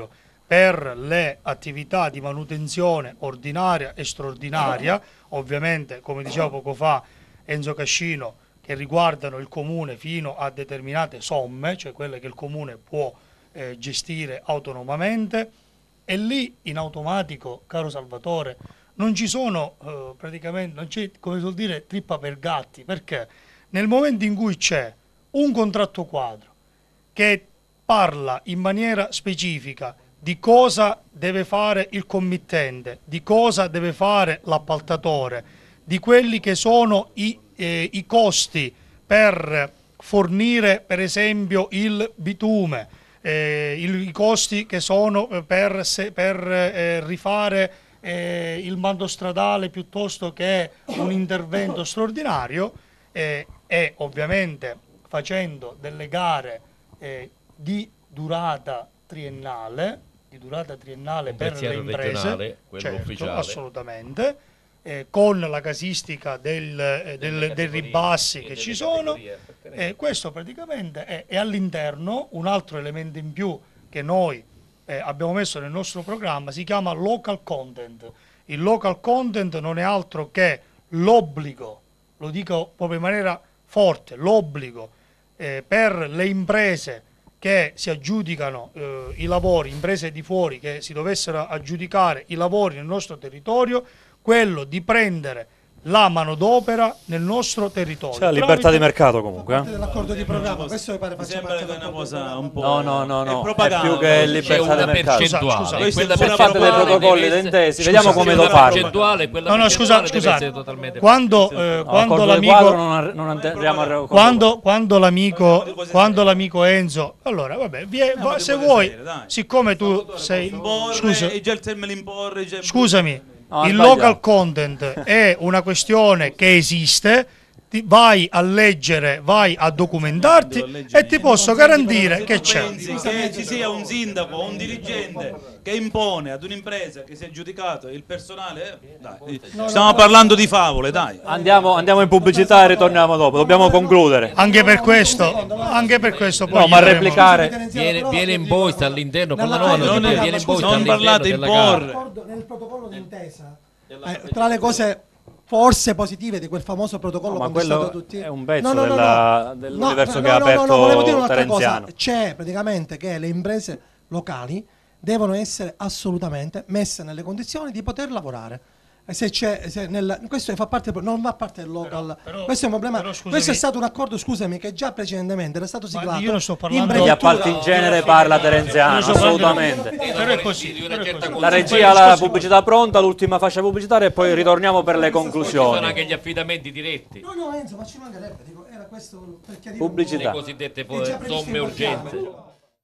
per le attività di manutenzione ordinaria e straordinaria, ovviamente come diceva poco fa Enzo Cascino, che riguardano il comune fino a determinate somme, cioè quelle che il comune può eh, gestire autonomamente, e lì in automatico, caro Salvatore, non ci sono eh, praticamente, non c'è, come si vuol dire, trippa per gatti, perché nel momento in cui c'è un contratto quadro che parla in maniera specifica di cosa deve fare il committente, di cosa deve fare l'appaltatore, di quelli che sono i, eh, i costi per fornire per esempio il bitume, eh, il, i costi che sono per, se, per eh, rifare eh, il mando stradale piuttosto che un intervento straordinario, eh, e ovviamente facendo delle gare eh, di durata triennale, di durata triennale Un per le terziario imprese, regionale, quello certo, ufficiale. assolutamente, eh, con la casistica del, eh, del, dei ribassi che ci sono, eh, questo praticamente è, è all'interno un altro elemento in più che noi eh, abbiamo messo nel nostro programma, si chiama local content. Il local content non è altro che l'obbligo, lo dico proprio in maniera forte, l'obbligo eh, per le imprese che si aggiudicano eh, i lavori, imprese di fuori che si dovessero aggiudicare i lavori nel nostro territorio, quello di prendere la manodopera nel nostro territorio. C'è la libertà di mercato comunque. Eh? Dell'accordo di programma, questo mi pare Mi faccia sembra parte che è una cosa un po'... No, no, no, no. È propaganda. È più che C'è libertà una di mercato. percentuale, Scusa, questa quella è una Fate dei percentuale protocolli deve d'intesa, essere- vediamo Scusa, come quella lo fanno. percentuale, quella No, no, scusa, percentuale deve essere scusate, totalmente quando, eh, No, quando accordo di l'amico... quadro non, ar- non entriamo a Quando, quando l'amico quando l'amico Enzo, allora vabbè, vi è- va- se vuoi, siccome tu sei, scusa, E già il termine imporre... già- scusami, No, ha il sbagliato. local content è una questione che esiste, ti vai a leggere, vai a documentarti e ti posso garantire che c'è. Pensi che ci sia un sindaco o un dirigente che impone ad un'impresa che si è aggiudicato il personale, eh, dai, stiamo parlando di favole, dai. Andiamo, andiamo in pubblicità e ritorniamo dopo, dobbiamo concludere. Anche per questo, anche per questo poi No, ma gli daremo- replicare... Viene, viene imposto all'interno, quando Nella- no, non non è- viene imposto non all'interno parlate della imporre. gara. Nell'accordo- nel protocollo d'intesa, eh, tra le cose forse positive di quel famoso protocollo No, ma contestato quello da tutti, è un pezzo No, no, no, della- no. dell'universo No, che ha no, no, no, aperto volevo dire un'altra Terenziano. cosa. C'è praticamente che le imprese locali devono essere assolutamente messe nelle condizioni di poter lavorare. E se c'è, se nel, questo fa parte, non va parte del local, Però- questo è un problema. però scusami- Questo è stato un accordo, scusami, che già precedentemente era stato siglato. io non sto parlando- in Degli prefettura. appalti in genere parla Terenziano, Io sto parlando- assolutamente. Però è così, però è così. La regia ha la pubblicità pronta, l'ultima fascia pubblicitaria e poi ritorniamo per le Ci sono conclusioni. anche gli affidamenti diretti, No, no, Enzo, ma ci mancherebbe, dico, era questo per chiarire un po'. Pubblicità. le cosiddette È già previsto somme in urgenti. piano.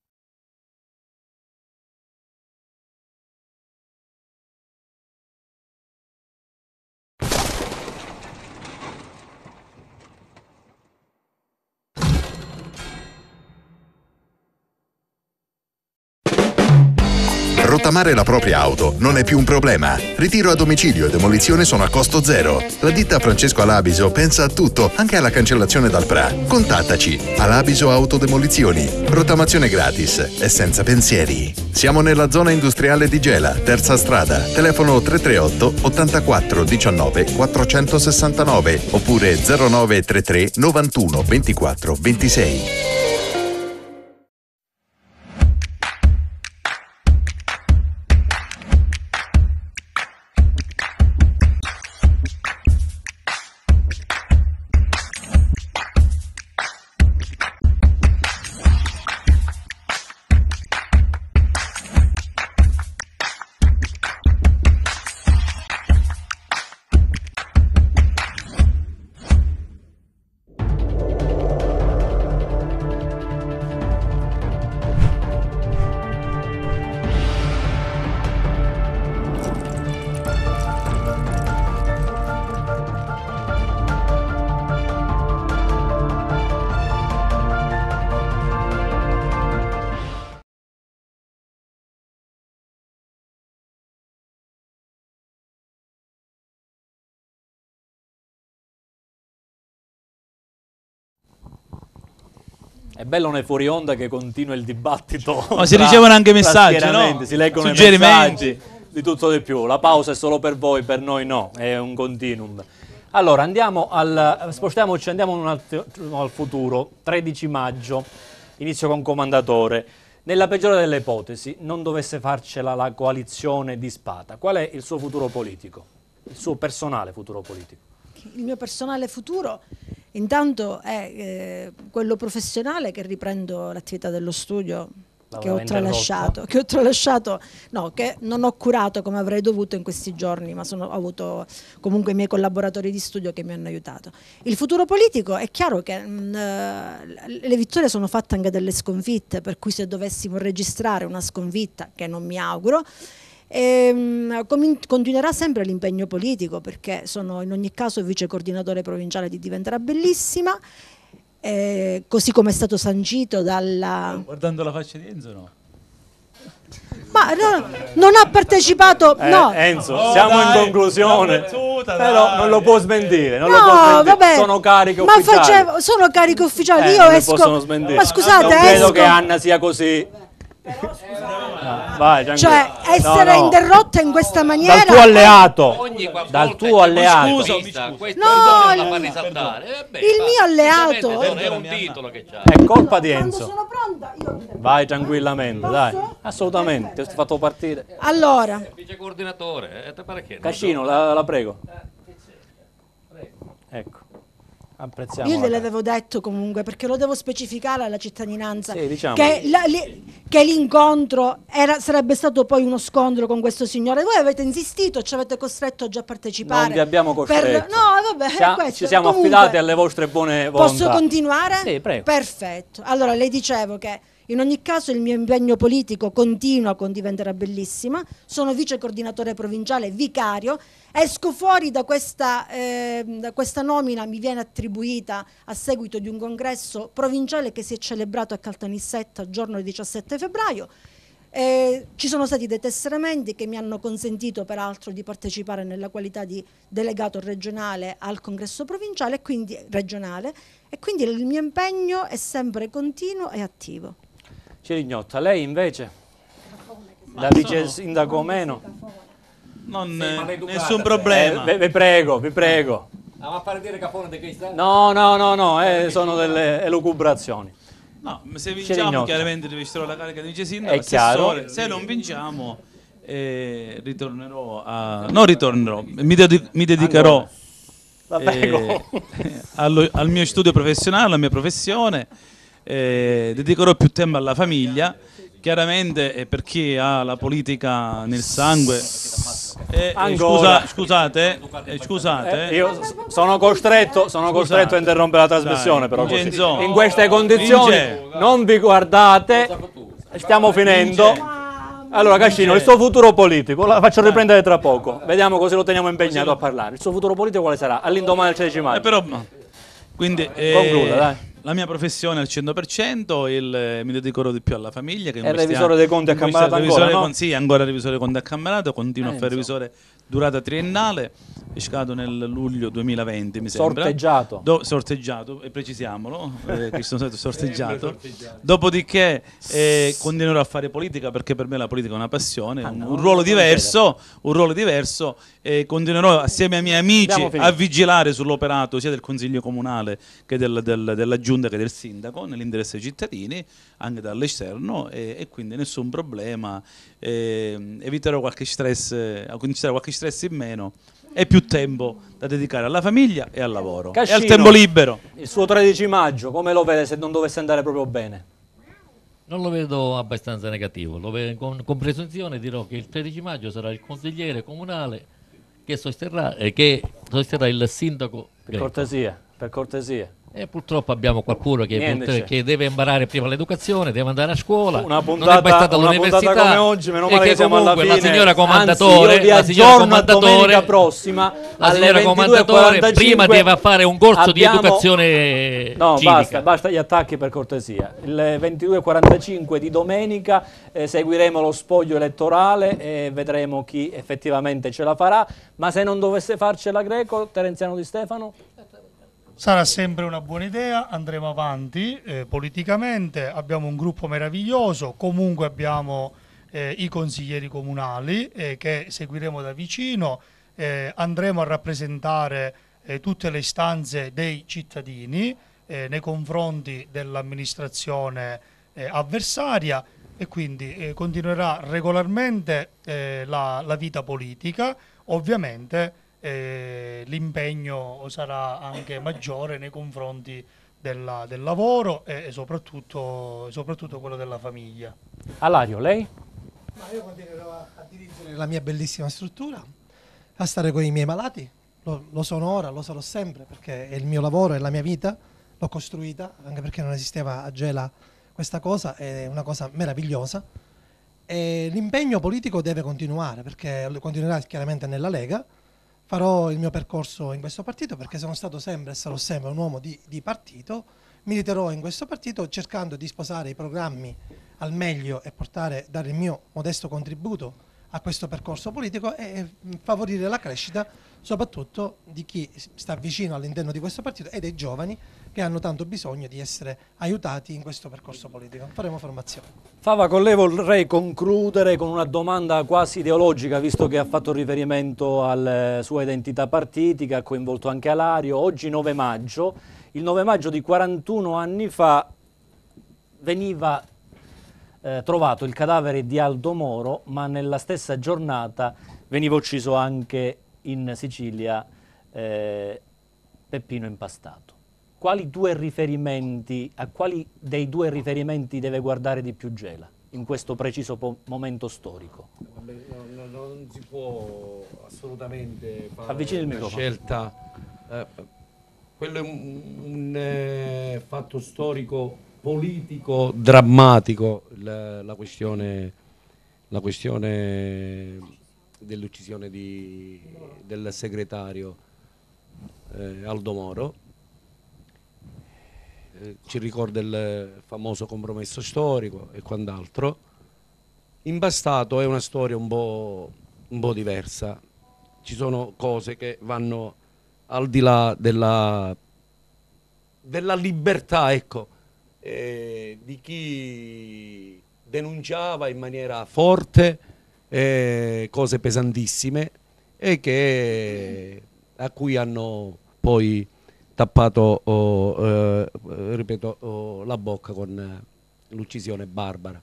Rottamare la propria auto non è più un problema. Ritiro a domicilio e demolizione sono a costo zero. La ditta Francesco Alabiso pensa a tutto, anche alla cancellazione dal P R A. Contattaci. Alabiso Autodemolizioni. Rottamazione gratis e senza pensieri. Siamo nella zona industriale di Gela, terza strada. Telefono tre tre otto ottantaquattro diciannove quattrocentosessantanove oppure zero nove tre tre novantuno ventiquattro ventisei. È bello nel fuori onda che continua il dibattito. Ma si ricevono anche messaggi, no? Si leggono Suggerimenti. i messaggi, di tutto di più. La pausa è solo per voi, per noi no, è un continuum. Allora, andiamo al, spostiamoci, andiamo un attimo al futuro. tredici maggio, inizio con Comandatore. Nella peggiore delle ipotesi, non dovesse farcela la coalizione di Spata, qual è il suo futuro politico? Il suo personale futuro politico? Il mio personale futuro intanto è eh, quello professionale, che riprendo l'attività dello studio che ho tralasciato, che ho tralasciato, no, che non ho curato come avrei dovuto in questi giorni, ma sono, ho avuto comunque i miei collaboratori di studio che mi hanno aiutato. Il futuro politico è chiaro che mh, le vittorie sono fatte anche delle sconfitte, per cui se dovessimo registrare una sconfitta, che non mi auguro, ehm, continuerà sempre l'impegno politico, perché sono in ogni caso vice coordinatore provinciale di Diventerà Bellissima. Eh, così come è stato sancito dalla... Guardando la faccia di Enzo, no? Ma no, non ha partecipato... Eh, no. Enzo, Oh, siamo dai, in conclusione, battuta, però dai. non lo può smentire, non no, lo può smentire. vabbè, Sono cariche ma ufficiali. facevo, sono cariche ufficiali, Eh, io non le esco... possono smentire. Ma scusate, non credo esco... che Anna sia così. No, vai, tranquillo. Cioè, essere No, no. interrotta in questa maniera... Dal tuo alleato, Ogni qualvolta dal tuo c'è alleato. una Scusa, conquista, mi questo No, bisogna il- far risaltare. Eh, beh, il fa- mio alleato- giustamente, È un titolo che c'ha. È colpa di Quando Enzo. sono pronta, io... Vai tranquillamente, Posso? dai. Assolutamente, ti ho fatto partire. Allora, Vice coordinatore, eh, te pare che? Cascino, la, la prego. Ecco, apprezziamo. io la gliel'avevo detto comunque, perché lo devo specificare alla cittadinanza, Sì, diciamo. che, la- li- che l'incontro era- sarebbe stato poi uno scontro con questo signore. Voi avete insistito, ci avete costretto già a partecipare. Non vi abbiamo per- costretto. No, vabbè, Sia- questo. ci siamo Comunque, affidati alle vostre buone volontà. posso continuare? Sì, prego. Perfetto. Allora, le dicevo che in ogni caso il mio impegno politico continua con Diventerà Bellissima, sono vice coordinatore provinciale vicario, esco fuori da questa, eh, da questa nomina, mi viene attribuita a seguito di un congresso provinciale che si è celebrato a Caltanissetta giorno diciassette febbraio. Eh, ci sono stati dei tesseramenti che mi hanno consentito peraltro di partecipare nella qualità di delegato regionale al congresso provinciale, e quindi regionale, e quindi il mio impegno è sempre continuo e attivo. Cirignotta, lei invece? Da vice sindaco o meno? Non, maleducata, nessun eh. problema. Eh, vi, vi prego, vi prego. Ah, ma fare dire Capone di che sta? No, no, no, no, eh, sono delle elucubrazioni. No, se Cirignotta. vinciamo chiaramente rivesterò la carica di vice sindaco, È chiaro. assessore. Se non vinciamo eh, ritornerò a... No, ritornerò, mi, dedi- mi dedicherò La prego. eh, allo- al mio studio professionale, alla mia professione, eh, dedicherò più tempo alla famiglia, chiaramente eh, per chi ha la politica nel sangue. Eh, eh, Ancora. scusa- scusate, eh, scusate. Eh, io s- sono costretto, sono costretto a interrompere la trasmissione, Dai, però così. Vincenzo. In queste condizioni Vince. non vi guardate, stiamo finendo. Allora Cascino, il suo futuro politico, la faccio riprendere tra poco, vediamo così lo teniamo impegnato a parlare. Il suo futuro politico quale sarà? All'indomani del tredici maggio. Eh, però, no. Quindi eh, Concluda, dai. la mia professione al cento per cento, il, eh, mi dedicherò di più alla famiglia. Che in È questi revisore anni- dei conti in questi- accamerato revisore ancora, con- no? Sì, ancora revisore conti accamerato, continuo Eh, a fare insomma. revisore durata triennale, è scaduto nel luglio duemilaventi mi sembra. Sorteggiato. Do- sorteggiato, e precisiamolo, eh, che sono stato sorteggiato. Dopodiché eh, continuerò a fare politica, perché per me la politica è una passione, un, un ruolo diverso, un ruolo diverso, e continuerò assieme ai miei amici Abbiamo finito. a vigilare sull'operato sia del Consiglio Comunale che del- del- della Giunta che del Sindaco, nell'interesse dei cittadini, anche dall'esterno, e, e quindi nessun problema. Eh, eviterò qualche stress, eh, comincerò qualche stress in meno e più tempo da dedicare alla famiglia e al lavoro e Cascino, al tempo libero. Il suo tredici maggio, come lo vede se non dovesse andare proprio bene? Non lo vedo abbastanza negativo, lo vedo con, con presunzione dirò che il tredici maggio sarà il consigliere comunale che sosterrà, eh, che sosterrà il sindaco Per Greco. cortesia, per cortesia. E purtroppo abbiamo qualcuno che, Niente c'è. che deve imparare prima l'educazione, deve andare a scuola, Una non è puntata, mai stata una all'università, puntata come oggi, meno e male che, che siamo alla comunque fine. la signora Anzi, commendatore, io vi la signora aggiorno a domenica commendatore, prossima la alle signora ventidue e commendatore quarantacinque. prima deve fare un corso Abbiamo- di educazione No, civica. basta, basta gli attacchi per cortesia. Il ventidue e quarantacinque di domenica eh, seguiremo lo spoglio elettorale e vedremo chi effettivamente ce la farà. Ma se non dovesse farcela Greco, Terenziano Di Stefano? Sarà sempre una buona idea, andremo avanti eh, politicamente, abbiamo un gruppo meraviglioso, comunque abbiamo eh, i consiglieri comunali eh, che seguiremo da vicino, eh, andremo a rappresentare eh, tutte le istanze dei cittadini eh, nei confronti dell'amministrazione eh, avversaria e quindi eh, continuerà regolarmente eh, la, la vita politica, ovviamente. Eh, l'impegno sarà anche maggiore nei confronti della, del lavoro e, e soprattutto, soprattutto quello della famiglia. Alario, lei? Ma io continuerò a, a dirigere la mia bellissima struttura, a stare con i miei malati, lo, lo sono ora, lo sarò sempre perché è il mio lavoro, è la mia vita, l'ho costruita, anche perché non esisteva a Gela questa cosa, è una cosa meravigliosa. E l'impegno politico deve continuare perché continuerà chiaramente nella Lega. Farò il mio percorso in questo partito perché sono stato sempre e sarò sempre un uomo di, di partito, militerò in questo partito cercando di sposare i programmi al meglio e portare, dare il mio modesto contributo a questo percorso politico e favorire la crescita soprattutto di chi sta vicino all'interno di questo partito e dei giovani che hanno tanto bisogno di essere aiutati in questo percorso politico. Faremo formazione. Fava, con lei vorrei concludere con una domanda quasi ideologica, visto che ha fatto riferimento alla sua identità partitica, ha coinvolto anche Alario. Oggi nove maggio, il nove maggio di quarantuno anni fa veniva eh, trovato il cadavere di Aldo Moro, ma nella stessa giornata veniva ucciso anche in Sicilia eh, Peppino Impastato. Quali due riferimenti, a quali dei due riferimenti deve guardare di più Gela in questo preciso momento storico? Vabbè, no, no, non si può assolutamente fare Avvicini il una microfono. scelta. Eh, quello è un, un eh, fatto storico, politico, drammatico, la, la questione, la questione dell'uccisione di, del segretario eh, Aldo Moro. Ci ricorda il famoso compromesso storico e quant'altro. Impastato è una storia un po', un po' diversa, ci sono cose che vanno al di là della, della libertà, ecco, eh, di chi denunciava in maniera forte eh, cose pesantissime e che, a cui hanno poi tappato, oh, eh, ripeto, oh, la bocca con eh, l'uccisione barbara.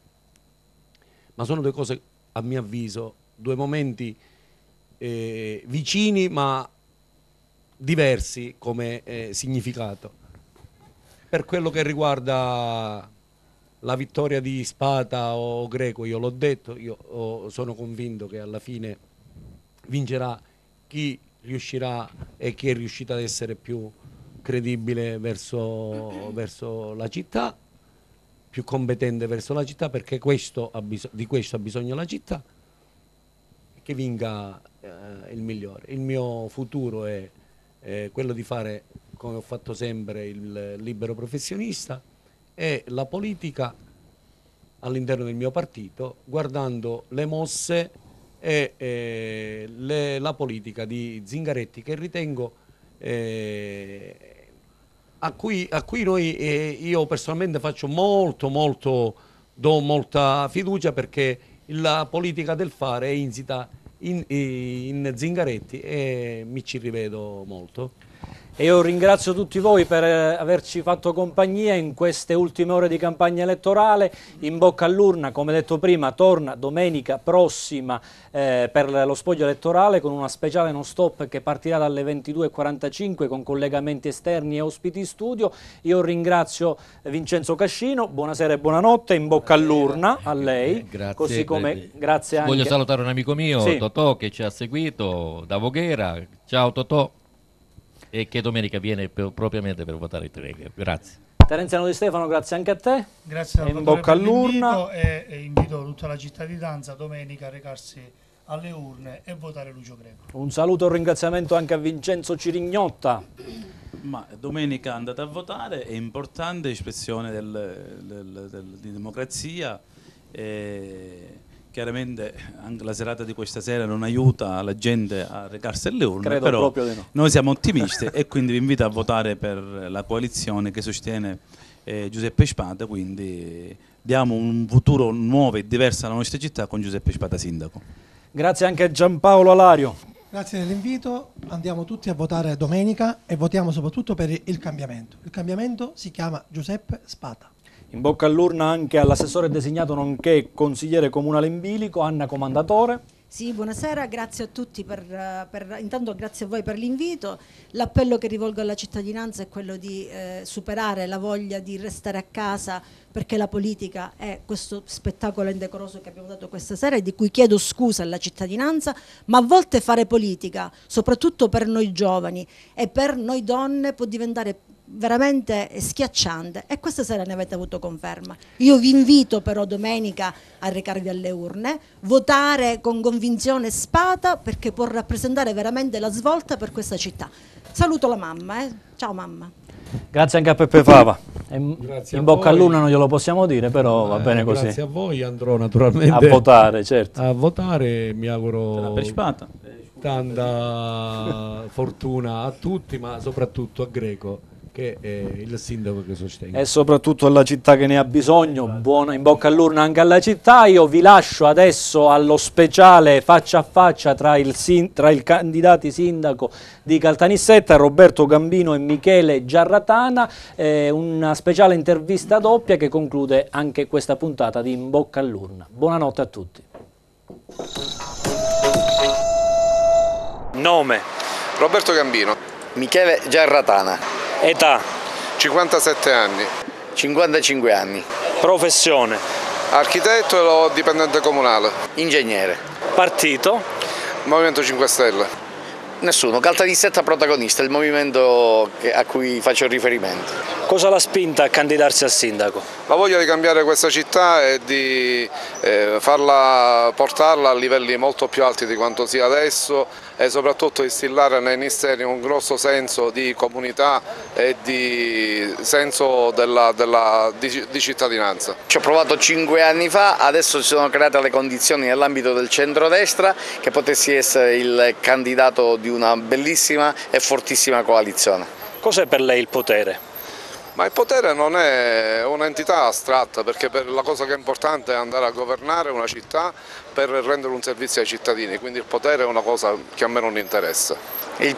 Ma sono due cose, a mio avviso, due momenti eh, vicini ma diversi come eh, significato. Per quello che riguarda la vittoria di Spata o Greco, io l'ho detto, io oh, sono convinto che alla fine vincerà chi riuscirà e chi è riuscito ad essere più credibile verso, verso la città, più competente verso la città, perché questo ha di questo ha bisogno la città, che vinca eh, il migliore. Il mio futuro è eh, quello di fare, come ho fatto sempre, il libero professionista e la politica all'interno del mio partito, guardando le mosse e eh, le, la politica di Zingaretti, che ritengo eh, a cui, a cui noi, eh, io personalmente faccio molto molto do molta fiducia, perché la politica del fare è insita in, in Zingaretti e mi ci rivedo molto. E io ringrazio tutti voi per averci fatto compagnia in queste ultime ore di campagna elettorale. In bocca all'urna, come detto prima, torna domenica prossima eh, per lo spoglio elettorale con una speciale non stop che partirà dalle ventidue e quarantacinque con collegamenti esterni e ospiti in studio. Io ringrazio Vincenzo Cascino, buonasera e buonanotte, in bocca all'urna a lei. Grazie. Così come grazie anche. Voglio salutare un amico mio, sì. Totò, che ci ha seguito da Voghera. Ciao Totò. E che domenica viene per, propriamente per votare il Trega. Grazie. Terenziano Di Stefano, grazie anche a te. Grazie in bocca all'urna e, e invito tutta la cittadinanza domenica a recarsi alle urne e votare Lucio Greco. Un saluto e un ringraziamento anche a Vincenzo Cirignotta. Ma domenica andate a votare, è importante, espressione del, del, del, di democrazia. E chiaramente anche la serata di questa sera non aiuta la gente a recarsi alle urne, Credo però proprio di no. noi siamo ottimisti e quindi vi invito a votare per la coalizione che sostiene eh, Giuseppe Spada, quindi diamo un futuro nuovo e diverso alla nostra città con Giuseppe Spada sindaco. Grazie anche a Giampaolo Alario. Grazie dell'invito, andiamo tutti a votare domenica e votiamo soprattutto per il cambiamento. Il cambiamento si chiama Giuseppe Spada. In bocca all'urna anche all'assessore designato nonché consigliere comunale in bilico, Anna Comandatore. Sì, buonasera, grazie a tutti, per, per, intanto grazie a voi per l'invito. L'appello che rivolgo alla cittadinanza è quello di eh, superare la voglia di restare a casa perché la politica è questo spettacolo indecoroso che abbiamo dato questa sera e di cui chiedo scusa alla cittadinanza, ma a volte fare politica, soprattutto per noi giovani e per noi donne, può diventare veramente schiacciante e questa sera ne avete avuto conferma. Io vi invito però domenica a recarvi alle urne, votare con convinzione Spada perché può rappresentare veramente la svolta per questa città. Saluto la mamma, eh. Ciao mamma. Grazie anche a Peppe Fava. In Grazie bocca a voi. all'urna non glielo possiamo dire, però va Eh, bene così. Grazie a voi, andrò naturalmente a votare, certo. A votare, mi auguro Per Spada. tanta fortuna a tutti, ma soprattutto a Greco, che è il sindaco che sostengo. E soprattutto alla città che ne ha bisogno. Buona in bocca all'urna anche alla città. Io vi lascio adesso allo speciale faccia a faccia tra il, tra il candidati sindaco di Caltanissetta, Roberto Gambino e Michele Giarratana, eh, una speciale intervista doppia che conclude anche questa puntata di In bocca all'urna. Buonanotte a tutti. Nome: Roberto Gambino. Michele Giarratana. Età: cinquantasette anni. cinquantacinque anni. Professione: architetto o dipendente comunale. Ingegnere. Partito: Movimento cinque Stelle. Nessuno, Caltanissetta protagonista, il movimento che, a cui faccio riferimento. Cosa l'ha spinta a candidarsi a sindaco? La voglia di cambiare questa città e di eh, farla, portarla a livelli molto più alti di quanto sia adesso e soprattutto instillare nei Nisseni un grosso senso di comunità e di senso della, della, di, di cittadinanza. Ci ho provato cinque anni fa, adesso si sono create le condizioni nell'ambito del centrodestra che potessi essere il candidato di una bellissima e fortissima coalizione. Cos'è per lei il potere? Ma il potere non è un'entità astratta, perché per la cosa che è importante è andare a governare una città per rendere un servizio ai cittadini, quindi il potere è una cosa che a me non interessa. Il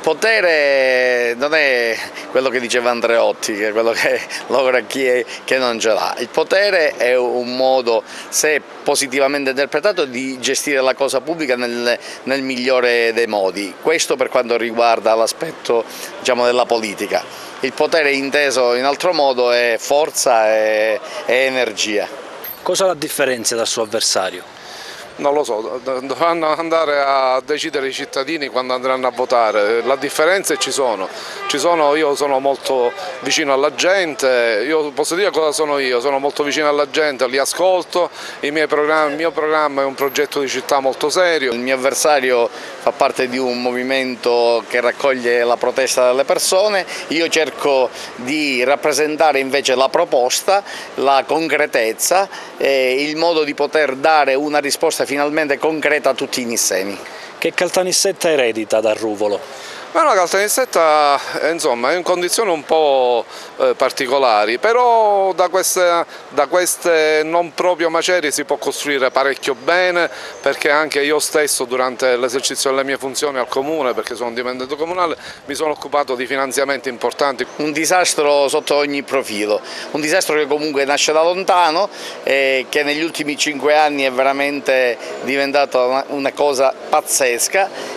potere non è quello che diceva Andreotti, che è quello che logra chi è, che non ce l'ha. Il potere è un modo, se positivamente interpretato, di gestire la cosa pubblica nel, nel migliore dei modi. Questo per quanto riguarda l'aspetto, diciamo, della politica. Il potere inteso in altro modo è forza e, e energia. Cosa la differenzia dal suo avversario? Non lo so, dovranno andare a decidere i cittadini quando andranno a votare. Le differenze ci sono. ci sono, io sono molto vicino alla gente, io posso dire cosa sono io, sono molto vicino alla gente, li ascolto, i miei programmi, il mio programma è un progetto di città molto serio. Il mio avversario fa parte di un movimento che raccoglie la protesta delle persone, io cerco di rappresentare invece la proposta, la concretezza e il modo di poter dare una risposta finalmente concreta a tutti i nisseni. Che Caltanissetta eredita da Ruvolo? Ma no, Caltanissetta insomma, è in condizioni un po' eh, particolari, però da queste, da queste non proprio macerie si può costruire parecchio bene, perché anche io stesso durante l'esercizio delle mie funzioni al comune, perché sono dipendente comunale, mi sono occupato di finanziamenti importanti. Un disastro sotto ogni profilo, un disastro che comunque nasce da lontano e che negli ultimi cinque anni è veramente diventata una, una cosa pazzesca.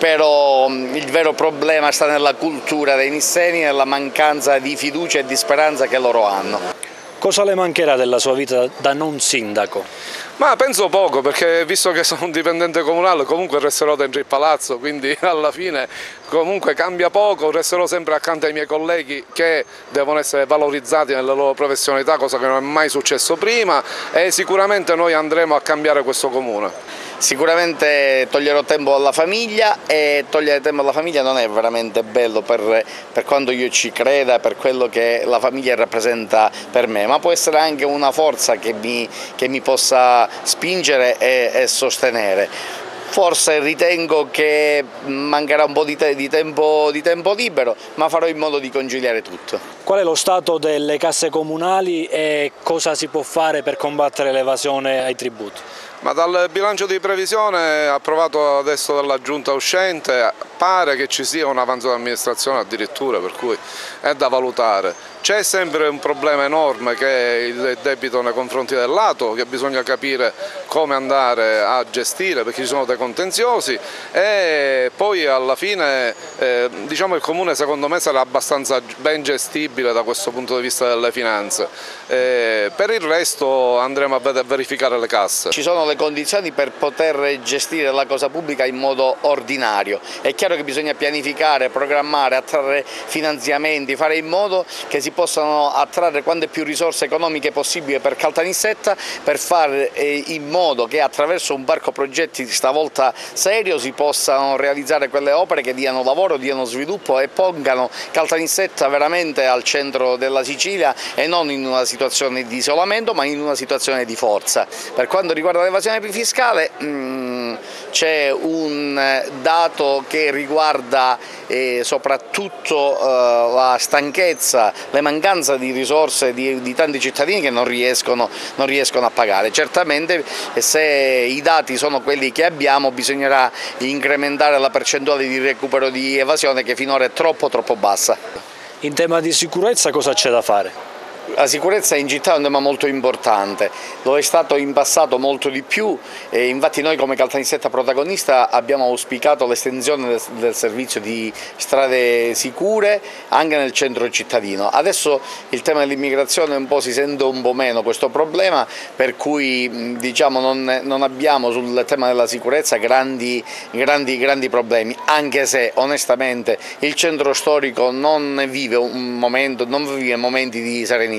Però il vero problema sta nella cultura dei nisseni e nella mancanza di fiducia e di speranza che loro hanno. Cosa le mancherà della sua vita da non sindaco? Ma penso poco, perché visto che sono un dipendente comunale comunque resterò dentro il palazzo, quindi alla fine comunque cambia poco, resterò sempre accanto ai miei colleghi che devono essere valorizzati nella loro professionalità, cosa che non è mai successo prima, e sicuramente noi andremo a cambiare questo comune. Sicuramente toglierò tempo alla famiglia e togliere tempo alla famiglia non è veramente bello per, per quanto io ci creda, per quello che la famiglia rappresenta per me, ma può essere anche una forza che mi, che mi possa possa spingere e, e sostenere. Forse ritengo che mancherà un po' di, te di, tempo, di tempo libero, ma farò in modo di conciliare tutto. Qual è lo stato delle casse comunali e cosa si può fare per combattere l'evasione ai tributi? Ma dal bilancio di previsione approvato adesso dalla giunta uscente pare che ci sia un avanzo d'amministrazione addirittura, per cui è da valutare. C'è sempre un problema enorme che è il debito nei confronti del lato, che bisogna capire come andare a gestire perché ci sono dei contenziosi, e poi alla fine eh, diciamo il Comune secondo me sarà abbastanza ben gestibile da questo punto di vista delle finanze. Eh, per il resto andremo a verificare le casse. Ci sono le condizioni per poter gestire la cosa pubblica in modo ordinario. È chiaro che bisogna pianificare, programmare, attrarre finanziamenti, fare in modo che si possano attrarre quante più risorse economiche possibile per Caltanissetta, per fare in modo che attraverso un parco progetti stavolta serio si possano realizzare quelle opere che diano lavoro, diano sviluppo e pongano Caltanissetta veramente al centro della Sicilia e non in una situazione di isolamento ma in una situazione di forza. Per quanto riguarda l'evasione fiscale c'è un dato che riguarda eh, soprattutto eh, la stanchezza, le mancanza di risorse di, di tanti cittadini che non riescono, non riescono a pagare. Certamente se i dati sono quelli che abbiamo bisognerà incrementare la percentuale di recupero di evasione che finora è troppo troppo bassa. In tema di sicurezza cosa c'è da fare? La sicurezza in città è un tema molto importante, lo è stato in passato molto di più e infatti noi come Caltanissetta protagonista abbiamo auspicato l'estensione del, del servizio di strade sicure anche nel centro cittadino. Adesso il tema dell'immigrazione un po' si sente un po' meno questo problema, per cui diciamo, non, non abbiamo sul tema della sicurezza grandi, grandi, grandi problemi, anche se onestamente il centro storico non vive, un momento, non vive momenti di serenità.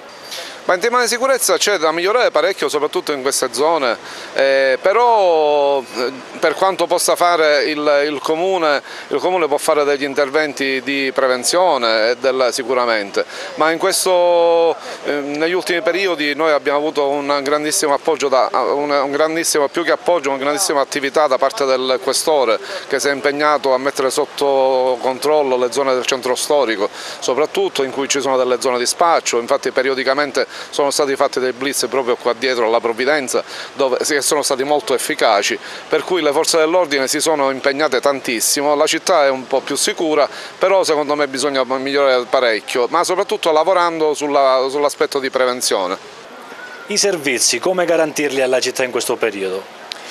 Ma in tema di sicurezza c'è da migliorare parecchio, soprattutto in queste zone, eh, però eh, per quanto possa fare il, il, comune, il Comune può fare degli interventi di prevenzione e del, sicuramente, ma in questo, eh, negli ultimi periodi noi abbiamo avuto un grandissimo appoggio, da, un, un grandissimo, più che appoggio, una grandissima attività da parte del Questore che si è impegnato a mettere sotto controllo le zone del centro storico, soprattutto in cui ci sono delle zone di spaccio, infatti periodicamente sono stati fatti dei blitz proprio qua dietro alla Provvidenza dove, che sono stati molto efficaci, per cui le forze dell'ordine si sono impegnate tantissimo, la città è un po' più sicura, però secondo me bisogna migliorare parecchio, ma soprattutto lavorando sulla, sull'aspetto di prevenzione. I servizi, come garantirli alla città in questo periodo?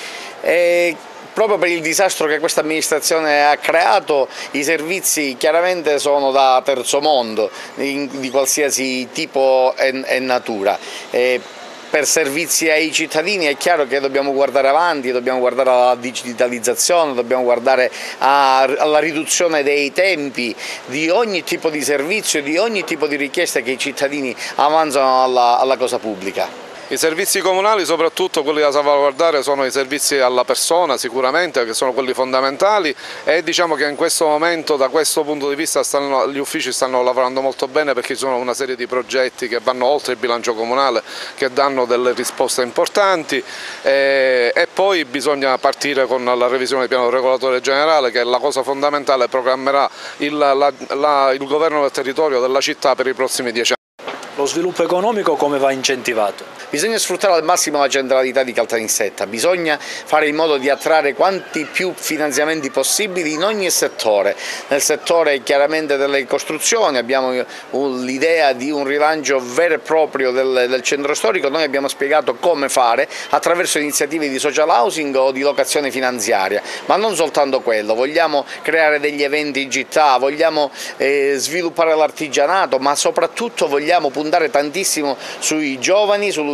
E... Proprio per il disastro che questa amministrazione ha creato, i servizi chiaramente sono da terzo mondo, di qualsiasi tipo e, e natura. E per servizi ai cittadini è chiaro che dobbiamo guardare avanti, dobbiamo guardare alla digitalizzazione, dobbiamo guardare a, alla riduzione dei tempi di ogni tipo di servizio, di ogni tipo di richiesta che i cittadini avanzano alla, alla cosa pubblica. I servizi comunali, soprattutto quelli da salvaguardare, sono i servizi alla persona sicuramente, che sono quelli fondamentali, e diciamo che in questo momento da questo punto di vista stanno, gli uffici stanno lavorando molto bene perché ci sono una serie di progetti che vanno oltre il bilancio comunale, che danno delle risposte importanti e, e poi bisogna partire con la revisione del piano regolatore generale, che è la cosa fondamentale, programmerà il, la, la, il governo del territorio della città per i prossimi dieci anni. Lo sviluppo economico come va incentivato? Bisogna sfruttare al massimo la centralità di Caltanissetta, bisogna fare in modo di attrarre quanti più finanziamenti possibili in ogni settore. Nel settore chiaramente delle costruzioni abbiamo l'idea di un rilancio vero e proprio del, del centro storico, noi abbiamo spiegato come fare attraverso iniziative di social housing o di locazione finanziaria, ma non soltanto quello, vogliamo creare degli eventi in città, vogliamo eh, sviluppare l'artigianato, ma soprattutto vogliamo puntare tantissimo sui giovani, sull'università,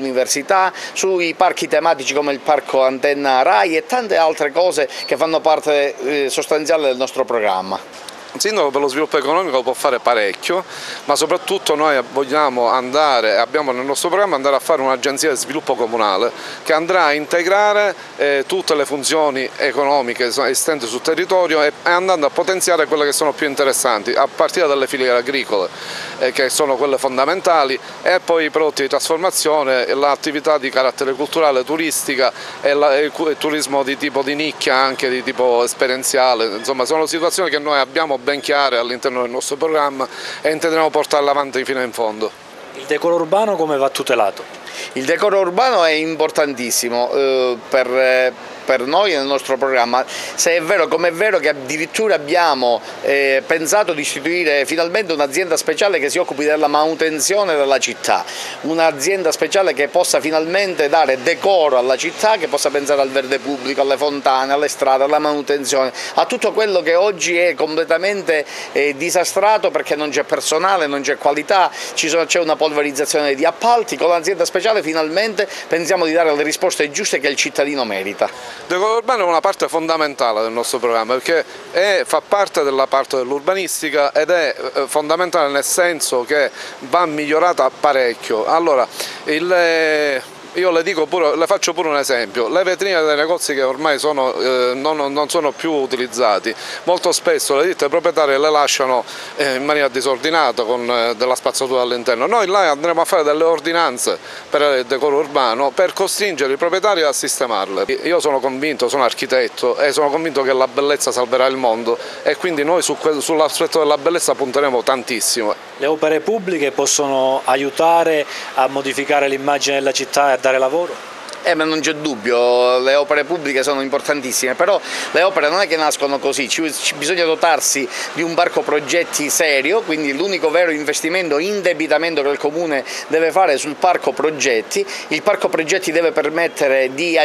sui parchi tematici come il parco Antenna Rai e tante altre cose che fanno parte eh, sostanziale del nostro programma. Il sindaco per lo sviluppo economico può fare parecchio, ma soprattutto noi vogliamo andare, abbiamo nel nostro programma andare a fare un'agenzia di sviluppo comunale che andrà a integrare eh, tutte le funzioni economiche esistenti sul territorio e andando a potenziare quelle che sono più interessanti, a partire dalle filiere agricole eh, che sono quelle fondamentali, e poi i prodotti di trasformazione, l'attività di carattere culturale, turistica e, la, e il turismo di tipo di nicchia, anche di tipo esperienziale. Insomma, sono situazioni che noi abbiamo ben chiare all'interno del nostro programma e intendiamo portarle avanti fino in fondo. Il decoro urbano come va tutelato? Il decoro urbano è importantissimo eh, per, eh, per noi nel nostro programma, se è vero come è vero che addirittura abbiamo eh, pensato di istituire finalmente un'azienda speciale che si occupi della manutenzione della città, un'azienda speciale che possa finalmente dare decoro alla città, che possa pensare al verde pubblico, alle fontane, alle strade, alla manutenzione, a tutto quello che oggi è completamente eh, disastrato perché non c'è personale, non c'è qualità, c'è una polverizzazione di appalti. Con l'azienda speciale finalmente pensiamo di dare le risposte giuste che il cittadino merita. Il decoro urbano è una parte fondamentale del nostro programma perché è, fa parte della parte dell'urbanistica ed è fondamentale nel senso che va migliorata parecchio. Allora, il, io le, dico pure, le faccio pure un esempio: le vetrine dei negozi che ormai sono, eh, non, non sono più utilizzati, molto spesso le ditte proprietarie le lasciano eh, in maniera disordinata con eh, della spazzatura all'interno. Noi là andremo a fare delle ordinanze per il decoro urbano per costringere i proprietari a sistemarle. Io sono convinto, sono architetto e sono convinto che la bellezza salverà il mondo e quindi noi su sull'aspetto della bellezza punteremo tantissimo. Le opere pubbliche possono aiutare a modificare l'immagine della città e a dare lavoro? Eh, ma non c'è dubbio, le opere pubbliche sono importantissime, però le opere non è che nascono così, ci, ci bisogna dotarsi di un parco progetti serio, quindi l'unico vero investimento, indebitamento che il Comune deve fare sul parco progetti. Il parco progetti deve permettere di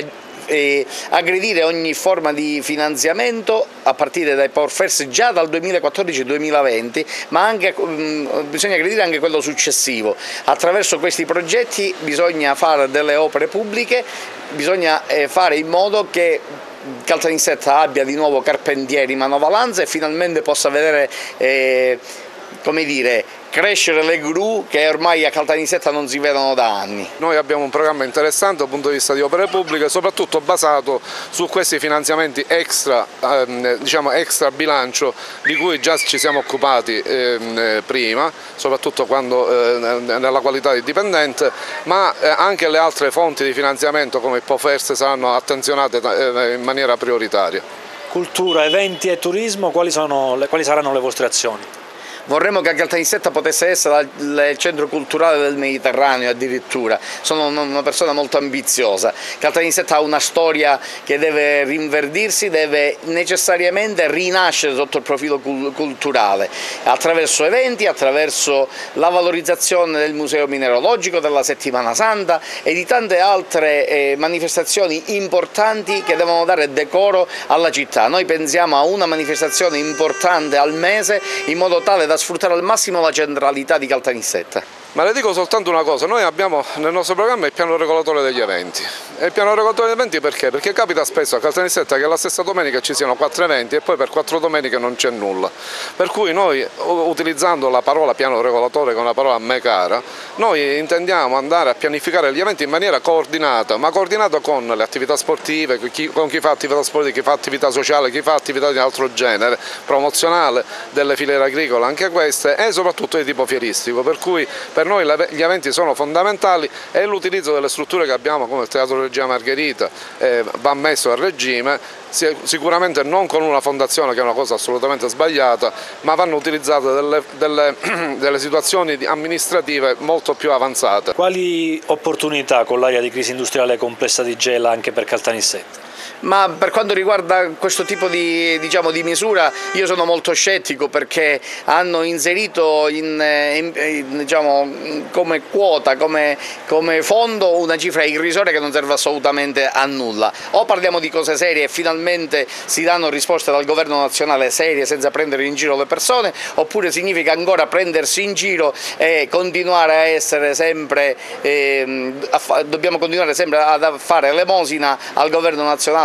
E aggredire ogni forma di finanziamento a partire dai Power First già dal duemilaquattordici duemilaventi, ma anche, mh, bisogna aggredire anche quello successivo. Attraverso questi progetti bisogna fare delle opere pubbliche, bisogna eh, fare in modo che Caltanissetta abbia di nuovo carpentieri, manovalanza e finalmente possa vedere eh, come dire, crescere le gru che ormai a Caltanissetta non si vedono da anni. Noi abbiamo un programma interessante dal punto di vista di opere pubbliche, soprattutto basato su questi finanziamenti extra, ehm, diciamo extra bilancio, di cui già ci siamo occupati ehm, prima, soprattutto quando, eh, nella qualità di dipendente, ma eh, anche le altre fonti di finanziamento come il P O F E R S saranno attenzionate eh, in maniera prioritaria. Cultura, eventi e turismo, quali, sono, quali saranno le vostre azioni? Vorremmo che Caltanissetta potesse essere il centro culturale del Mediterraneo addirittura, sono una persona molto ambiziosa. Caltanissetta ha una storia che deve rinverdirsi, deve necessariamente rinascere sotto il profilo culturale, attraverso eventi, attraverso la valorizzazione del Museo Mineralogico, della Settimana Santa e di tante altre eh, manifestazioni importanti che devono dare decoro alla città. Noi pensiamo a una manifestazione importante al mese in modo tale da sfruttare al massimo la centralità di Caltanissetta. Ma le dico soltanto una cosa: noi abbiamo nel nostro programma il piano regolatore degli eventi. E il piano regolatore degli eventi perché? Perché capita spesso a Caltanissetta che la stessa domenica ci siano quattro eventi e poi per quattro domeniche non c'è nulla. Per cui noi, utilizzando la parola piano regolatore, che è una parola a me cara, noi intendiamo andare a pianificare gli eventi in maniera coordinata, ma coordinata con le attività sportive, con chi fa attività sportive, chi fa attività sociale, chi fa attività di altro genere, promozionale, delle filiere agricole, anche queste, e soprattutto di tipo fieristico. Per cui per noi gli eventi sono fondamentali e l'utilizzo delle strutture che abbiamo come il Teatro Regina Margherita eh, va messo a regime, sicuramente non con una fondazione, che è una cosa assolutamente sbagliata, ma vanno utilizzate delle, delle, delle situazioni amministrative molto più avanzate. Quali opportunità con l'area di crisi industriale complessa di Gela anche per Caltanissetta? Ma per quanto riguarda questo tipo di, diciamo, di misura io sono molto scettico, perché hanno inserito in, in, in, diciamo, come quota, come, come fondo una cifra irrisoria che non serve assolutamente a nulla. O parliamo di cose serie e finalmente si danno risposte dal governo nazionale serie senza prendere in giro le persone, oppure significa ancora prendersi in giro e continuare a essere sempre, eh, a dobbiamo continuare sempre a fare elemosina al governo nazionale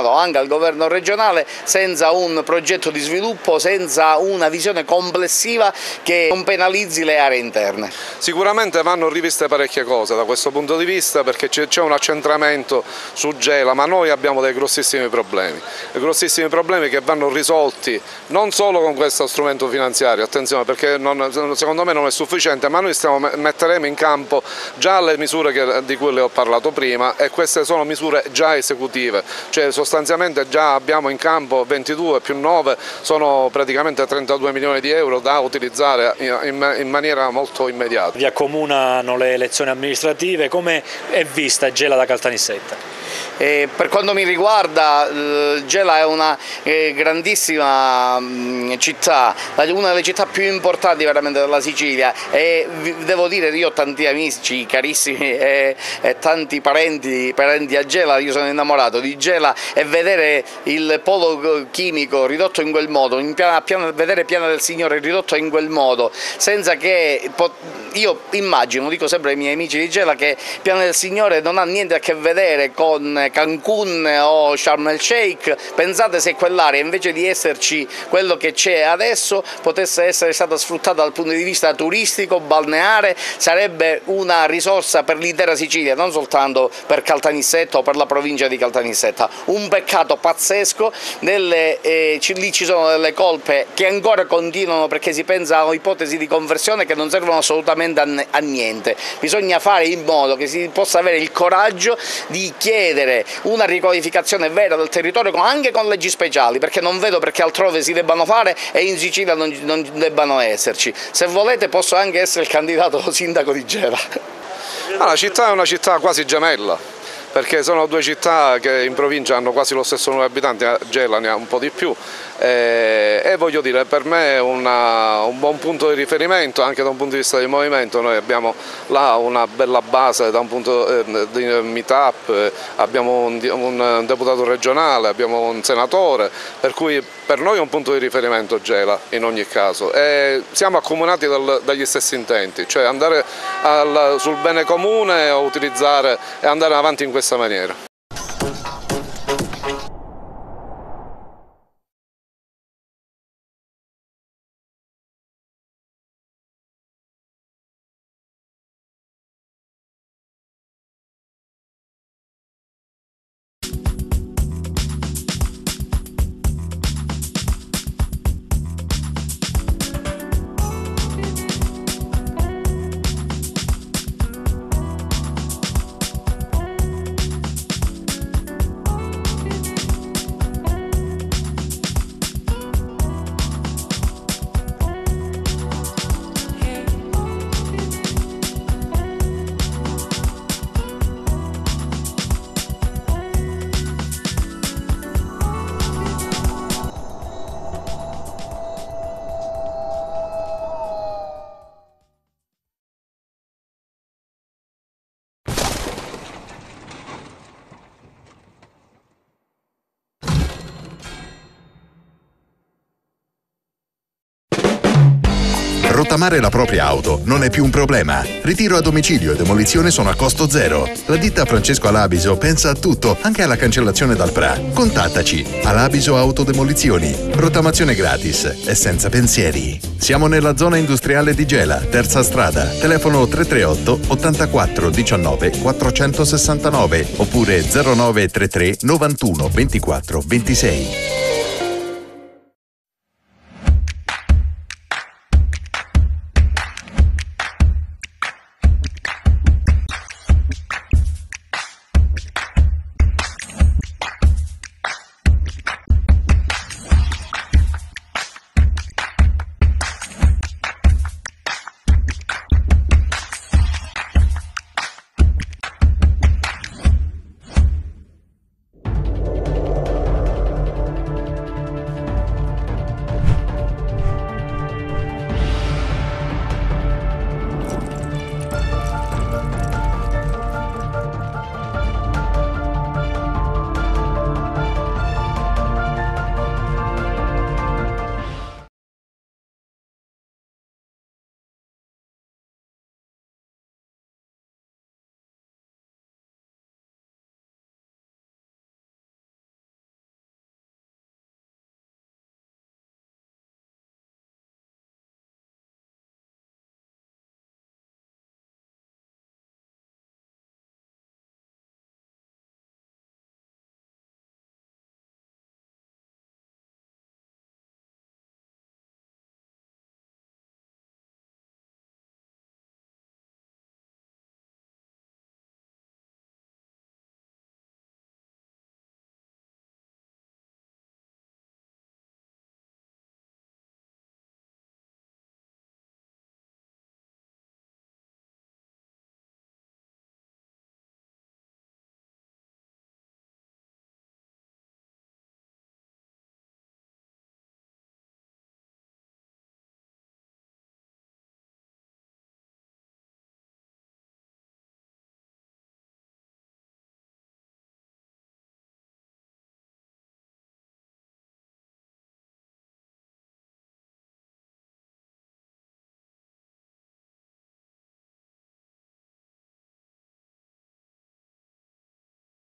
nazionale o anche al governo regionale senza un progetto di sviluppo, senza una visione complessiva che non penalizzi le aree interne. Sicuramente vanno riviste parecchie cose da questo punto di vista, perché c'è un accentramento su Gela, ma noi abbiamo dei grossissimi problemi, dei grossissimi problemi che vanno risolti non solo con questo strumento finanziario, attenzione, perché non, secondo me non è sufficiente, ma noi stiamo, metteremo in campo già le misure che, di cui le ho parlato prima, e queste sono misure già esecutive, cioè sostanzialmente già abbiamo in campo ventidue più nove, sono praticamente trentadue milioni di euro da utilizzare in, in maniera molto immediata. Vi accomunano le elezioni amministrative, come è vista Gela da Caltanissetta? Eh, per quanto mi riguarda, eh, Gela è una eh, grandissima mh, città, una delle città più importanti veramente della Sicilia, e vi, devo dire, io ho tanti amici carissimi e, e tanti parenti, parenti a Gela. Io sono innamorato di Gela, e vedere il polo chimico ridotto in quel modo, in piana, piana, vedere Piana del Signore ridotto in quel modo, senza che io immagino, dico sempre ai miei amici di Gela, che Piana del Signore non ha niente a che vedere con Cancun o Sharm el Sheikh. Pensate se quell'area, invece di esserci quello che c'è adesso, potesse essere stata sfruttata dal punto di vista turistico, balneare, sarebbe una risorsa per l'intera Sicilia, non soltanto per Caltanissetta o per la provincia di Caltanissetta. Un peccato pazzesco, delle, eh, lì ci sono delle colpe che ancora continuano, perché si pensa a ipotesi di conversione che non servono assolutamente a, a niente. Bisogna fare in modo che si possa avere il coraggio di chiedere una riqualificazione vera del territorio, anche con leggi speciali, perché non vedo perché altrove si debbano fare e in Sicilia non, non debbano esserci. Se volete posso anche essere il candidato sindaco di Gela. Ah, la città è una città quasi gemella, perché sono due città che in provincia hanno quasi lo stesso numero di abitanti, Gela ne ha un po' di più, e, e voglio dire, per me è una, un buon punto di riferimento anche da un punto di vista di movimento. Noi abbiamo là una bella base da un punto eh, di meet-up, eh, abbiamo un, un deputato regionale, abbiamo un senatore, per cui per noi è un punto di riferimento Gela in ogni caso, e siamo accomunati dal, dagli stessi intenti, cioè andare al, sul bene comune o utilizzare e andare avanti in questa maniera. Rottamare la propria auto non è più un problema. Ritiro a domicilio e demolizione sono a costo zero. La ditta Francesco Alabiso pensa a tutto, anche alla cancellazione dal P R A. Contattaci. Alabiso Autodemolizioni. Rottamazione gratis e senza pensieri. Siamo nella zona industriale di Gela, terza strada. Telefono tre tre otto ottantaquattro diciannove quattrocentosessantanove oppure zero nove tre tre novantuno ventiquattro ventisei.